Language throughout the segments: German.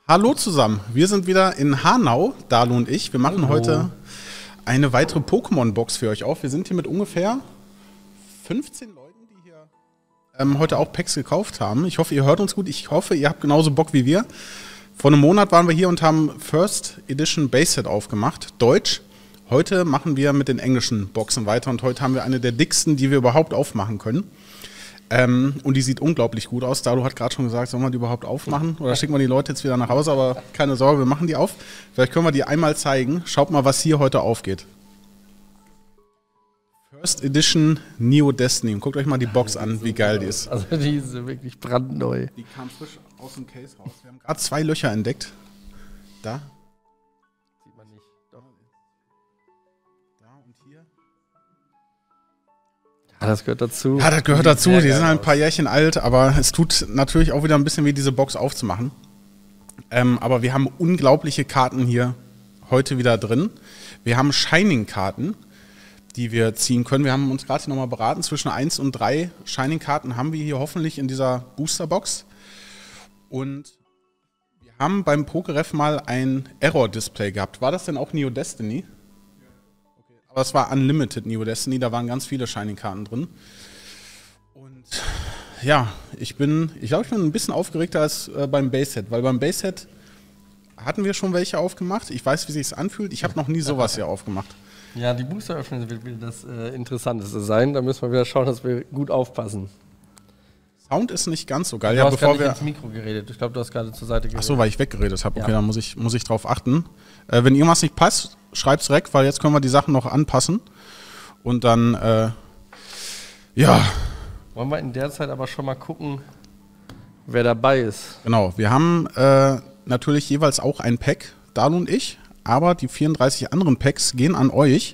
Hallo zusammen, wir sind wieder in Hanau, Dalu und ich. Wir machen heute eine weitere Pokémon-Box für euch auf. Wir sind hier mit ungefähr 15 Leuten, die hier heute auch Packs gekauft haben. Ich hoffe, ihr hört uns gut. Ich hoffe, ihr habt genauso Bock wie wir. Vor einem Monat waren wir hier und haben First Edition Base Set aufgemacht, Deutsch. Heute machen wir mit den englischen Boxen weiter und heute haben wir eine der dicksten, die wir überhaupt aufmachen können. Und die sieht unglaublich gut aus. Dalu hat gerade schon gesagt, sollen wir die überhaupt aufmachen? Oder schicken wir die Leute jetzt wieder nach Hause? Aber keine Sorge, wir machen die auf. Vielleicht können wir die einmal zeigen. Schaut mal, was hier heute aufgeht. First Edition Neo Destiny. Und guckt euch mal die Box an, wie geil die ist. Also die ist wirklich brandneu. Die kam frisch aus dem Case raus. Wir haben gerade 2 Löcher entdeckt. Da. Sieht man nicht. Doch. Da und hier. Ja, das gehört dazu. Ja, das gehört dazu. Die sind halt ein paar Jährchen alt, aber es tut natürlich auch wieder ein bisschen weh, diese Box aufzumachen. Aber wir haben unglaubliche Karten hier heute wieder drin. Wir haben Shining-Karten, die wir ziehen können. Wir haben uns gerade hier nochmal beraten. Zwischen 1 und 3 Shining-Karten haben wir hier hoffentlich in dieser Booster-Box. Und wir haben beim Pokeref mal ein Error-Display gehabt. War das denn auch Neo Destiny? Aber es war Unlimited Neo Destiny, da waren ganz viele Shining-Karten drin. Und ja, ich glaube, ich bin ein bisschen aufgeregter als beim Base-Set, weil beim Base-Set hatten wir schon welche aufgemacht. Ich weiß, wie sich es anfühlt. Ich habe noch nie sowas hier aufgemacht. Ja, die Booster-Öffnung wird wieder das Interessanteste sein. Da müssen wir wieder schauen, dass wir gut aufpassen. Sound ist nicht ganz so geil. Du Ja, hast bevor gerade wir ins Mikro geredet. Ich glaube, du hast gerade zur Seite geredet. Ach so, weil ich weggeredet habe. Okay, Ja. dann muss ich drauf achten. Wenn irgendwas nicht passt, schreibt's direkt, weil jetzt können wir die Sachen noch anpassen. Und dann, ja. Wollen wir in der Zeit aber schon mal gucken, wer dabei ist? Genau, wir haben natürlich jeweils auch ein Pack, Dalu und ich, aber die 34 anderen Packs gehen an euch.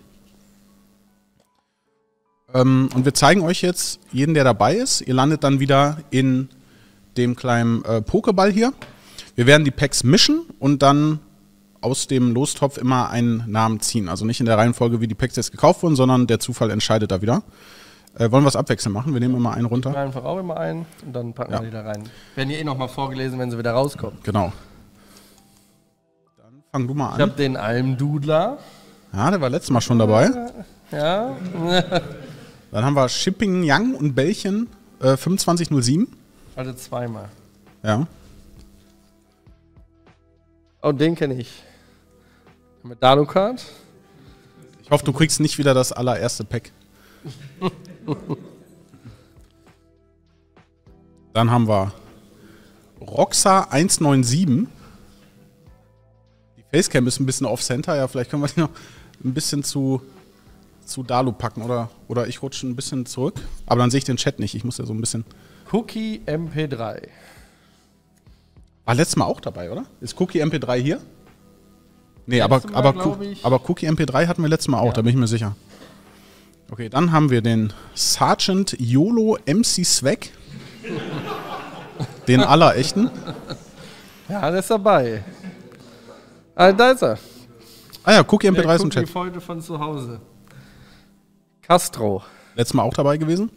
Und wir zeigen euch jetzt jeden, der dabei ist. Ihr landet dann wieder in dem kleinen Pokéball hier. Wir werden die Packs mischen und dann aus dem Lostopf immer einen Namen ziehen. Also nicht in der Reihenfolge, wie die Packs jetzt gekauft wurden, sondern der Zufall entscheidet da wieder. Wollen wir es abwechselnd machen? Wir nehmen immer einen runter. Wir einfach auch immer einen und dann packen wir die da rein. Werden die nochmal vorgelesen, wenn sie wieder rauskommen. Genau. Dann fang du mal an. Ich habe den Almdudler. Ja, der war letztes Mal schon dabei. Ja. Dann haben wir Shipping Yang und Bällchen 2507. Also zweimal. Ja. Oh, den kenne ich. Mit Danukart. Ich hoffe, du kriegst nicht wieder das allererste Pack. Dann haben wir Roxa 197. Die Facecam ist ein bisschen off-center. Ja, vielleicht können wir die noch ein bisschen zu Dalu packen. Oder ich rutsche ein bisschen zurück. Aber dann sehe ich den Chat nicht. Ich muss ja so ein bisschen... Cookie MP3. War letztes Mal auch dabei, oder? Ist Cookie MP3 hier? Nee, Letztes Mal, aber Cookie MP3 hatten wir letztes Mal auch, Ja. da bin ich mir sicher. Okay, dann haben wir den Sergeant YOLO MC Swag. Den allerechten. Ja, der ist dabei. Ah, da ist er. Ah ja, Cookie MP3 Der ist im Cookie Chat. heute von zu Hause. Castro. Letztes Mal auch dabei gewesen.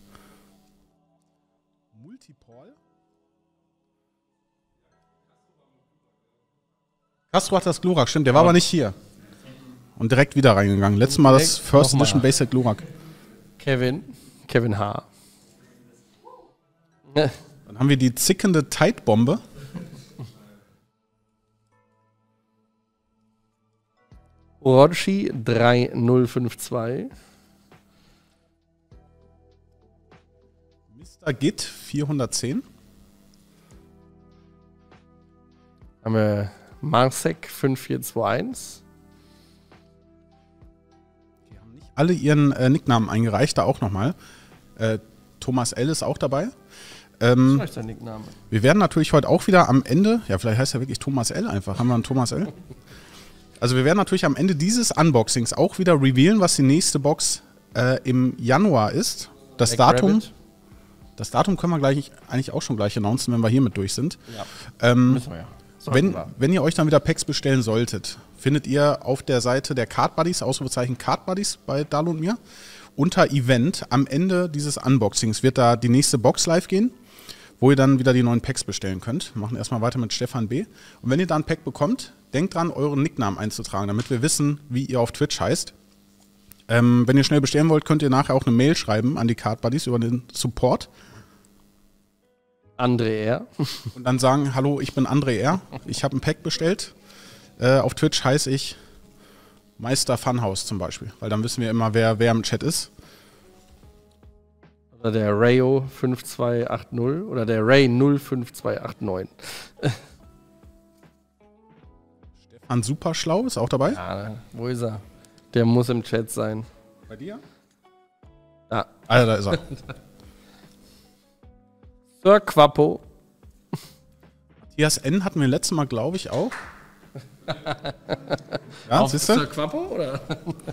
Multipol. Castro hat das Glurak, stimmt, der war aber nicht hier. Und direkt wieder reingegangen. Letztes Mal das Direkt First nochmal. Edition Basic Glurak. Kevin H. Dann haben wir die zickende Tide-Bombe. Orochi 3052. Mr. Git 410. Haben wir Marsek 5421. Die haben nicht alle ihren Nicknamen eingereicht, da auch nochmal. Thomas L. ist auch dabei. Was ist der Nickname? Wir werden natürlich heute auch wieder am Ende, ja vielleicht heißt er wirklich Thomas L. einfach, haben wir einen Thomas L.? Also wir werden natürlich am Ende dieses Unboxings auch wieder revealen, was die nächste Box im Januar ist. Das Datum können wir gleich eigentlich auch schon gleich announcen, wenn wir hiermit durch sind. Ja. Müssen wir ja. Wenn ihr euch dann wieder Packs bestellen solltet, findet ihr auf der Seite der Card Buddies, Ausrufezeichen Card Buddies bei Dalu und mir, unter Event am Ende dieses Unboxings wird da die nächste Box live gehen. wo ihr dann wieder die neuen Packs bestellen könnt. Wir machen erstmal weiter mit Stefan B. Und wenn ihr da ein Pack bekommt, denkt dran, euren Nicknamen einzutragen, damit wir wissen, wie ihr auf Twitch heißt. Wenn ihr schnell bestellen wollt, könnt ihr nachher auch eine Mail schreiben an die Card Buddies über den Support. André R. Und dann sagen, hallo, ich bin André R. Ich habe ein Pack bestellt. Auf Twitch heiße ich Meister Funhouse zum Beispiel, weil dann wissen wir immer, wer im Chat ist. Oder der Rayo 5280 oder der Ray 05289. Stefan Superschlau ist auch dabei. Ja, wo ist er? Der muss im Chat sein. Bei dir? Ja. Ah, da ist er. Sir Quappo. Matthias N. hatten wir letztes Mal, glaube ich, auch. Ja, siehst du? Sir Quappo, oder?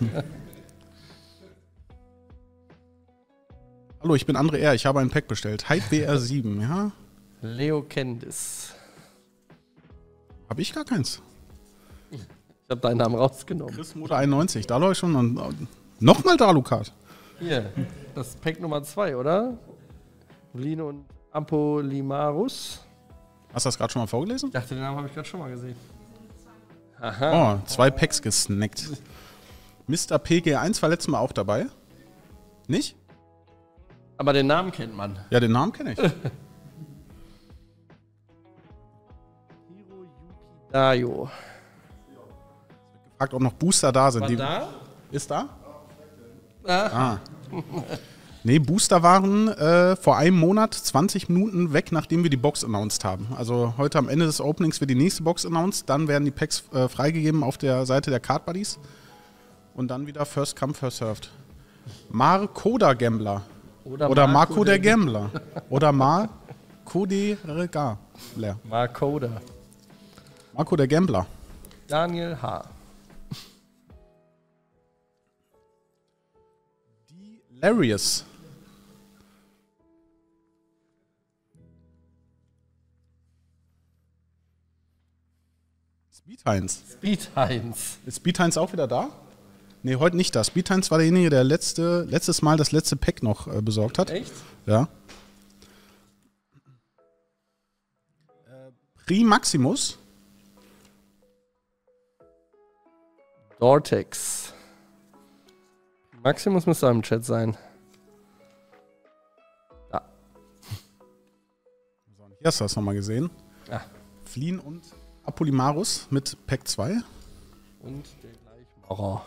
Hallo, ich bin André R. Ich habe ein Pack bestellt. Hype WR7, ja? Leo Kendis. Habe ich gar keins. Ich habe deinen Namen rausgenommen. Chris Motor 91, da läuft schon. Und nochmal Dalukat. Hier, das ist Pack Nummer 2, oder? Lino und Apolimarus. Hast du das gerade schon mal vorgelesen? Ich dachte, den Namen habe ich gerade schon mal gesehen. Oh, 2 Packs gesnackt. Mr. PG1 war letztes Mal auch dabei. Nicht? Aber den Namen kennt man. Ja, den Namen kenne ich. Dayo. Gefragt, ob noch Booster da sind. War da? Ist da? Ah. Nee, Booster waren vor einem Monat 20 Minuten weg, nachdem wir die Box announced haben. Also heute am Ende des Openings wird die nächste Box announced. Dann werden die Packs freigegeben auf der Seite der Card Buddies. Und dann wieder First Come, First Served. Marco der Gambler. Oder Marco der Gambler. Oder Marco der Gambler. Marcoda. Marco der Gambler. Daniel H. Hilarious. Speed Heinz. Speed Heinz. Ist Speed Heinz auch wieder da? Nee, heute nicht da. Speed Heinz war derjenige, der letztes Mal das letzte Pack noch besorgt hat. Echt? Ja. Pri Maximus. Dortex. Maximus müsste im Chat sein. Ja. Hier hast du das nochmal gesehen. Ja. Fliehen und Apolimarus mit Pack 2. Und der Gleichmacher.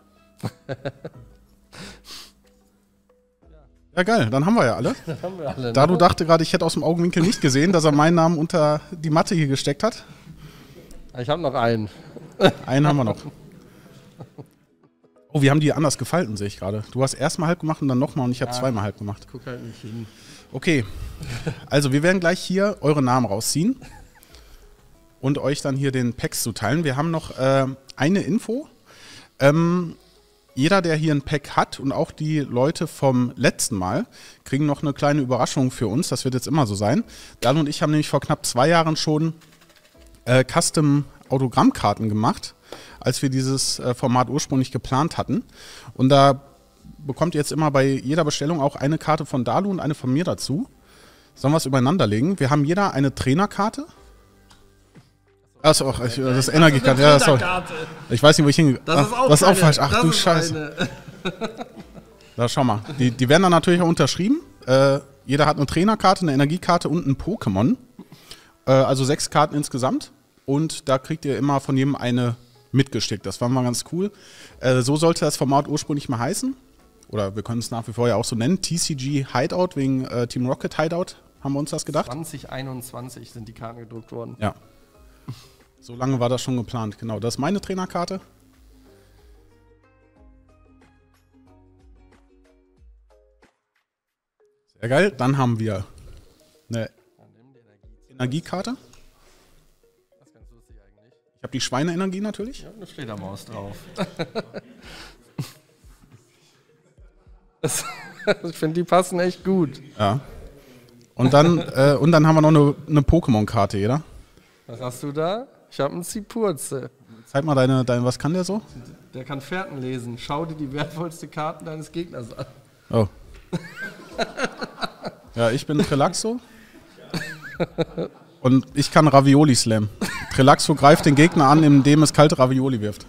Ja, geil, dann haben wir ja alle. Das haben wir alle. Da du dachte gerade, ich hätte aus dem Augenwinkel nicht gesehen, dass er meinen Namen unter die Matte hier gesteckt hat. Ich habe noch einen. Einen haben wir noch. Oh, wir haben die anders gefalten, sehe ich gerade. Du hast erstmal halb gemacht und dann nochmal und ich habe zweimal halb gemacht. Guck halt nicht hin. Okay, also wir werden gleich hier eure Namen rausziehen und euch dann hier den Packs zuteilen. Wir haben noch eine Info. Jeder, der hier ein Pack hat und auch die Leute vom letzten Mal, kriegen noch eine kleine Überraschung für uns. Das wird jetzt immer so sein. Dan und ich haben nämlich vor knapp 2 Jahren schon Custom-Autogrammkarten gemacht, als wir dieses Format ursprünglich geplant hatten. Und da bekommt ihr jetzt immer bei jeder Bestellung auch eine Karte von Dalu und eine von mir dazu. Sollen wir es übereinander legen? Wir haben jeder eine Trainerkarte. Achso, das ist Energiekarte. Ja, sorry. Ich weiß nicht, wo ich hingegangen bin. Das ist auch falsch. Ach du Scheiße. Da, schau mal. Die werden dann natürlich auch unterschrieben. Jeder hat eine Trainerkarte, eine Energiekarte und ein Pokémon. Also 6 Karten insgesamt. Und da kriegt ihr immer von jedem eine mitgestickt. Das war mal ganz cool. So sollte das Format ursprünglich mal heißen. Oder wir können es nach wie vor ja auch so nennen. TCG Hideout wegen Team Rocket Hideout. Haben wir uns das gedacht? 2021 sind die Karten gedruckt worden. Ja. So lange war das schon geplant. Genau, das ist meine Trainerkarte. Sehr geil. Dann haben wir eine Energiekarte. Das ist ganz lustig eigentlich. Ich habe die Schweineenergie natürlich. Ja, eine Fledermaus drauf. Ich finde, die passen echt gut. Ja. Und dann haben wir noch eine Pokémon-Karte, jeder. Was hast du da? Ich habe einen Zipurze. Zeig mal deine, was kann der so? Der kann Fährten lesen. Schau dir die wertvollste Karten deines Gegners an. Oh. Ja, ich bin Relaxo. Und ich kann Ravioli Slam. Relaxo greift den Gegner an, indem es kalte Ravioli wirft.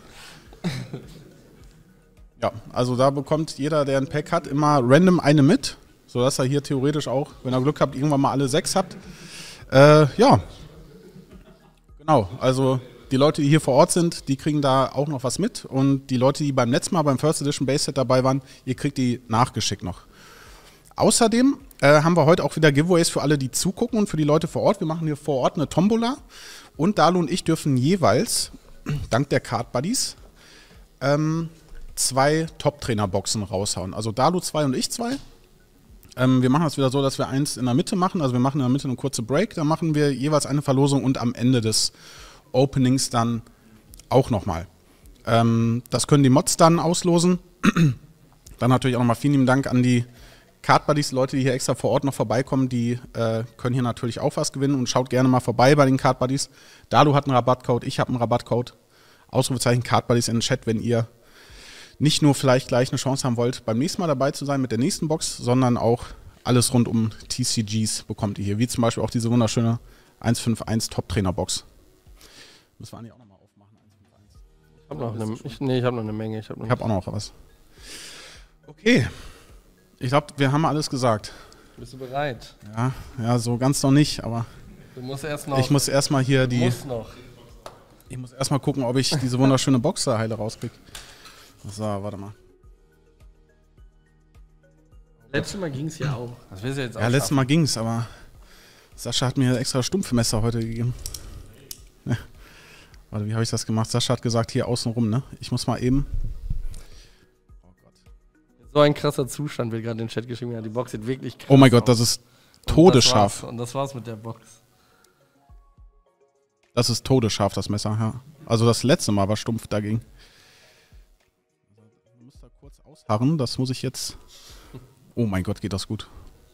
Ja, also da bekommt jeder, der ein Pack hat, immer random eine mit, sodass er hier theoretisch auch, wenn ihr Glück habt, irgendwann mal alle 6 habt. Ja, genau, also die Leute, die hier vor Ort sind, die kriegen da auch noch was mit. Und die Leute, die beim letzten Mal beim First Edition Base Set dabei waren, ihr kriegt die nachgeschickt noch. Außerdem haben wir heute auch wieder Giveaways für alle, die zugucken und für die Leute vor Ort. Wir machen hier vor Ort eine Tombola. Und Dalu und ich dürfen jeweils, dank der Card Buddies, 2 Top-Trainer-Boxen raushauen. Also Dalu 2 und ich 2. Wir machen das wieder so, dass wir eins in der Mitte machen. Also wir machen in der Mitte eine kurze Break. Dann machen wir jeweils eine Verlosung und am Ende des Openings dann auch nochmal. Das können die Mods dann auslosen. Dann natürlich auch nochmal vielen lieben Dank an die Card Buddies, Leute, die hier extra vor Ort noch vorbeikommen, die können hier natürlich auch was gewinnen und schaut gerne mal vorbei bei den Card Buddies. Dalu hat einen Rabattcode, ich habe einen Rabattcode. Ausrufezeichen Card Buddies in den Chat, wenn ihr nicht nur vielleicht gleich eine Chance haben wollt, beim nächsten Mal dabei zu sein mit der nächsten Box, sondern auch alles rund um TCGs bekommt ihr hier. Wie zum Beispiel auch diese wunderschöne 151 Top-Trainer-Box. Müssen wir eigentlich auch nochmal aufmachen, 151. Ich habe noch eine Menge. Ich habe auch noch was. Okay. Ich glaube, wir haben alles gesagt. Bist du bereit? Ja, so ganz noch nicht, aber du musst erst noch. Ich muss erstmal hier die. Noch. Ich muss erstmal gucken, ob ich diese wunderschöne Box da heile rauskriege. So, warte mal. Letztes Mal ging es ja auch. Das willst du jetzt auch ja, letztes Mal ging es, aber Sascha hat mir extra Stumpfmesser heute gegeben. Ja. Warte, wie habe ich das gemacht? Sascha hat gesagt, hier außen rum, ne? Ich muss mal eben. Oh Gott. So ein krasser Zustand wird gerade in den Chat geschrieben. Ja, die Box sieht wirklich krass aus. Oh mein Gott, aus. das ist todesscharf. Und das war's mit der Box. Das ist todesscharf, das Messer, ja. Also das letzte Mal war stumpf dagegen. Du musst da kurz ausharren, das muss ich jetzt... Oh mein Gott, geht das gut.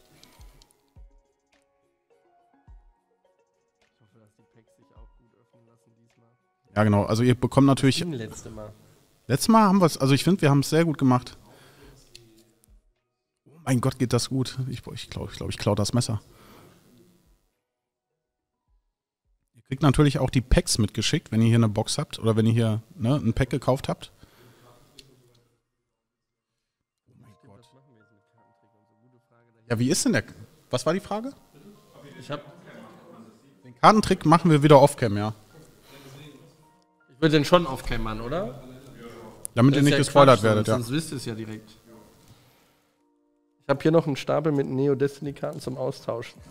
Ich hoffe, dass die Packs sich auch gut öffnen lassen diesmal. Ja genau, also ihr bekommt natürlich... Letztes Mal. Letztes Mal haben wir es, also ich finde, wir haben es sehr gut gemacht. Oh mein Gott, geht das gut. Ich klau das Messer. Ihr kriegt natürlich auch die Packs mitgeschickt, wenn ihr hier eine Box habt oder wenn ihr hier ein Pack gekauft habt. Oh mein Gott. Ja, wie ist denn der... Was war die Frage? Den Kartentrick machen wir wieder off-cam, ja. Ich würde den schon off-cam machen, oder? Damit ihr nicht gespoilert werdet, ja. Sonst wisst ihr es ja direkt. Ich habe hier noch einen Stapel mit Neo-Destiny-Karten zum Austauschen.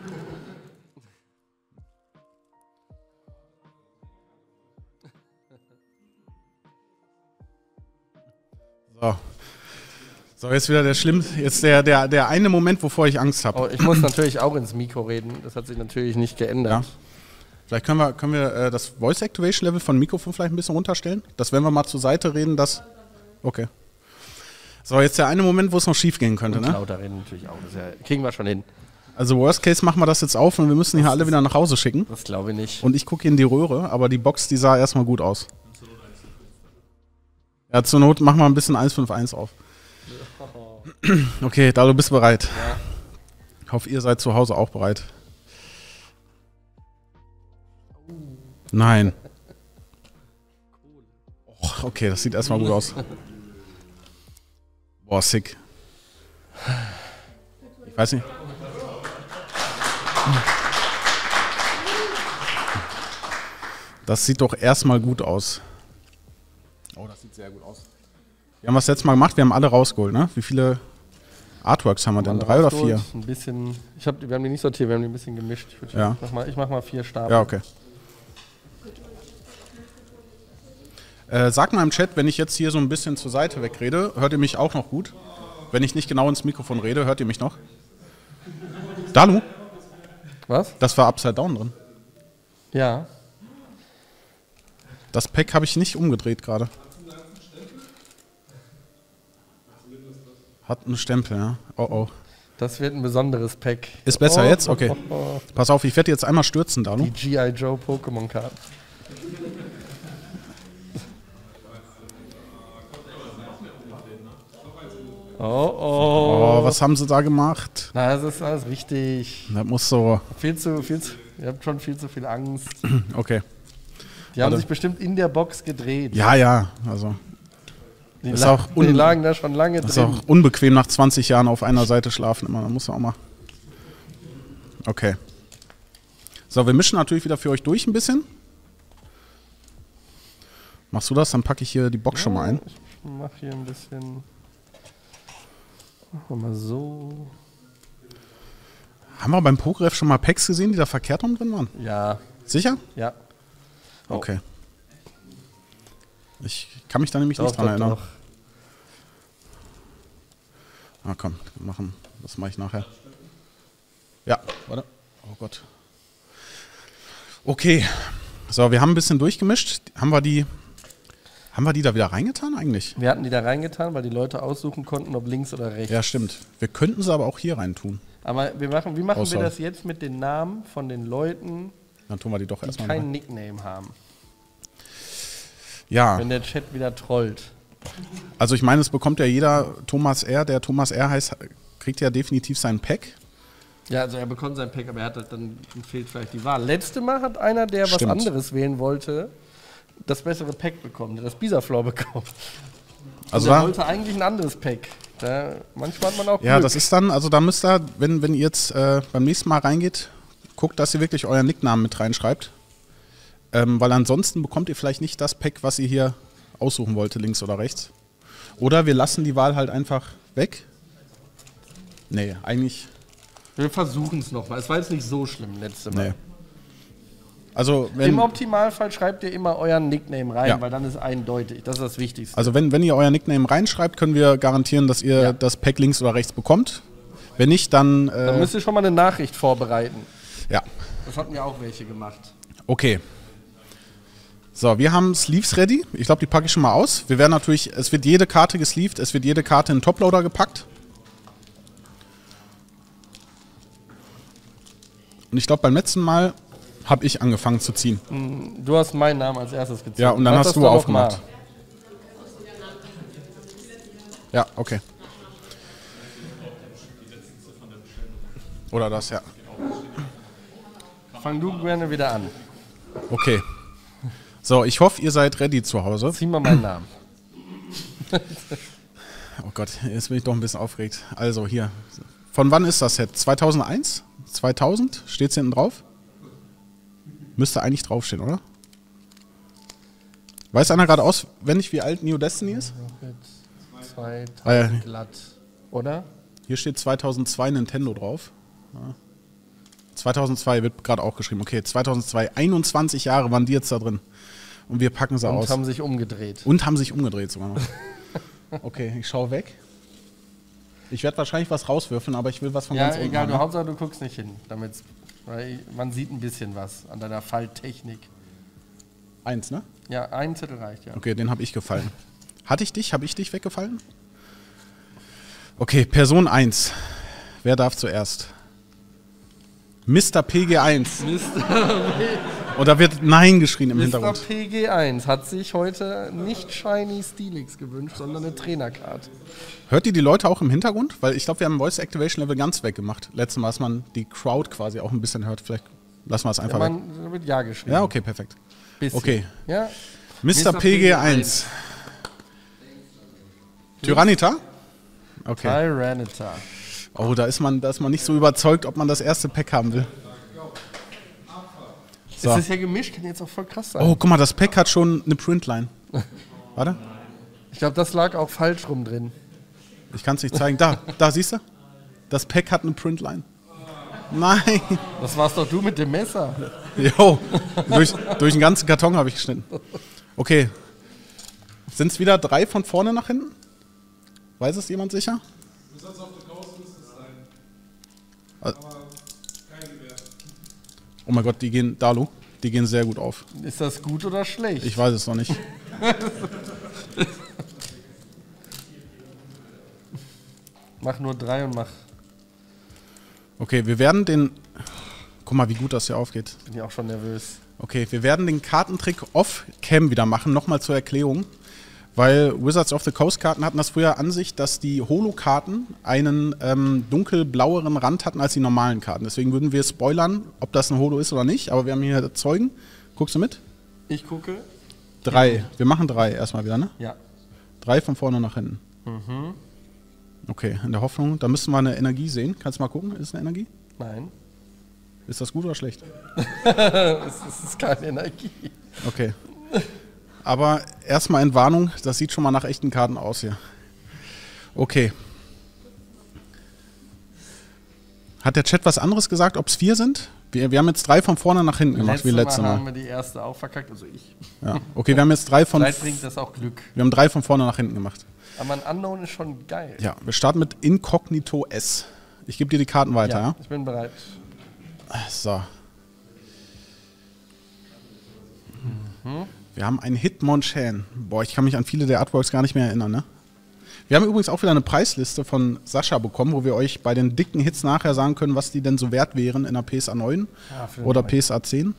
So, jetzt wieder der eine Moment, wovor ich Angst habe. Oh, ich muss natürlich auch ins Mikro reden. Das hat sich natürlich nicht geändert. Ja. Vielleicht können wir das Voice Activation Level von Mikrofon vielleicht ein bisschen runterstellen. Das werden wir mal zur Seite reden. Okay. So, jetzt der eine Moment, wo es noch schief gehen könnte, und ne? Lauter reden natürlich auch. Das kriegen wir schon hin. Also Worst Case machen wir das jetzt auf und wir müssen hier alle wieder nach Hause schicken. Das glaube ich nicht. Und ich gucke in die Röhre, aber die Box, die sah erstmal gut aus. Ja, zur Not machen wir ein bisschen 151 auf. Okay, da du bist bereit. Ja. Ich hoffe, ihr seid zu Hause auch bereit. Nein. Oh, okay, das sieht erstmal gut aus. Boah, sick. Ich weiß nicht. Das sieht doch erstmal gut aus. Oh, das sieht sehr gut aus. Wir haben das letzte Mal gemacht, wir haben alle rausgeholt, ne? Wie viele Artworks haben wir denn? 3 oder 4? Ein bisschen. Wir haben die nicht sortiert, wir haben die ein bisschen gemischt. Ich mach mal 4 Stapel. Ja, okay. Sag mal im Chat, wenn ich jetzt hier so ein bisschen zur Seite wegrede, hört ihr mich auch noch gut? Wenn ich nicht genau ins Mikrofon rede, hört ihr mich noch? Dalu? Was? Das war Upside Down drin. Ja. Das Pack habe ich nicht umgedreht gerade. Hat einen Stempel, ja. Oh oh. Das wird ein besonderes Pack. Ist besser jetzt? Okay. Pass auf, ich werde jetzt einmal stürzen, Dalu. Die G.I. Joe Pokémon-Karten. Oh, was haben sie da gemacht? Na, das ist alles richtig. Das muss so. Ihr habt schon viel zu viel Angst. Okay. Die haben sich bestimmt in der Box gedreht. Ja, also. Die lagen da schon lange drin. Ist auch unbequem nach 20 Jahren auf einer Seite schlafen immer. Da muss man auch mal. Okay. So, wir mischen natürlich wieder für euch durch ein bisschen. Machst du das? Dann packe ich hier die Box schon mal ein. Ich mach hier ein bisschen. Machen wir mal so. Haben wir beim Pogref schon mal Packs gesehen, die da verkehrt rum drin waren? Ja. Sicher? Ja. Oh. Okay. Ich kann mich da nämlich nicht dran erinnern. Ah, komm, das mache ich nachher. Ja, warte. Oh Gott. Okay. So, wir haben ein bisschen durchgemischt. Haben wir die da wieder reingetan eigentlich? Wir hatten die da reingetan, weil die Leute aussuchen konnten, ob links oder rechts. Ja, stimmt. Wir könnten sie aber auch hier rein tun. Aber wie machen wir das jetzt mit den Namen von den Leuten, dann tun wir die doch die erstmal keinen Nickname haben? Ja. Wenn der Chat wieder trollt. Also ich meine, es bekommt ja jeder Thomas R., der Thomas R. heißt, kriegt ja definitiv seinen Pack. Ja, also er bekommt sein Pack, aber er hat halt dann fehlt vielleicht die Wahl. Letztes Mal hat einer, der was anderes wählen wollte, das bessere Pack bekommen, der das Bisaflor bekommt. Also der wollte eigentlich ein anderes Pack. Manchmal hat man auch Glück. Ja, das ist dann, also da müsst ihr, wenn ihr jetzt beim nächsten Mal reingeht, guckt, dass ihr wirklich euren Nicknamen mit reinschreibt. Weil ansonsten bekommt ihr vielleicht nicht das Pack, was ihr hier aussuchen wollte, links oder rechts. Oder wir lassen die Wahl halt einfach weg. Nee, eigentlich. Wir versuchen es nochmal. Es war jetzt nicht so schlimm letztes Mal. Nee. Also im Optimalfall schreibt ihr immer euren Nickname rein, weil dann ist eindeutig. Das ist das Wichtigste. Also wenn ihr euer Nickname reinschreibt, können wir garantieren, dass ihr das Pack links oder rechts bekommt. Wenn nicht, dann... dann müsst ihr schon mal eine Nachricht vorbereiten. Ja. Das hatten ja auch welche gemacht. Okay. So, wir haben Sleeves ready. Ich glaube, die packe ich schon mal aus. Wir werden natürlich, es wird jede Karte gesleeved, es wird jede Karte in den Toploader gepackt. Und ich glaube, beim letzten Mal habe ich angefangen zu ziehen. Du hast meinen Namen als erstes gezogen. Ja, und dann hast du aufgemacht. Ja, okay. Oder das, ja. Fang du gerne wieder an. Okay. So, ich hoffe, ihr seid ready zu Hause. Zieh mal meinen Namen. Oh Gott, jetzt bin ich doch ein bisschen aufgeregt. Also hier. Von wann ist das Set? 2001? 2000? Steht es hinten drauf? Müsste eigentlich draufstehen, oder? Weiß einer gerade auswendig, wie alt New Destiny ist? 2000 glatt, oder? Hier steht 2002 Nintendo drauf. Ja. 2002 wird gerade auch geschrieben. Okay, 2002, 21 Jahre waren die jetzt da drin. Und wir packen sie aus. Und haben sich umgedreht. Und haben sich umgedreht sogar noch. Okay, ich schaue weg. Ich werde wahrscheinlich was rauswürfeln, aber ich will was von ganz unten. Ja, egal, haben. Hauptsache du guckst nicht hin, weil man sieht ein bisschen was an deiner Falltechnik. 1, ne? Ja, ein Zettel reicht, ja. Okay, den habe ich gefallen. Hatte ich dich? Habe ich dich weggefallen? Okay, Person 1. Wer darf zuerst? Mr. PG1. Und da wird Nein geschrien im Hintergrund. Mr. PG1 hat sich heute nicht Shiny Steelix gewünscht, sondern eine Trainercard. Hört ihr die Leute auch im Hintergrund? Weil ich glaube, wir haben Voice Activation Level ganz weggemacht. Letztes Mal, dass man die Crowd quasi auch ein bisschen hört. Vielleicht lassen wir es einfach weg. Da wird Ja geschrieben. Ja, okay, perfekt. Bisschen. Okay. Ja. Mr. PG1. Tyranitar? Okay. Tyranitar. Oh, da ist man nicht so überzeugt, ob man das erste Pack haben will. So. Es ist ja gemischt, kann jetzt auch voll krass sein. Oh, guck mal, das Pack hat schon eine Printline. Warte. Ich glaube, das lag auch falsch rum drin. Ich kann es nicht zeigen. Da, siehst du? Das Pack hat eine Printline. Nein. Das warst doch du mit dem Messer. Jo, durch den ganzen Karton habe ich geschnitten. Okay. Sind es wieder 3 von vorne nach hinten? Weiß es jemand sicher? Bis auf der Klaus müsste es sein. Aber kein Gewehr. Oh mein Gott, die gehen sehr gut auf. Ist das gut oder schlecht? Ich weiß es noch nicht. Mach nur 3 und mach. Okay, wir werden den... Guck mal, wie gut das hier aufgeht. Bin ich auch schon nervös. Okay, wir werden den Kartentrick off-cam wieder machen. Nochmal zur Erklärung. Weil Wizards of the Coast Karten hatten das früher an sich, dass die Holo-Karten einen dunkelblaueren Rand hatten als die normalen Karten. Deswegen würden wir spoilern, ob das ein Holo ist oder nicht. Aber wir haben hier Zeugen. Guckst du mit? Ich gucke. 3. Wir machen 3 erstmal wieder, ne? Ja. 3 von vorne nach hinten. Okay, in der Hoffnung, da müssen wir eine Energie sehen. Kannst du mal gucken, ist es eine Energie? Nein. Ist das gut oder schlecht? Es ist keine Energie. Okay. Aber erstmal in Warnung, das sieht schon mal nach echten Karten aus hier. Okay. Hat der Chat was anderes gesagt, ob es 4 sind? Wir haben jetzt 3 von vorne nach hinten gemacht, wie letztes Mal. haben wir die erste auch verkackt, also ich. Ja. Okay, wir haben jetzt 3 von... Vielleicht bringt das auch Glück. Wir haben 3 von vorne nach hinten gemacht. Aber ein Unknown ist schon geil. Ja, wir starten mit Incognito S. Ich gebe dir die Karten weiter, ja? Ich bin bereit. So. Wir haben einen Hitmonchan. Boah, ich kann mich an viele der Artworks gar nicht mehr erinnern, ne? Wir haben übrigens auch wieder eine Preisliste von Sascha bekommen, wo wir euch bei den dicken Hits nachher sagen können, was die denn so wert wären in der PSA 9 oder PSA 10.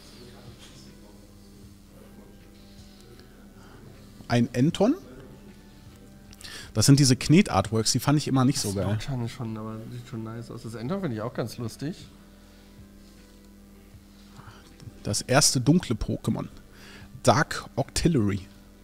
Ein Enton. Das sind diese Knet-Artworks, die fand ich immer nicht so geil. Das ist schon, aber sieht schon nice aus. Das Enton finde ich auch ganz lustig. Das erste dunkle Pokémon. Dark Octillery.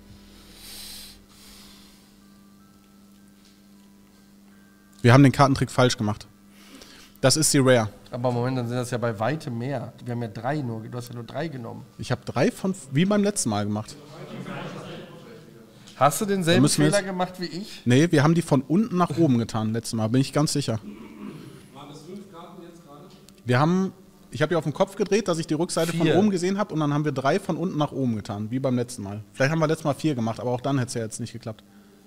Wir haben den Kartentrick falsch gemacht. Das ist die Rare. Aber Moment, dann sind das ja bei weitem mehr. Wir haben ja 3 nur. Du hast ja nur 3 genommen. Ich habe 3 von, wie beim letzten Mal gemacht. Hast du denselben Fehler gemacht wie ich? Nee, wir haben die von unten nach oben getan, letztes Mal, bin ich ganz sicher. Waren das 5 Karten jetzt gerade? Wir haben, ich habe die auf den Kopf gedreht, dass ich die Rückseite 4 von oben gesehen habe und dann haben wir 3 von unten nach oben getan, wie beim letzten Mal. Vielleicht haben wir letztes Mal 4 gemacht, aber auch dann hätte es ja jetzt nicht geklappt.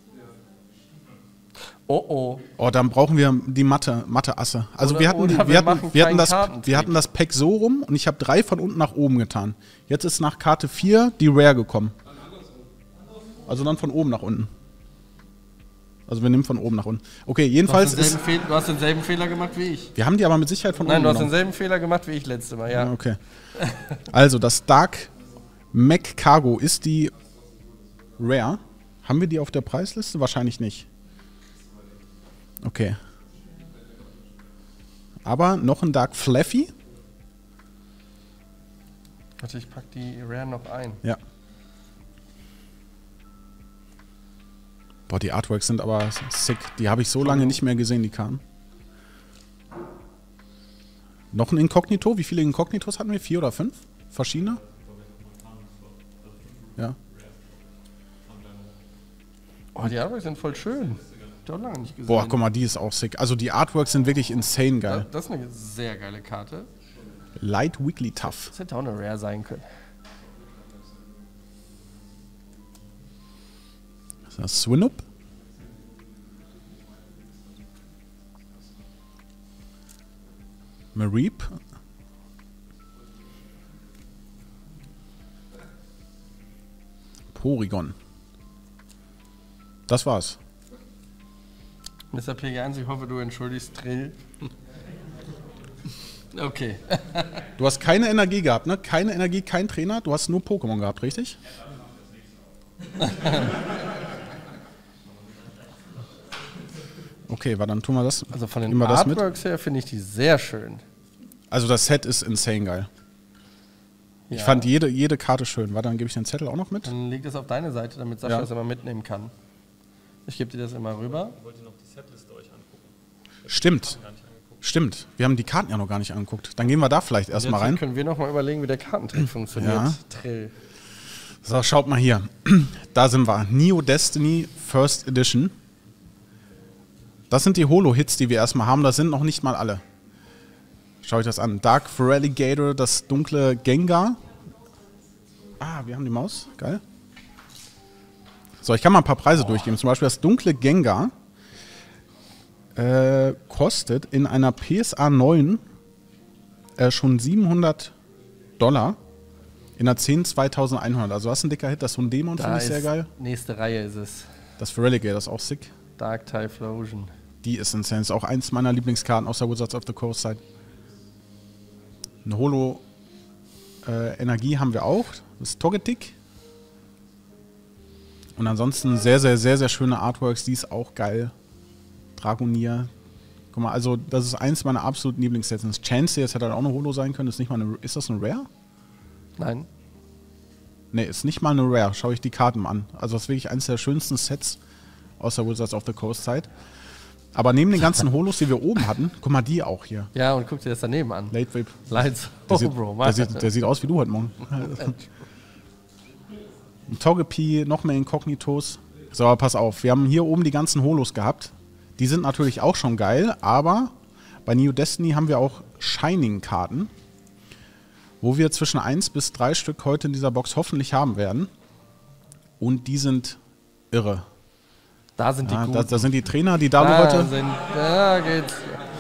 Oh oh. Oh, dann brauchen wir die Mathe-Asse. Also wir hatten das Pack so rum und ich habe 3 von unten nach oben getan. Jetzt ist nach Karte 4 die Rare gekommen. Also dann von oben nach unten. Also wir nehmen von oben nach unten. Okay, jedenfalls du hast denselben Fehler gemacht wie ich. Wir haben die aber mit Sicherheit von Nein, oben du hast genommen. denselben Fehler gemacht wie ich letztes Mal, ja. Okay. Also das Dark Mac Cargo ist die Rare. Haben wir die auf der Preisliste? Wahrscheinlich nicht. Okay. Aber noch ein Dark Fluffy. Warte, ich pack die Rare noch ein. Ja. Boah, die Artworks sind aber sick. Die habe ich so lange nicht mehr gesehen, die Karten. Noch ein Inkognito. Wie viele Inkognitos hatten wir? 4 oder 5? Verschiedene? Ja. Oh, die Artworks sind voll schön. Ich lange nicht gesehen. Boah, guck mal, die ist auch sick. Also die Artworks sind wirklich insane geil. Das ist eine sehr geile Karte. Light Weekly Tough. Das hätte auch eine Rare sein können. Ist das Swinub? Mareep? Porygon. Das war's. Mr. PG1, ich hoffe, du entschuldigst Trill. Okay. Du hast keine Energie gehabt, ne? Keine Energie, kein Trainer. Du hast nur Pokémon gehabt, richtig? Okay, dann tun wir das. Also von den Artworks her finde ich die sehr schön. Also das Set ist insane geil. Ja. Ich fand jede Karte schön. Warte, dann gebe ich den Zettel auch noch mit. Dann leg das auf deine Seite, damit Sascha das immer mitnehmen kann. Ich gebe dir das immer rüber. Ich wollte noch die Setliste euch angucken. Stimmt. Stimmt. Wir haben die Karten ja noch gar nicht angeguckt. Dann gehen wir da vielleicht erstmal rein. Können wir noch mal überlegen, wie der Kartentrick funktioniert. Ja. Trill. So, schaut mal hier. Da sind wir. Neo Destiny First Edition. Das sind die Holo-Hits, die wir erstmal haben. Das sind noch nicht mal alle. Schau euch das an. Dark Feraligatr, das dunkle Gengar. Ah, wir haben die Maus. Geil. So, ich kann mal ein paar Preise durchgeben. Zum Beispiel das dunkle Gengar kostet in einer PSA 9 schon $700. In der 10 2100. Also das ist ein dicker Hit. Das ist so ein Dämon, finde ich sehr geil. Nächste Reihe ist es. Das Feraligatr ist auch sick. Dark Typhlosion. Die ist insane. Das ist auch eins meiner Lieblingskarten aus der Wizards of the Coast Side. Eine Holo Energie haben wir auch. Das ist Togetic. Und ansonsten sehr, sehr, sehr, sehr schöne Artworks. Die ist auch geil. Dragonier. Guck mal, also das ist eins meiner absoluten Lieblingssets. Das Chancey, das hätte halt auch eine Holo sein können. Ist das eine Rare? Nein. Ne, ist nicht mal eine Rare. Schau ich die Karten an. Also das ist wirklich eines der schönsten Sets aus der Wizards of the Coast Zeit. Aber neben den ganzen Holos, die wir oben hatten, guck mal die auch hier. Ja, und guck dir das daneben an. Late Whip. Lights. Der sieht aus wie du heute Morgen. Togepi, noch mehr Inkognitos. So, aber pass auf. Wir haben hier oben die ganzen Holos gehabt. Die sind natürlich auch schon geil, aber bei Neo Destiny haben wir auch Shining-Karten, wo wir zwischen 1 bis 3 Stück heute in dieser Box hoffentlich haben werden. Und die sind irre. Da sind die Ja, Guten. da sind die Trainer, die Dalu heute. Da geht's.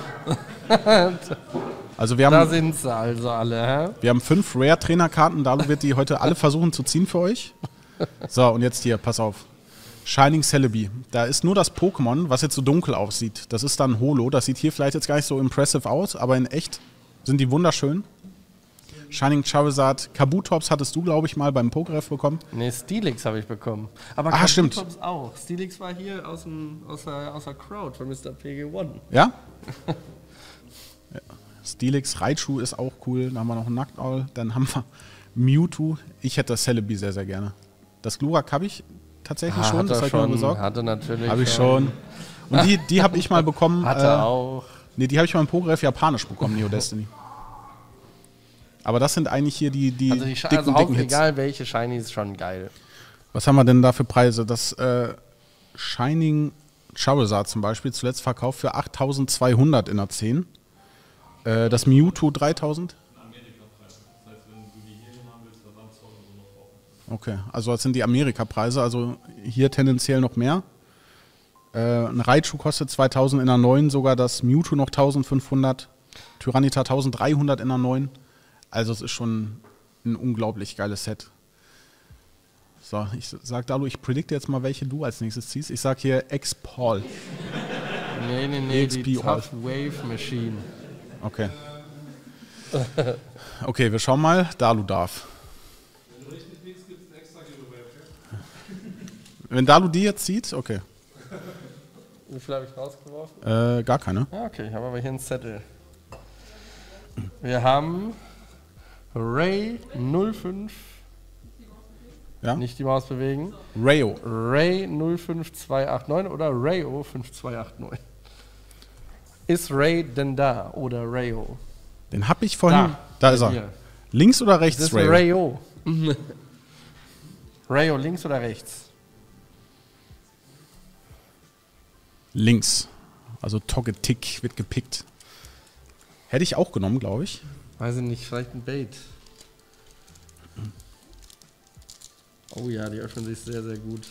Also wir Da haben, sind sie also alle, hä? wir haben 5 Rare-Trainerkarten. Dalu wird die heute alle versuchen zu ziehen für euch. So, und jetzt hier, pass auf. Shining Celebi. Da ist nur das Pokémon, was jetzt so dunkel aussieht. Das ist dann Holo. Das sieht hier vielleicht jetzt gar nicht so impressive aus, aber in echt sind die wunderschön. Shining Charizard. Kabutops hattest du, glaube ich, mal beim Pokeref bekommen. Ne, Steelix habe ich bekommen. Aber Stimmt. Kabutops auch. Steelix war hier aus der Crowd von Mr. PG1. Ja? Ja. Steelix, Raichu ist auch cool. Dann haben wir noch einen Nacktowl. Dann haben wir Mewtwo. Ich hätte das Celebi sehr, sehr gerne. Das Glurak habe ich tatsächlich schon. Das habe ich mir besorgt. Hatte natürlich. Habe ich schon. Und die habe ich mal bekommen. Hatte auch. Ne, die habe ich mal im Pokeref japanisch bekommen, Neo Destiny. Aber das sind eigentlich hier die Also, dicken Hits. egal welche Shiny ist schon geil. Was haben wir denn da für Preise? Das Shining Charizard zum Beispiel, zuletzt verkauft für 8.200 in der 10. Das Mewtwo 3.000. Okay, also das sind die Amerika-Preise, also hier tendenziell noch mehr. Ein Raichu kostet 2.000 in der 9, sogar das Mewtwo noch 1.500, Tyranitar 1.300 in der 9. Also es ist schon ein unglaublich geiles Set. So, ich sag Dalu, ich predikte jetzt mal, welche du als nächstes ziehst. Ich sag hier X-Paul. Nee, EXP die All. Tough Wave Machine. Okay. Okay, wir schauen mal. Dalu darf. Wenn du richtig liegst, gibt es einen extra Giveaway. Wenn Dalu die jetzt zieht, okay. Wie viel habe ich rausgeworfen? Gar keine. Ja, okay, ich habe aber hier einen Zettel. Wir haben Ray 05. Ja? Nicht die Maus bewegen. Rayo. Ray 05289 oder Rayo 5289. Ist Ray denn da oder Rayo? Den hab ich vorhin. Da ist er. Hier. Links oder Das rechts, ist Rayo? Rayo. Rayo, links oder rechts? Links. Also Togetic wird gepickt. Hätte ich auch genommen, glaube ich. Weiß ich nicht, vielleicht ein Bait. Oh ja, die öffnen sich sehr, sehr gut.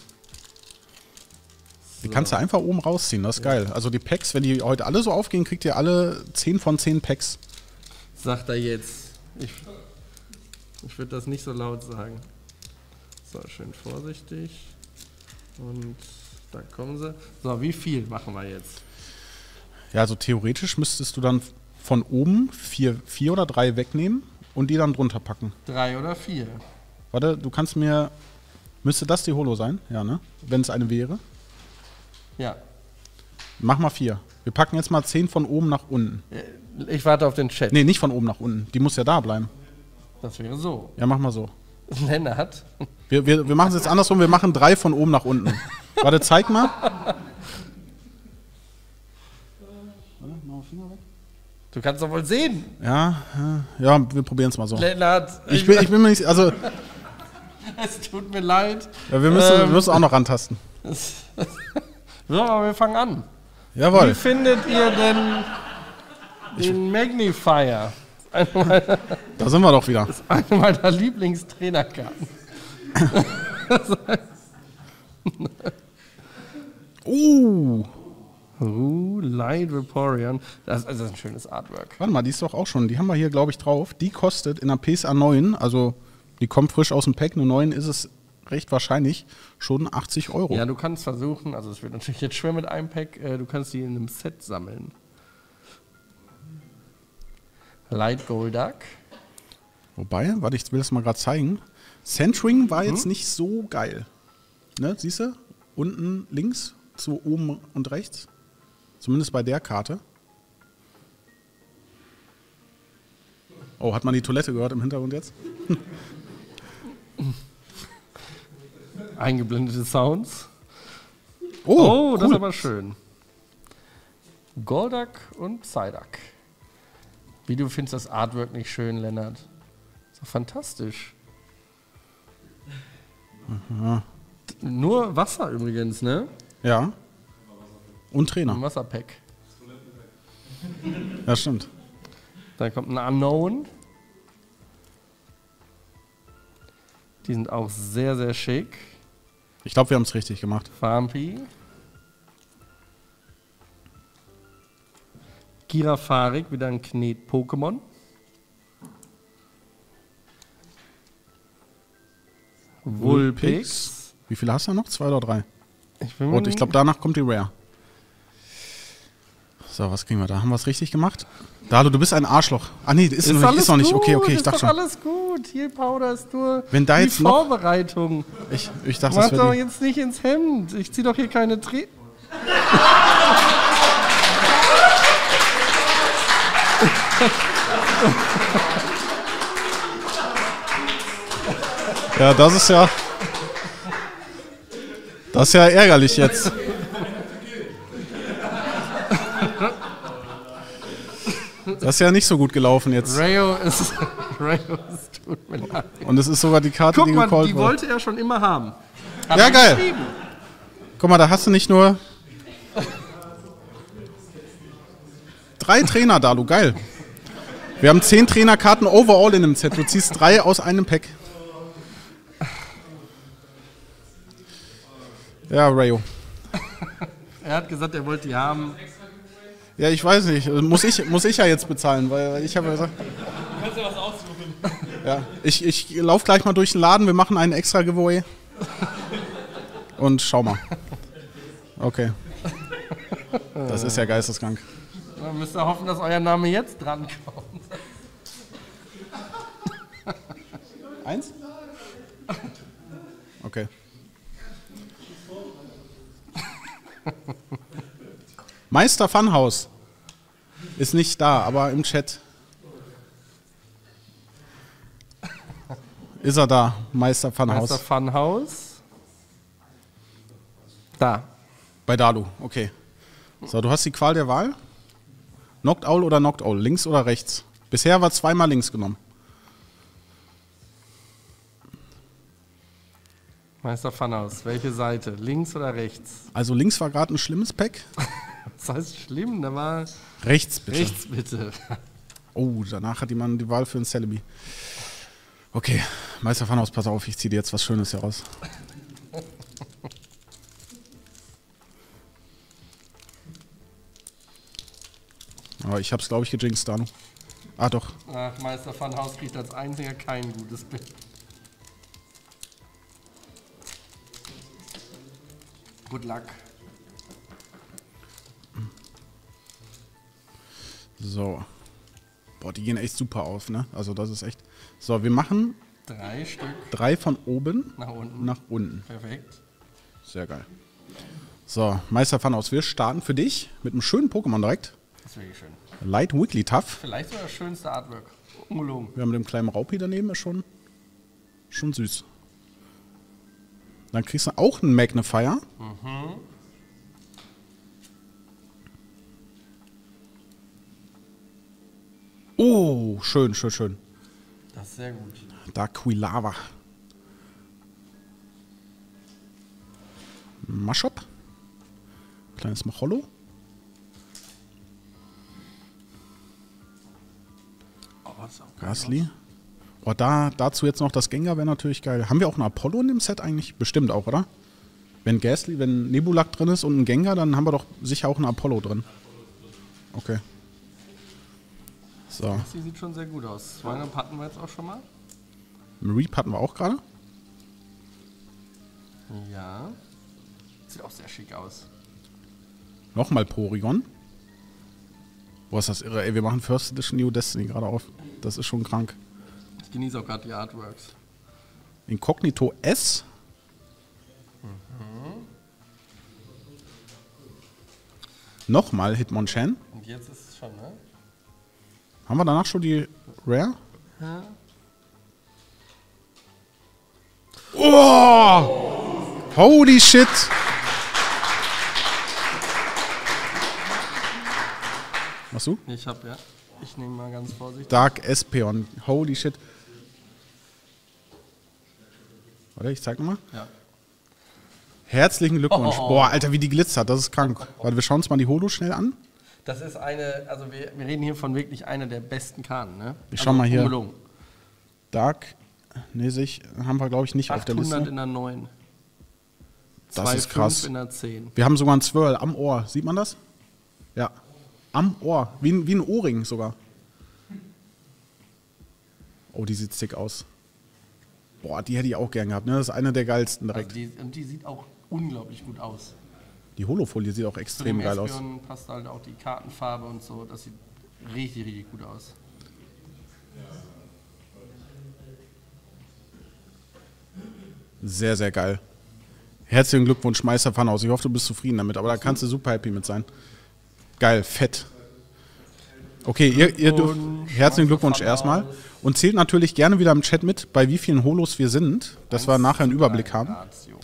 Die kannst du einfach oben rausziehen, das ist geil. Also die Packs, wenn die heute alle so aufgehen, kriegt ihr alle 10 von 10 Packs. Sagt er jetzt. Ich würde das nicht so laut sagen. So, schön vorsichtig. Und da kommen sie. So, wie viel machen wir jetzt? Ja, also theoretisch müsstest du dann von oben 4 oder 3 wegnehmen und die dann drunter packen. 3 oder 4? Warte, du kannst mir... Müsste das die Holo sein? Ja, ne? Wenn es eine wäre. Ja. Mach mal 4. Wir packen jetzt mal 10 von oben nach unten. Ich warte auf den Chat. Nee, nicht von oben nach unten. Die muss ja da bleiben. Das wäre so. Ja, mach mal so. Lennart. Wir machen es jetzt andersrum. Wir machen 3 von oben nach unten. Warte, zeig mal. Du kannst doch wohl sehen. Ja, wir probieren es mal so. Lennart. Ich bin mir nicht... Also, Es tut mir leid. ja, wir müssen auch noch rantasten. So, aber wir fangen an. Wie Jawohl. findet ihr denn den Magnifier? Da sind wir doch wieder. Eine meiner Lieblingstrainerkarten. Light Vaporeon. Das ist ein schönes Artwork. Warte mal, die ist doch auch schon. Die haben wir hier, glaube ich, drauf. Die kostet in der PSA 9, also die kommt frisch aus dem Pack, nur 9 ist es recht wahrscheinlich, schon 80 €. Ja, du kannst versuchen, also es wird natürlich jetzt schwer mit einem Pack, du kannst die in einem Set sammeln. Light Golduck. Wobei, warte, ich will das mal gerade zeigen. Centering war jetzt nicht so geil. Ne, siehst du? Unten links zu oben und rechts. Zumindest bei der Karte. Oh, hat man die Toilette gehört im Hintergrund jetzt? Eingeblendete Sounds. Oh, das ist cool. aber schön. Golduck und Psyduck. Wie du findest das Artwork nicht schön, Lennart? Ist doch fantastisch. Aha. Nur Wasser übrigens, ne? Ja. Und Ein Trainer. Wasserpack. Ja, stimmt. Dann kommt ein Unknown. Die sind auch sehr, sehr schick. Ich glaube, wir haben es richtig gemacht. Farmpi. Girafarik, wieder ein Knet-Pokémon. Vulpix. Wie viele hast du noch? 2 oder 3? Ich bin Und ich glaube, danach kommt die Rare. So, was kriegen wir da? Haben wir es richtig gemacht? Dalu, du bist ein Arschloch. Ah nee, ist noch nicht. Okay, ich ist dachte doch schon. alles gut. Hier Powder ist nur Wenn da die jetzt noch- Vorbereitung. Ich dachte, Mach das doch wäre die... jetzt nicht ins Hemd. Ich zieh doch hier keine Ja, das ist ja... Das ist ja ärgerlich jetzt. Das ist ja nicht so gut gelaufen jetzt. Rayo ist tut mir leid. Und es ist sogar die Karte, Guck die mal, gecallt die wurde. wollte er schon immer haben. Hat Ja, er geil. geschrieben. Guck mal, da hast du nicht nur 3 Trainer, Dalu, geil. Wir haben 10 Trainerkarten overall in dem Set. Du ziehst 3 aus einem Pack. Ja, Rayo. Er hat gesagt, er wollte die haben. Ja, ich weiß nicht. Muss ich ja jetzt bezahlen, weil ich habe ja gesagt. Du kannst ja was aussuchen. Ja, ich laufe gleich mal durch den Laden. Wir machen einen extra Giveaway. Und schau mal. Okay. Das ist ja geisteskrank. Dann müsst ihr hoffen, dass euer Name jetzt dran kommt. 1? Okay. Meister Funhouse ist nicht da, aber im Chat. Ist er da, Meister Funhouse? Meister Funhouse. Da. Bei Dalu, okay. So, du hast die Qual der Wahl. Knocked Owl oder Knocked Owl, links oder rechts? Bisher war 2-mal links genommen. Meister Funhouse. Welche Seite? Links oder rechts? Also links war gerade ein schlimmes Pack. Das heißt schlimm, da war Rechts bitte. rechts bitte. Oh, danach hat jemand die Wahl für einen Celebi. Okay, Meister Funhouse, pass auf, ich ziehe dir jetzt was Schönes heraus. Aber ich hab's, glaube ich, gejinxt, Danu. Ah, doch. Ach, Meister Funhouse kriegt als einziger kein gutes Bild. Good luck. So. Boah, die gehen echt super auf, ne? Also das ist echt... So, wir machen 3 Stück 3 von oben nach unten. nach unten. Perfekt. Sehr geil. So, Meister Funhouse, wir starten für dich mit einem schönen Pokémon direkt. Das ist wirklich schön. Light Wigglytuff. Vielleicht sogar das schönste Artwork. Ungelogen. Wir haben den kleinen Raupi daneben, ist schon süß. Dann kriegst du auch einen Magnifier. Oh, schön, schön, schön. Das ist sehr gut. Da Quilava. Mashop. Kleines Machollo. Oh, das ist auch geil. Gasly. Oh, dazu jetzt noch das Gengar wäre natürlich geil. Haben wir auch einen Apollo in dem Set eigentlich? Bestimmt auch, oder? Wenn Gasly, wenn Nebulak drin ist und ein Gengar, dann haben wir doch sicher auch einen Apollo drin. Okay. So. Die sieht schon sehr gut aus. Swinub hatten wir jetzt auch schon mal. Reap hatten wir auch gerade. Ja. Sieht auch sehr schick aus. Nochmal Porygon. Boah, ist das irre. Ey, wir machen First Edition New Destiny gerade auf. Das ist schon krank. Ich genieße auch gerade die Artworks. Inkognito S. Nochmal Hitmonchan. Und jetzt ist es schon, ne? Haben wir danach schon die Rare? Ja. Oh! Holy shit! Was du? Ich hab, ja. Ich nehme mal ganz vorsichtig. Dark Espeon. Holy shit. Warte, ich zeig nochmal. Ja. Herzlichen Glückwunsch. Oh. Boah, Alter, wie die glitzert. Das ist krank. Warte, wir schauen uns mal die Holo schnell an. Das ist eine, also wir reden hier von wirklich einer der besten Karten, ne? Ich schau mal hier. Ungelungen. Dark, haben wir, glaube ich, nicht auf der 800 Liste. in der 9. Das ist krass. in der 10. Wir haben sogar einen Swirl am Ohr. Sieht man das? Ja. Am Ohr. Wie ein Ohrring sogar. Oh, die sieht sick aus. Boah, die hätte ich auch gern gehabt. Ne? Das ist eine der geilsten direkt. Also die sieht auch unglaublich gut aus. Die Holofolie sieht auch Zu extrem dem geil aus. Espeon passt halt auch die Kartenfarbe und so. Das sieht richtig, richtig gut aus. Sehr, sehr geil. Herzlichen Glückwunsch, Meister Funhaus. Ich hoffe, du bist zufrieden damit, aber da kannst du super happy mit sein. Geil, fett. Okay, ihr dürft, herzlichen Glückwunsch erstmal. Und zählt natürlich gerne wieder im Chat mit, bei wie vielen Holos wir sind, dass wir nachher einen Überblick haben.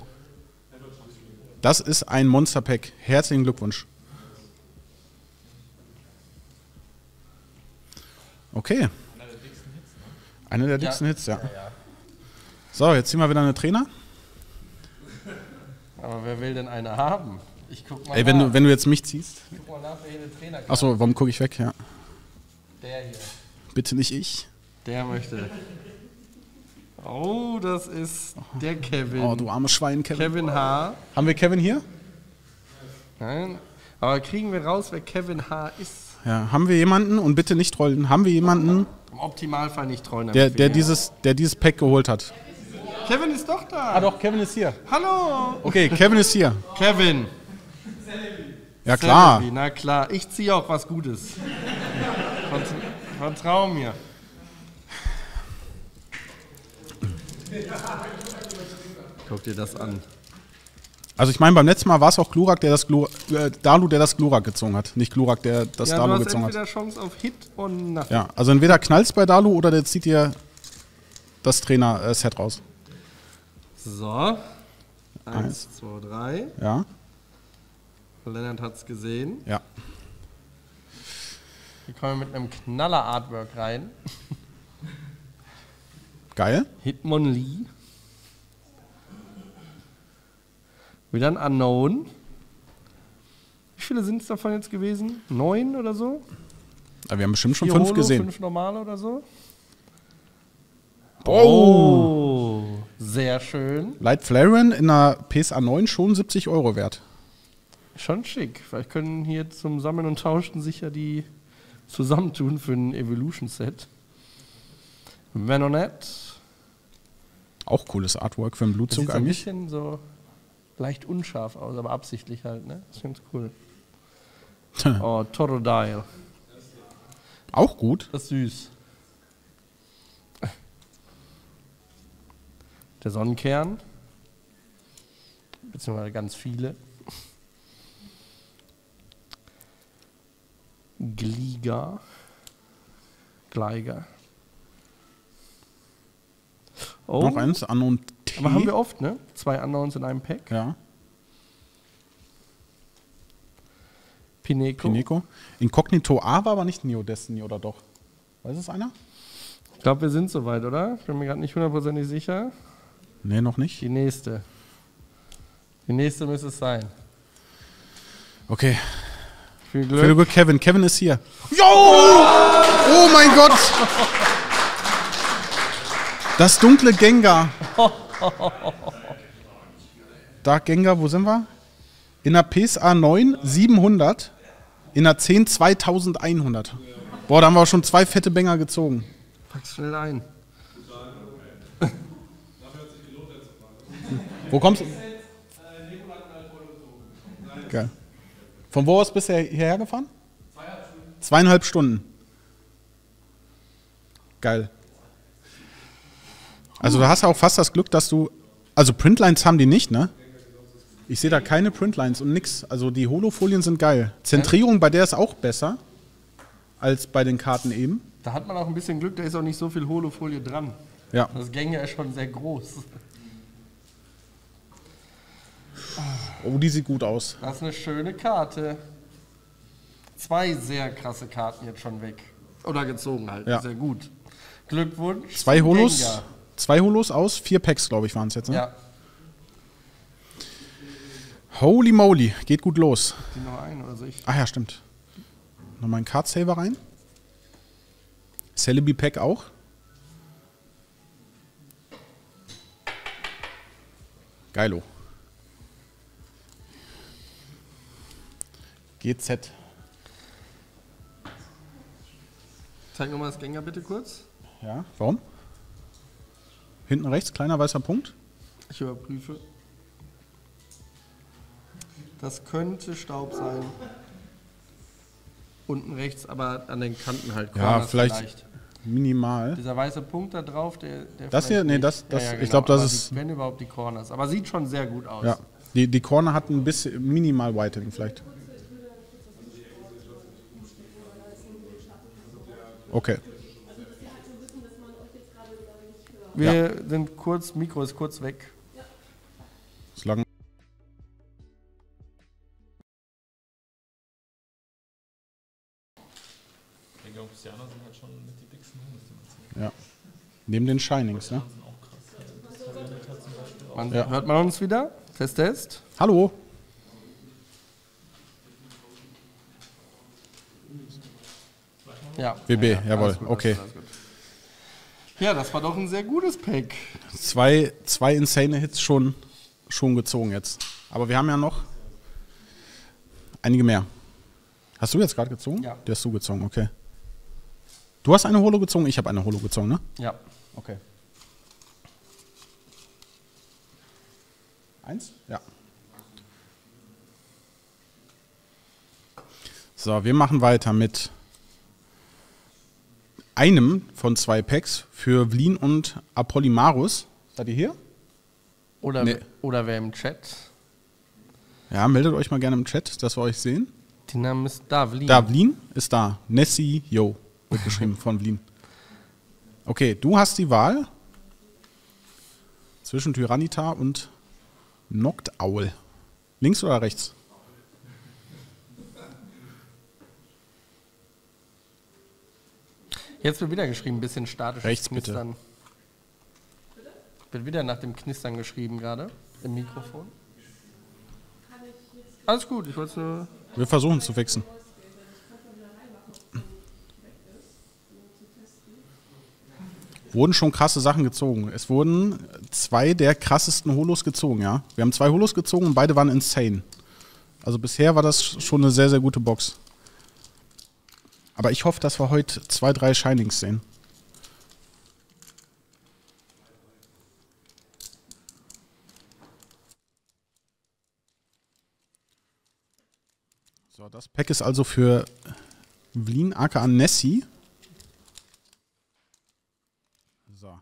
Das ist ein Monster-Pack. Herzlichen Glückwunsch. Okay. Einer der dicksten Hits, ja. So, jetzt ziehen wir wieder eine Trainer. Aber wer will denn eine haben? Ich guck mal Ey, nach. wenn du jetzt mich ziehst. Guck mal nach, wer hier eine Trainer kriegt. Achso, warum gucke ich weg? Ja. Der hier. Bitte nicht ich. Der möchte. Oh, das ist der Kevin. Oh, du armes Schwein, Kevin. Kevin H. Haben wir Kevin hier? Nein. Aber kriegen wir raus, wer Kevin H. ist? Ja, haben wir jemanden, und bitte nicht trollen, haben wir jemanden, Im Optimalfall nicht treuen. der dieses Pack geholt hat? Kevin ist doch da. Ah doch, Kevin ist hier. Hallo. Okay, Kevin ist hier. Kevin. Ja klar. Celebi, na klar. Ich ziehe auch was Gutes. Vertrau mir. Guck dir das an. Also ich meine, beim letzten Mal war es auch Glurak, Dalu, der das Glurak gezogen hat. Nicht Glurak, der das Ja, Dalu du hast gezogen entweder hat. Chance auf Hit und Nothing. Ja, also entweder knallt's bei Dalu oder der zieht dir das Trainer-Set raus. So. 1, 2, 3. Ja, Lennart hat's gesehen. ja. Hier kommen wir mit einem Knaller-Artwork rein. Geil. Hitmonlee. Wieder ein Unknown. Wie viele sind es davon jetzt gewesen? 9 oder so? Ja, wir haben bestimmt schon 4 5 Holo, gesehen. 5 normale oder so? Oh! Sehr schön. Light Flareon in der PSA 9 schon 70 € wert. Schon schick. Vielleicht können hier zum Sammeln und Tauschen sicher die zusammentun für ein Evolution-Set. Venonat. Auch cooles Artwork für einen Das Blutzug sieht so ein eigentlich. bisschen so leicht unscharf aus, aber absichtlich halt, ne? Das ist ganz cool. Oh, Totodile. Auch gut. Das ist süß. Der Sonnenkern. Beziehungsweise ganz viele. Gliga. Gleiger. Oh, Noch eins, Unknown T. aber haben wir oft, ne? 2 Unknowns in einem Pack. Ja, Pineco. Pineco. Incognito A war aber nicht Neo Destiny, oder doch? Weiß es einer? Ich glaube, wir sind soweit, oder? Ich bin mir gerade nicht hundertprozentig sicher. Nee, noch nicht. Die nächste. Die nächste müsste es sein. Okay. Viel Viel Glück. Glück, Kevin. Kevin ist hier. Jo! Oh mein Gott! Das dunkle Gengar. Dark Gengar, wo sind wir? In der PSA 9 700, in der 10 2100. Boah, da haben wir auch schon 2 fette Bänger gezogen. Pack's schnell ein. Wo kommst du? Geil. Von wo aus bist du hierher gefahren? 2,5 Stunden. Geil. Also du hast ja auch fast das Glück, dass du... Also Printlines haben die nicht, ne? Ich sehe da keine Printlines und nix. Also die Holofolien sind geil. Zentrierung bei der ist auch besser als bei den Karten eben. Da hat man auch ein bisschen Glück, da ist auch nicht so viel Holofolie dran. Ja. Das Gänge ist schon sehr groß. Oh, die sieht gut aus. Das ist eine schöne Karte. 2 sehr krasse Karten jetzt schon weg. Oder gezogen halt. Ja. Sehr gut. Glückwunsch. 2 zum Holos. Gengar. 2 Holos aus 4 Packs, glaube ich, waren es jetzt. Ne? Ja. Holy moly, geht gut los. Die noch ein oder soll ich? Ach ja, stimmt. Nochmal ein Card Saver rein. Celebi Pack auch. Geilo. GZ. Zeig nochmal das Gengar bitte kurz. Ja, warum? Hinten rechts, kleiner weißer Punkt. Ich überprüfe. Das könnte Staub sein. Unten rechts, aber an den Kanten halt. Ja, Corners vielleicht minimal. Dieser weiße Punkt da drauf, der Das hier? vielleicht Nee, nicht- das genau. ich glaube, das Aber ist. wenn überhaupt die Corners. Aber sieht schon sehr gut aus. Ja. Die Corner hat ein bisschen minimal Whitening vielleicht. Okay. Wir sind kurz, Mikro ist kurz weg. Solange. Die Oxianer sind halt schon mit die dicksten Hunde, die man sieht. Ja. Neben den Shinings, ne? Die sind auch krass. Das Verwendet zum Beispiel auch. Man, Ja. Hört man uns wieder? Test. Hallo. Ja. WB, ja, jawohl, alles gut, okay. alles gut. Ja, das war doch ein sehr gutes Pack. Zwei insane Hits schon gezogen jetzt. Aber wir haben ja noch einige mehr. Hast du jetzt gerade gezogen? Ja. Die hast du gezogen, okay. Du hast eine Holo gezogen, ich habe eine Holo gezogen, ne? Ja. Okay. 1? Ja. So, wir machen weiter mit einem von 2 Packs für Vlin und Apollimarus. Seid ihr hier? Oder, Nee. oder wer im Chat? Ja, meldet euch mal gerne im Chat, dass wir euch sehen. Die Name ist Davlin. Da, Vlin ist da. Nessie, yo, wird geschrieben von Vlin. Okay, du hast die Wahl zwischen Tyranitar und Noctowl. Links oder rechts? Jetzt wird wieder geschrieben, ein bisschen statisch. Rechts, bitte. Knistern. Wird wieder nach dem Knistern geschrieben gerade im Mikrofon. Alles gut, ich wollte es nur. Wir versuchen es zu fixen. Wurden schon krasse Sachen gezogen. Es wurden 2 der krassesten Holos gezogen, ja. Wir haben 2 Holos gezogen und beide waren insane. Also bisher war das schon eine sehr, sehr gute Box. Aber ich hoffe, dass wir heute 2, 3 Shinings sehen. So, das Pack ist also für Vlin aka Nessie. So.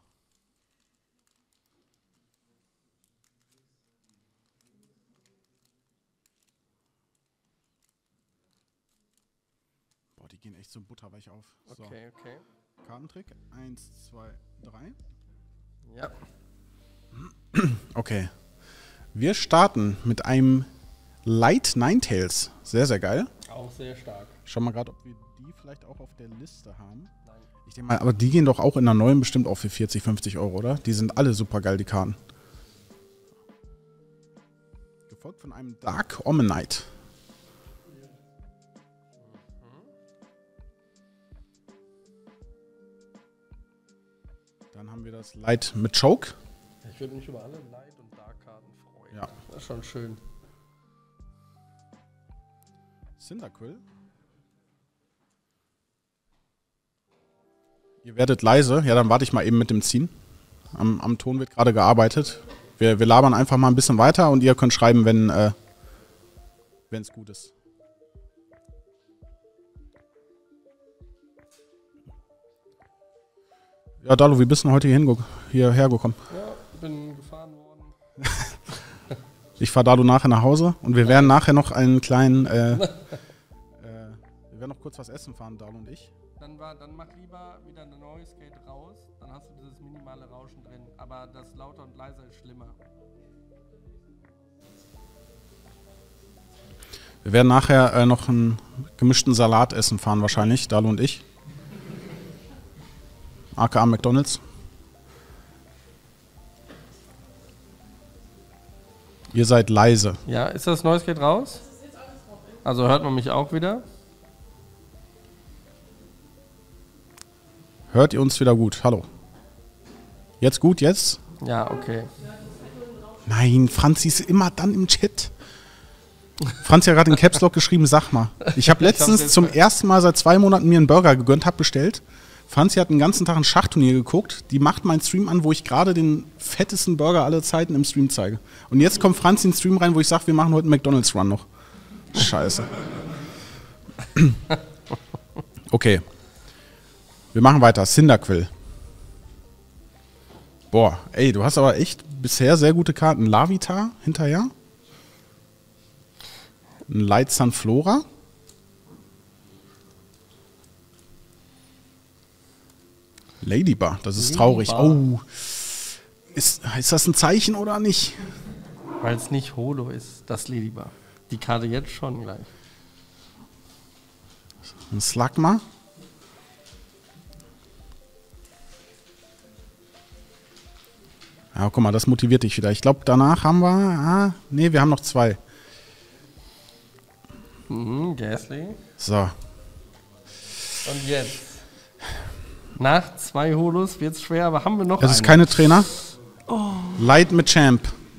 Boah, die gehen echt so butterweich auf. So. Okay. Kartentrick. 1, 2, 3. Ja. Okay. Wir starten mit einem Light Ninetales. Sehr, sehr geil. Auch sehr stark. Schau mal gerade, ob wir die vielleicht auch auf der Liste haben. Nein. Ich denke mal, aber die gehen doch auch in der neuen bestimmt auch für 40, 50 Euro, oder? Die sind alle super geil, die Karten. Gefolgt von einem Dark Omenite. Dann haben wir das Light mit Choke. Ich würde mich über alle Light- und Dark-Karten freuen. Ja. Das ist schon schön. Cyndaquil. Ihr werdet leise. Ja, dann warte ich mal eben mit dem Ziehen. Am Ton wird gerade gearbeitet. Wir labern einfach mal ein bisschen weiter und ihr könnt schreiben, wenn es gut ist. Ja, Dalu, wie bist du denn heute hierher gekommen? Ja, bin gefahren worden. Ich fahre Dalu nachher nach Hause und wir werden nachher noch einen kleinen, wir werden noch kurz was essen fahren, Dalu und ich. Dann mach lieber wieder eine Noise Gate raus, dann hast du dieses minimale Rauschen drin, aber das lauter und leiser ist schlimmer. Wir werden nachher noch einen gemischten Salat essen fahren wahrscheinlich, Dalu und ich. aka McDonald's. Ihr seid leise. Ja, ist das Noise Gate raus? Also hört man mich auch wieder? Hört ihr uns wieder gut? Hallo. Jetzt gut, jetzt? Ja, okay. Nein, Franzi ist immer dann im Chat. Franzi hat gerade in Caps Lock geschrieben, sag mal. Ich habe letztens zum ersten Mal seit 2 Monaten mir einen Burger gegönnt, hab bestellt. Franzi hat den ganzen Tag ein Schachturnier geguckt. Die macht meinen Stream an, wo ich gerade den fettesten Burger aller Zeiten im Stream zeige. Und jetzt kommt Franzi in den Stream rein, wo ich sage, wir machen heute einen McDonald's-Run noch. Scheiße. Okay. Wir machen weiter. Cyndaquil. Boah, ey, du hast aber echt bisher sehr gute Karten. Larvitar hinterher. Ein Light Sunflora. Ladybar, das ist traurig. Oh. Ist das ein Zeichen oder nicht? Weil es nicht Holo ist, das Ladybar. Die Karte jetzt schon gleich. Ein Slugma. Ja, guck mal, das motiviert dich wieder. Ich glaube, danach haben wir... nee, wir haben noch 2. Gasly. So. Und jetzt? Nach 2 Holos wird es schwer, aber haben wir noch Es ist keine Trainer. Oh. Light mit Champ.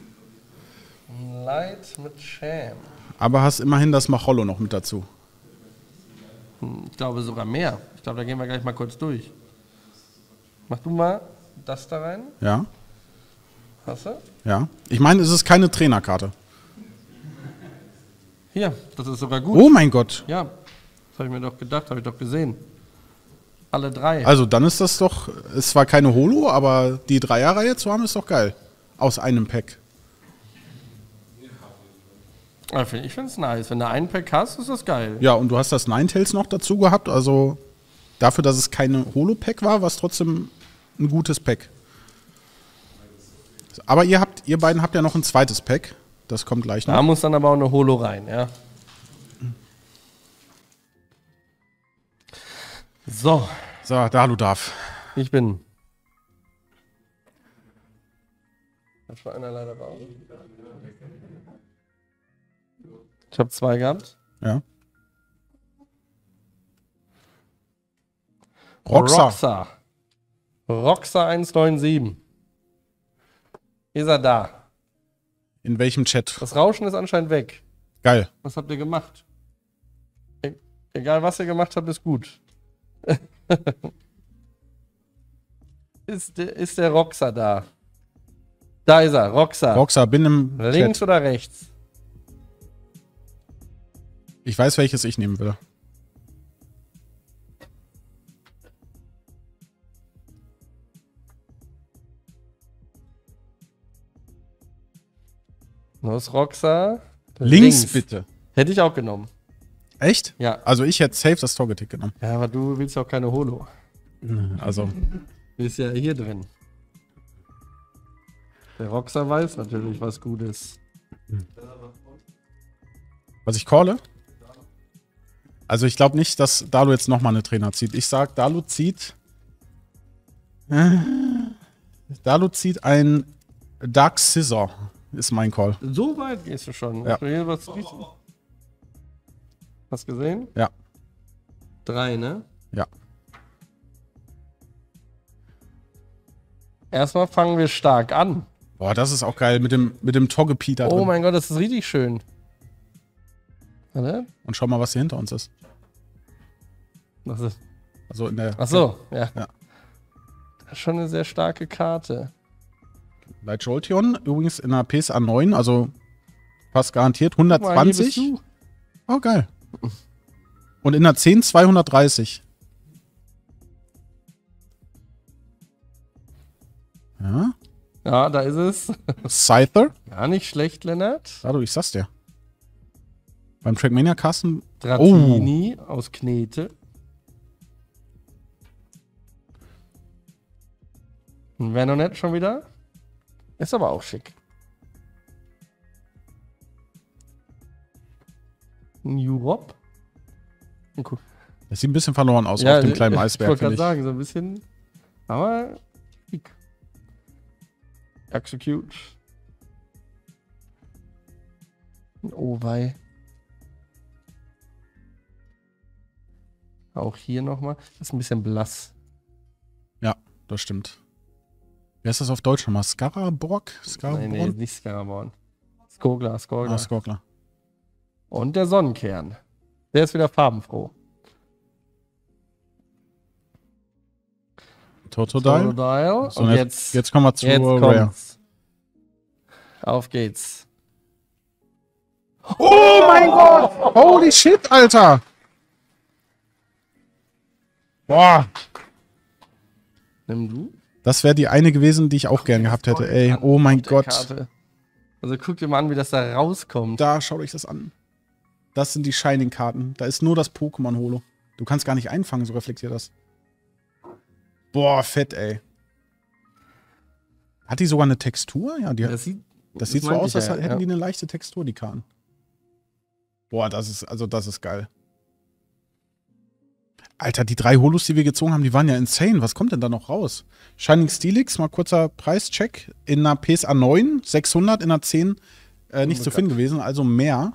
Light mit Champ. Aber hast immerhin das Macholo noch mit dazu. Ich glaube sogar mehr. Ich glaube, da gehen wir gleich mal kurz durch. Mach du mal das da rein. Ja. Hast du? Ja. Ich meine, es ist keine Trainerkarte. Hier, das ist sogar gut. Oh mein Gott. Ja, das habe ich mir doch gedacht, habe ich doch gesehen. Alle 3. Also dann ist das doch, es war keine Holo, aber die Dreierreihe zu haben ist doch geil. Aus einem Pack. Ich finde es nice. Wenn du einen Pack hast, ist das geil. Ja, und du hast das Ninetales noch dazu gehabt, also dafür, dass es keine Holo-Pack war, war es trotzdem ein gutes Pack. Aber ihr beiden habt ja noch ein zweites Pack. Das kommt gleich noch. Da muss dann aber auch eine Holo rein, ja. So. So, Dalu darf. Ich bin. Hat schon einer leider raus. Ich habe 2 gehabt. Ja. Roxa. Roxa 197. Ist er da? In welchem Chat? Das Rauschen ist anscheinend weg. Geil. Was habt ihr gemacht? Egal was ihr gemacht habt, ist gut. Ist der Roxa da? Da ist er, Roxa. Roxa, bin im Links Chat. oder rechts? Ich weiß, welches ich nehmen will. Los, Roxa. Links bitte. Hätte ich auch genommen. Echt? Ja. Also ich hätte safe das Torgetick genommen. Ja, aber du willst ja auch keine Holo. Also. Du bist ja hier drin. Der Roxa weiß natürlich, was gut ist. Was ich calle? Also ich glaube nicht, dass Dalu jetzt nochmal eine Trainer zieht. Ich sag, Dalu zieht ein Dark Scissor. Ist mein Call. So weit gehst du schon. Ja. Hast du gesehen? Ja. 3, ne? Ja. Erstmal fangen wir stark an. Boah, das ist auch geil mit dem Togepi da drin. Oh mein Gott, das ist richtig schön. Warte. Und schau mal, was hier hinter uns ist. Das ist. Also in der. Ach so, ja. Ja. Das ist schon eine sehr starke Karte. Light Jolteon, übrigens in der PSA 9, also fast garantiert Guck mal, hier 120. bist du. Oh, geil. Und in der 10 230. Ja. Ja, da ist es. Scyther. Gar nicht schlecht, Lennart. Hallo, ich sag's dir. Beim Trackmania Carsten. Dratini aus Knete. Ein Venonet schon wieder. Ist aber auch schick. Ein Europe. Cool. Das sieht ein bisschen verloren aus Ja, auf dem kleinen ich Eisberg, wollte finde gerade ich. sagen, so ein bisschen. Aber schick. Execute. Oh wei. Auch hier nochmal. Das ist ein bisschen blass. Ja, das stimmt. Wer ist das auf Deutsch nochmal? Skaraborg? Nee, Skaraborg? nicht Scaraborn. Skogler. Ah, Skogler. Und der Sonnenkern. Der ist wieder farbenfroh. Totodile. Totodile. So, Und jetzt kommen wir zu jetzt Rare. kommt's. Auf geht's. Oh mein Gott! Holy shit, Alter! Boah! Nimm du. Das wäre die eine gewesen, die ich auch gern gehabt hätte. Ey, oh mein Gott. Karte. Also guck dir mal an, wie das da rauskommt. Da, schaut euch das an. Das sind die Shining-Karten. Da ist nur das Pokémon-Holo. Du kannst gar nicht einfangen, so reflektiert das. Boah, fett, ey. Hat die sogar eine Textur? Ja, Das sieht so meinte aus, ich als ja, hätten ja. die eine leichte Textur, die Karten. Boah, das ist geil. Alter, die 3 Holos, die wir gezogen haben, die waren ja insane. Was kommt denn da noch raus? Shining Steelix, mal kurzer Preischeck. In einer PSA 9, 600, in einer 10 nicht zu finden gewesen, also mehr.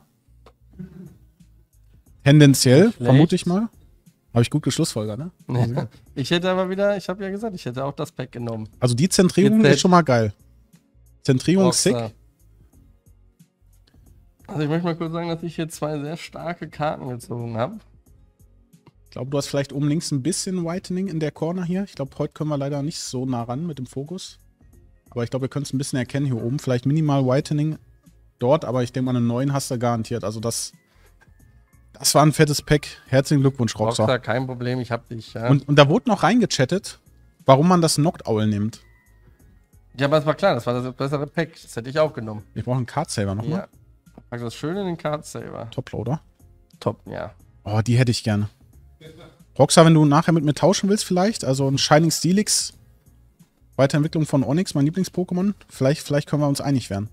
Tendenziell, Nicht schlecht. vermute ich mal. Habe ich gut geschlussfolgert, ne? Ja. Ich hätte aber wieder, ich habe ja gesagt, ich hätte auch das Pack genommen. Also die Zentrierung Jetzt ist schon mal geil. Zentrierung Rockstar. sick. Also ich möchte mal kurz sagen, dass ich hier 2 sehr starke Karten gezogen habe. Ich glaube, du hast vielleicht oben links ein bisschen Whitening in der Corner hier. Ich glaube, heute können wir leider nicht so nah ran mit dem Fokus. Aber ich glaube, wir können es ein bisschen erkennen hier oben. Vielleicht minimal Whitening dort, aber ich denke mal, einen neuen hast du garantiert. Also das war ein fettes Pack. Herzlichen Glückwunsch, Rockstar. Rockstar, kein Problem, ich hab dich. Ja. Und da wurde noch reingechattet, warum man das Knocked Owl nimmt. Ja, aber es war klar, das war das bessere Pack. Das hätte ich auch genommen. Ich brauche einen Card-Saver nochmal. Ja. Pack das schön in den Card Saver. Toploader. Top, ja. Oh, die hätte ich gerne. Rockstar, wenn du nachher mit mir tauschen willst vielleicht, also ein Shining Steelix, Weiterentwicklung von Onyx, mein Lieblings-Pokémon, vielleicht können wir uns einig werden.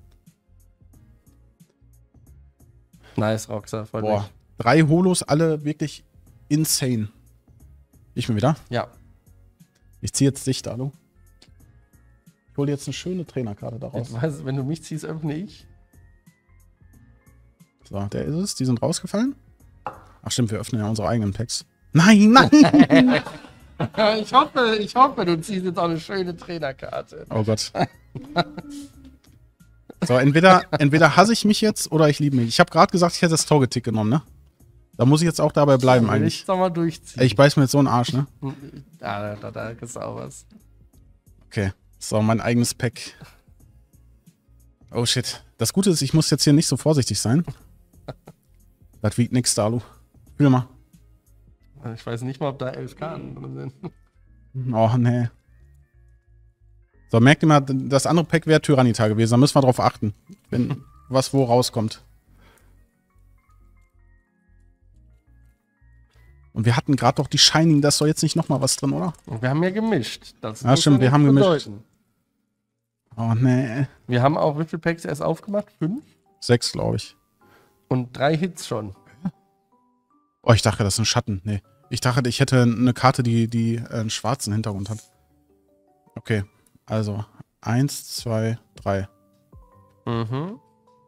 Nice, Rockstar, voll Boah, 3 Holos, alle wirklich insane. Ich bin wieder. Ja. Ich ziehe jetzt dicht, hallo. Ich hole jetzt eine schöne Trainerkarte daraus. Ich weiß, wenn du mich ziehst, öffne ich. So, der ist es. Die sind rausgefallen. Ach stimmt, wir öffnen ja unsere eigenen Packs. Nein, nein! Ich hoffe, du ziehst jetzt auch eine schöne Trainerkarte. Oh Gott. So, entweder hasse ich mich jetzt oder ich liebe mich. Ich habe gerade gesagt, ich hätte das Togetic genommen, ne? Da muss ich jetzt auch dabei bleiben Will eigentlich. ich doch mal durchziehen. Ey, ich beiß mir jetzt so einen Arsch, ne? Da ist auch was. Okay. So, mein eigenes Pack. Oh shit. Das Gute ist, ich muss jetzt hier nicht so vorsichtig sein. Das wiegt nix, Dalu. Spiel mal. Ich weiß nicht mal, ob da 11 Karten drin sind. Oh, nee. So, merkt ihr mal, das andere Pack wäre Tyranitar gewesen. Da müssen wir drauf achten, wenn was wo rauskommt. Und wir hatten gerade doch die Shining, da ist doch jetzt nicht nochmal was drin, oder? Und wir haben ja gemischt. Das Ja, muss stimmt, wir nichts haben gemischt. bedeuten. Oh, nee. Wir haben auch, wie viele Packs erst aufgemacht? 5? 6, glaube ich. Und 3 Hits schon. Oh, ich dachte, das ist ein Schatten. Nee. Ich dachte, ich hätte eine Karte, die einen schwarzen Hintergrund hat. Okay, also 1, 2, 3. Mhm.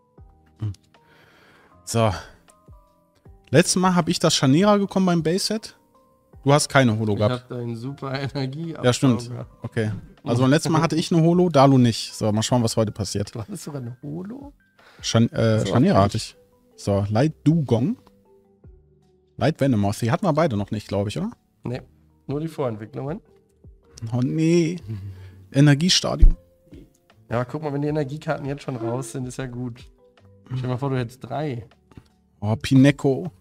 So. Letztes Mal habe ich das Scharnierer bekommen beim Base-Set. Du hast keine Holo Ich gehabt. habe da einen super Energie. Ja, stimmt. Okay. Also beim letzten Mal hatte ich eine Holo, Dalu nicht. So, mal schauen, was heute passiert. Du hattest sogar eine Holo? Scharnierer hatte ich. So, Light Dugong. Light Venomoth. Die hatten wir beide noch nicht, glaube ich, oder? Nee, nur die Vorentwicklungen. Oh nee. Energiestadium. Ja, aber guck mal, wenn die Energiekarten jetzt schon raus sind, ist ja gut. Stell dir mal vor, du hättest 3. Oh, Pinecco.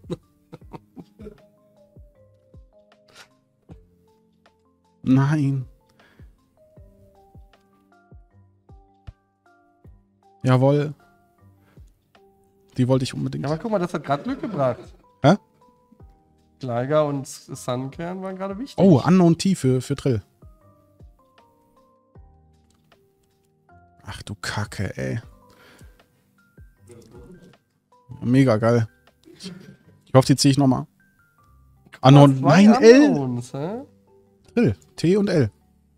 Nein. Jawohl. Die wollte ich unbedingt. Ja, aber guck mal, das hat gerade Glück gebracht. Hä? Gligar und Sunkern waren gerade wichtig. Oh, Unknown T für Trill. Ach du Kacke, ey. Mega geil. Ich hoffe, die ziehe ich nochmal. Unknown. Nein, L. Unknowns, hä? Trill. T und L.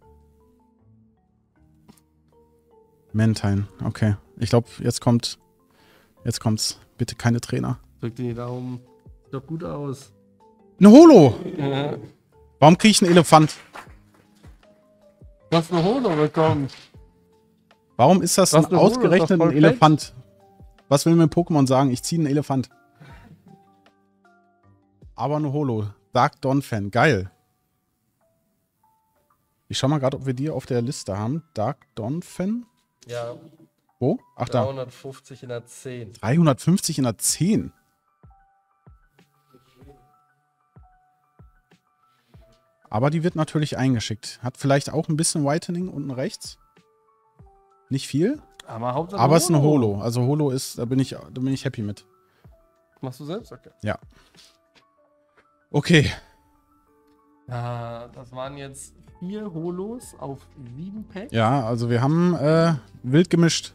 Mantine. Okay. Ich glaube, jetzt kommt's. Bitte keine Trainer. Drück dir die Daumen. Sieht doch gut aus. Eine Holo. Ja. Warum kriege ich einen Elefant? Du hast eine Holo bekommen. Warum ist das Was ein eine Holo? Ist ausgerechnet doch ein voll Elefant? Was will mir Pokémon sagen? Ich ziehe einen Elefant. Aber eine Holo. Dark Dawn-Fan. Geil. Ich schau mal gerade, ob wir die auf der Liste haben. Dark Dawn-Fan. Ja, Wo? Ach, da. 350 in der 10. 350 in der 10. Aber die wird natürlich eingeschickt. Hat vielleicht auch ein bisschen Whitening unten rechts. Nicht viel. Aber Hauptsache Aber es ist eine Holo. Also Holo ist, da bin ich happy mit. Machst du selbst? Okay. Ja. Okay. Ja, das waren jetzt 4 Holos auf 7 Packs. Ja, also wir haben wild gemischt.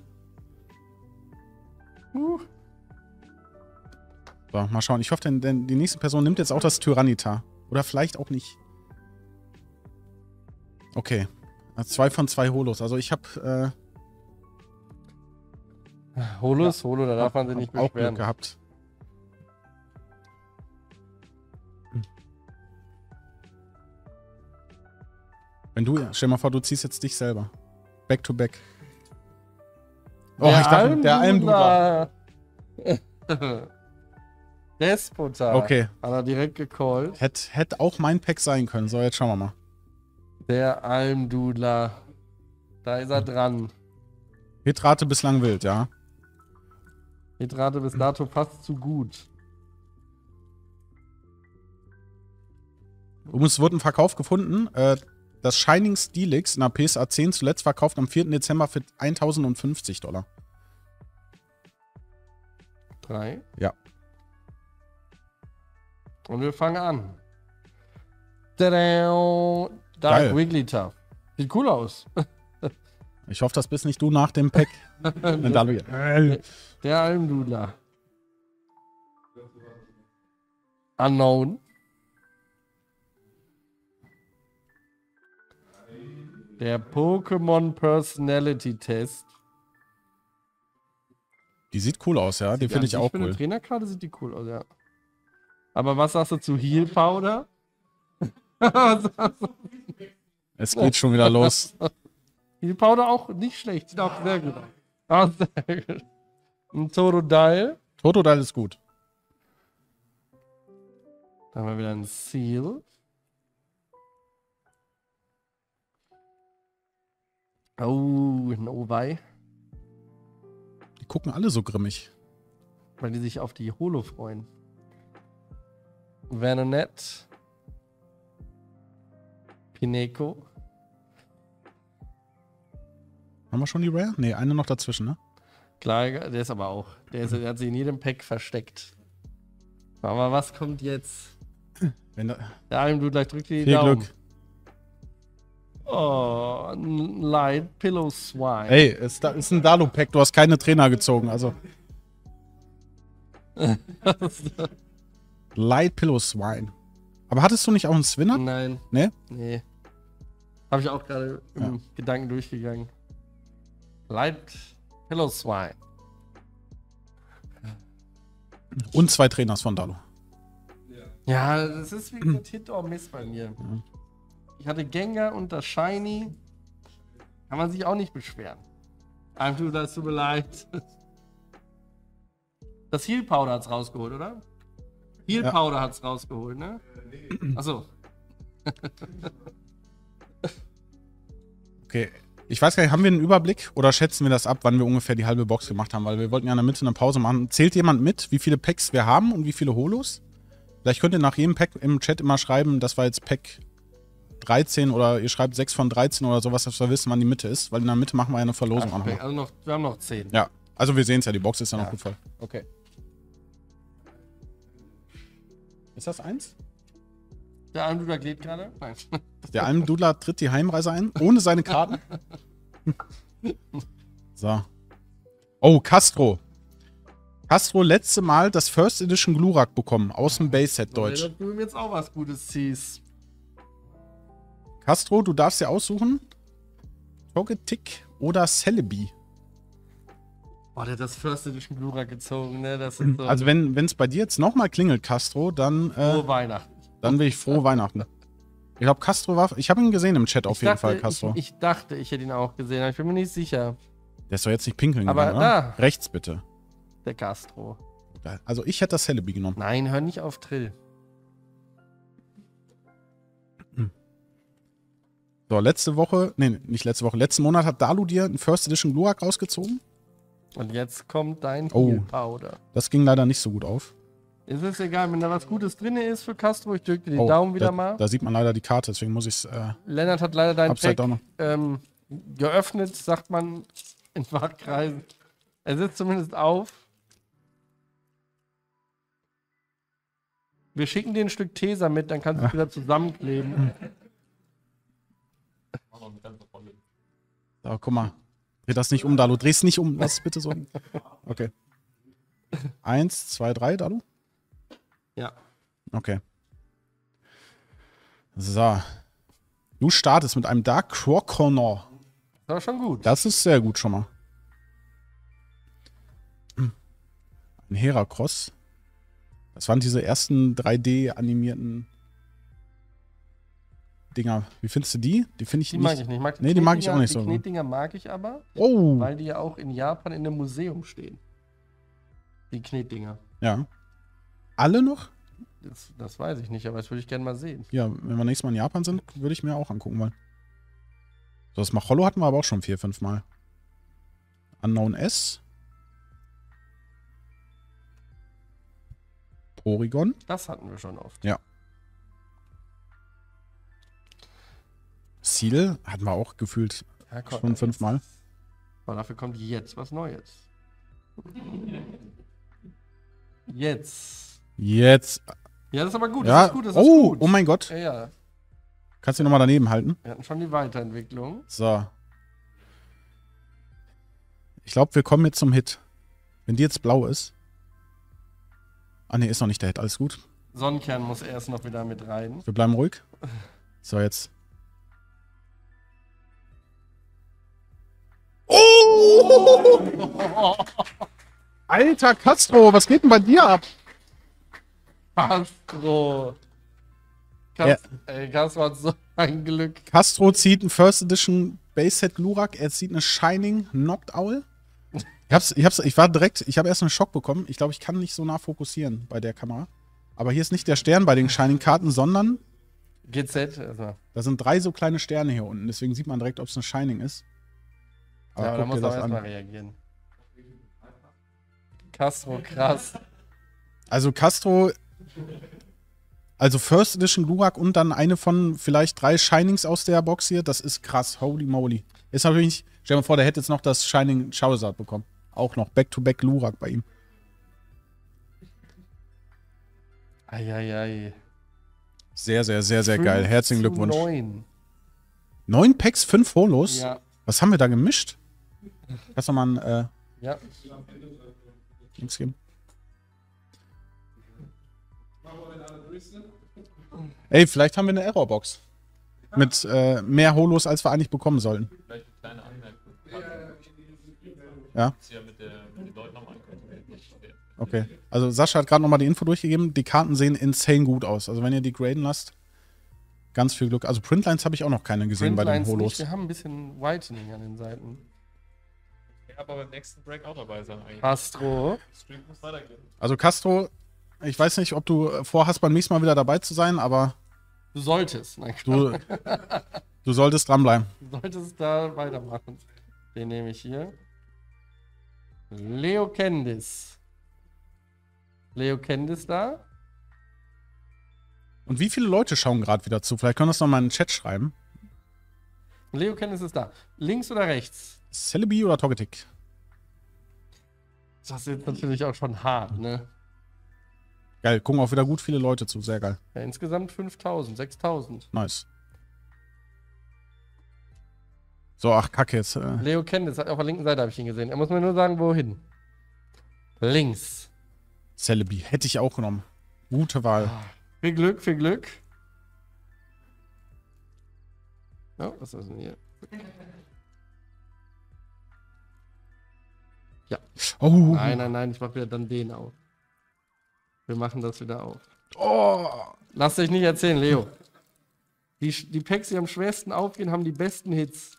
So, mal schauen. Ich hoffe, denn die nächste Person nimmt jetzt auch das Tyranitar. Oder vielleicht auch nicht. Okay. 2 von 2 Holos. Also ich habe Holo ist Holo, da darf man sich nicht auch Glück beschweren. gehabt. Wenn du, stell mal vor, du ziehst jetzt dich selber. Back to back. Oh, ich dachte, der Almdudler. Despota. Okay. Hat er direkt gecallt. Hätte auch mein Pack sein können. So, jetzt schauen wir mal. Der Almdudler. Da ist er dran. Hitrate bislang wild, ja. Hitrate bis dato fast zu gut. Es wurde ein Verkauf gefunden. Das Shining Steelix in der PSA 10 zuletzt verkauft am 4. Dezember für $1050. 3. Ja. Und wir fangen an. Tadam! Dark Geil. Wigglytuff. Sieht cool aus. Ich hoffe, das bist nicht du nach dem Pack. Wenn da Der Almdudler. Unknown. Der Pokémon Personality Test. Die sieht cool aus, ja. Die finde ich auch Für eine cool. Trainerkarte sieht die cool aus, ja. Aber was sagst du zu Heal Powder? Was sagst du? Es geht schon wieder los. Heal Powder auch nicht schlecht. Sieht auch sehr gut aus. Ah, sehr gut. Ein Totodile. Totodile ist gut. Dann haben wir wieder ein Seal. Oh, ein Owei. Die gucken alle so grimmig. Weil die sich auf die Holo freuen. Venonette. Pineco. Haben wir schon die Rare? Ne, eine noch dazwischen, ne? Klar, der ist aber auch. Der hat sich in jedem Pack versteckt. Aber was kommt jetzt? Wenn da, Der Almdudler drückt die viel Daumen. Glück. Oh, ein Light Pillow Swine. Ey, ist ein Dalu-Pack. Du hast keine Trainer gezogen, also. Light Pillow Swine. Aber hattest du nicht auch einen Swinner? Nein. Ne? Nee. Habe ich auch gerade im Gedanken durchgegangen. Light Pillow Swine. Und 2 Trainers von Dalu. Ja, das ist wie gesagt Hit or Miss bei mir. Ich hatte Gengar und das Shiny. Kann man sich auch nicht beschweren. Almdudler, es tut mir leid. Das Heal Powder hat's rausgeholt, oder? Heal Ja. Powder hat's rausgeholt, ne? Achso. Okay. Ich weiß gar nicht, haben wir einen Überblick oder schätzen wir das ab, wann wir ungefähr die halbe Box gemacht haben? Weil wir wollten ja in der Mitte eine Pause machen. Zählt jemand mit, wie viele Packs wir haben und wie viele Holos? Vielleicht könnt ihr nach jedem Pack im Chat immer schreiben, das war jetzt Pack 13 oder ihr schreibt 6 von 13 oder sowas, dass wir wissen, wann die Mitte ist. Weil in der Mitte machen wir ja eine Verlosung auch noch. Also wir haben noch 10. Ja. Also wir sehen es ja, die Box ist ja noch gut voll. Okay. Ist das 1? Der Almdudler geht gerade? Nein. Der Almdudler tritt die Heimreise ein, ohne seine Karten. So. Oh, Castro. Castro letzte Mal das First Edition Glurak bekommen, aus dem Base-Set Deutsch. Dass du ihm jetzt auch was Gutes ziehst. Castro, du darfst dir aussuchen. Togetic oder Celebi. Boah, der hat das First Edition Glurak gezogen, ne? Das ist so Also wenn es bei dir jetzt nochmal klingelt, Castro, dann frohe Weihnachten. will ich frohe Weihnachten. Ich glaube, Castro war... Ich habe ihn gesehen im Chat auf jeden Fall, Castro. Ich dachte, ich hätte ihn auch gesehen, aber ich bin mir nicht sicher. Der ist doch jetzt nicht pinkeln Aber gegangen, da. oder? Rechts bitte. Der Castro. Also ich hätte das Celebi genommen. Nein, hör nicht auf Trill. So, letzten Monat hat Dalu dir einen First Edition Glurak rausgezogen. Und jetzt kommt dein Oh. Heal Powder. Das ging leider nicht so gut auf. Es ist egal, wenn da was Gutes drin ist für Castro, ich drücke dir den Daumen wieder mal. Da sieht man leider die Karte, deswegen muss ich es Lennart hat leider dein Upside Pack Down geöffnet, sagt man in Fachkreisen. Er sitzt zumindest auf. Wir schicken dir ein Stück Tesa mit, dann kannst du es wieder zusammenkleben. So, guck mal. Dreh das nicht um, Dalu. Dreh's nicht um. Lass es bitte so. Okay. 1, 2, 3, Dalu? Ja. Okay. So. Du startest mit einem Dark Croconaw. Das war schon gut. Das ist sehr gut schon mal. Ein Heracross. Das waren diese ersten 3D-animierten Dinger. Wie findest du die? Die finde ich Die nicht. mag ich nicht. Nee, die mag ich auch nicht so. Die Knetdinger mag ich aber, Oh. weil die ja auch in Japan in einem Museum stehen. Die Knetdinger. Ja. Alle noch? Das weiß ich nicht, aber das würde ich gerne mal sehen. Ja, wenn wir nächstes Mal in Japan sind, würde ich mir auch angucken wollen. So, das Machollo hatten wir aber auch schon 4, 5 Mal. Unknown S. Porygon. Das hatten wir schon oft. Ja. Seal hatten wir auch gefühlt Ja, komm, schon 5 Mal. Aber dafür kommt jetzt was Neues. Jetzt. Jetzt. Ja, das ist aber gut. Ja. Das ist gut. Das ist Oh, gut. oh mein Gott. Ja, ja. Kannst du nochmal daneben halten? Wir hatten schon die Weiterentwicklung. So. Ich glaube, wir kommen jetzt zum Hit. Wenn die jetzt blau ist. Ah, ne, ist noch nicht der Hit. Alles gut. Sonnenkern muss erst noch wieder mit rein. Wir bleiben ruhig. So, jetzt. Oh! Alter Castro, was geht denn bei dir ab? Castro. Castro hat so ein Glück. Castro zieht ein First Edition Base Set Glurak. Er zieht eine Shining Knocked Owl. Ich habe erst einen Schock bekommen. Ich glaube, ich kann nicht so nah fokussieren bei der Kamera. Aber hier ist nicht der Stern bei den Shining-Karten, sondern GZ. Also. da sind 3 so kleine Sterne hier unten. Deswegen sieht man direkt, ob es eine Shining ist. Aber Ja, da guck muss dir man das erstmal an. reagieren. Castro, krass. Also Castro, also First Edition Glurak und dann eine von vielleicht 3 Shinings aus der Box hier. Das ist krass. Holy moly. Ist natürlich nicht, stell dir mal vor, der hätte jetzt noch das Shining Charizard bekommen. Auch noch Back-to-Back Glurak bei ihm. Eieiei. Sehr, sehr, sehr, sehr geil. Herzlichen Glückwunsch. 9. 9 Packs, 5 Holos? Ja. Was haben wir da gemischt? Lass doch mal ein Ja. Links geben. Ey, vielleicht haben wir eine Errorbox. Mit mehr Holos, als wir eigentlich bekommen sollten. Vielleicht eine kleine Anmerkung. Ja? Dass ihr mit den Leuten nochmal angucken. Okay. Also Sascha hat gerade nochmal die Info durchgegeben. Die Karten sehen insane gut aus. Also wenn ihr die graden lasst, ganz viel Glück. Also Printlines habe ich auch noch keine gesehen bei den Printlines Holos. nicht. Wir haben ein bisschen Whitening an den Seiten. Ja, aber beim nächsten Break auch dabei sein eigentlich. Castro. Stream muss weitergehen. Also Castro, ich weiß nicht, ob du vorhast, beim nächsten Mal wieder dabei zu sein, aber Du solltest. Nein, du solltest dranbleiben. du solltest da weitermachen. Den nehme ich hier. Leo Candice. Leo Candice da. Und wie viele Leute schauen gerade wieder zu? Vielleicht können wir das nochmal in den Chat schreiben. Leo Candice ist da. Links oder rechts? Celebi oder Togetic? Das ist jetzt natürlich auch schon hart, ne? Geil, gucken auch wieder gut viele Leute zu. Sehr geil. Ja, insgesamt 5.000, 6.000. Nice. So, ach, Kacke jetzt. Leo kennt es, auf der linken Seite habe ich ihn gesehen. Er muss mir nur sagen, wohin. Links. Celebi. Hätte ich auch genommen. Gute Wahl. Viel Glück, viel Glück. Oh, was ist denn hier? Ja. Oh. Nein, nein, nein, ich mach wieder dann den auf. Wir machen das wieder auf. Oh. Lass dich nicht erzählen, Leo. Die Packs, die am schwersten aufgehen, haben die besten Hits.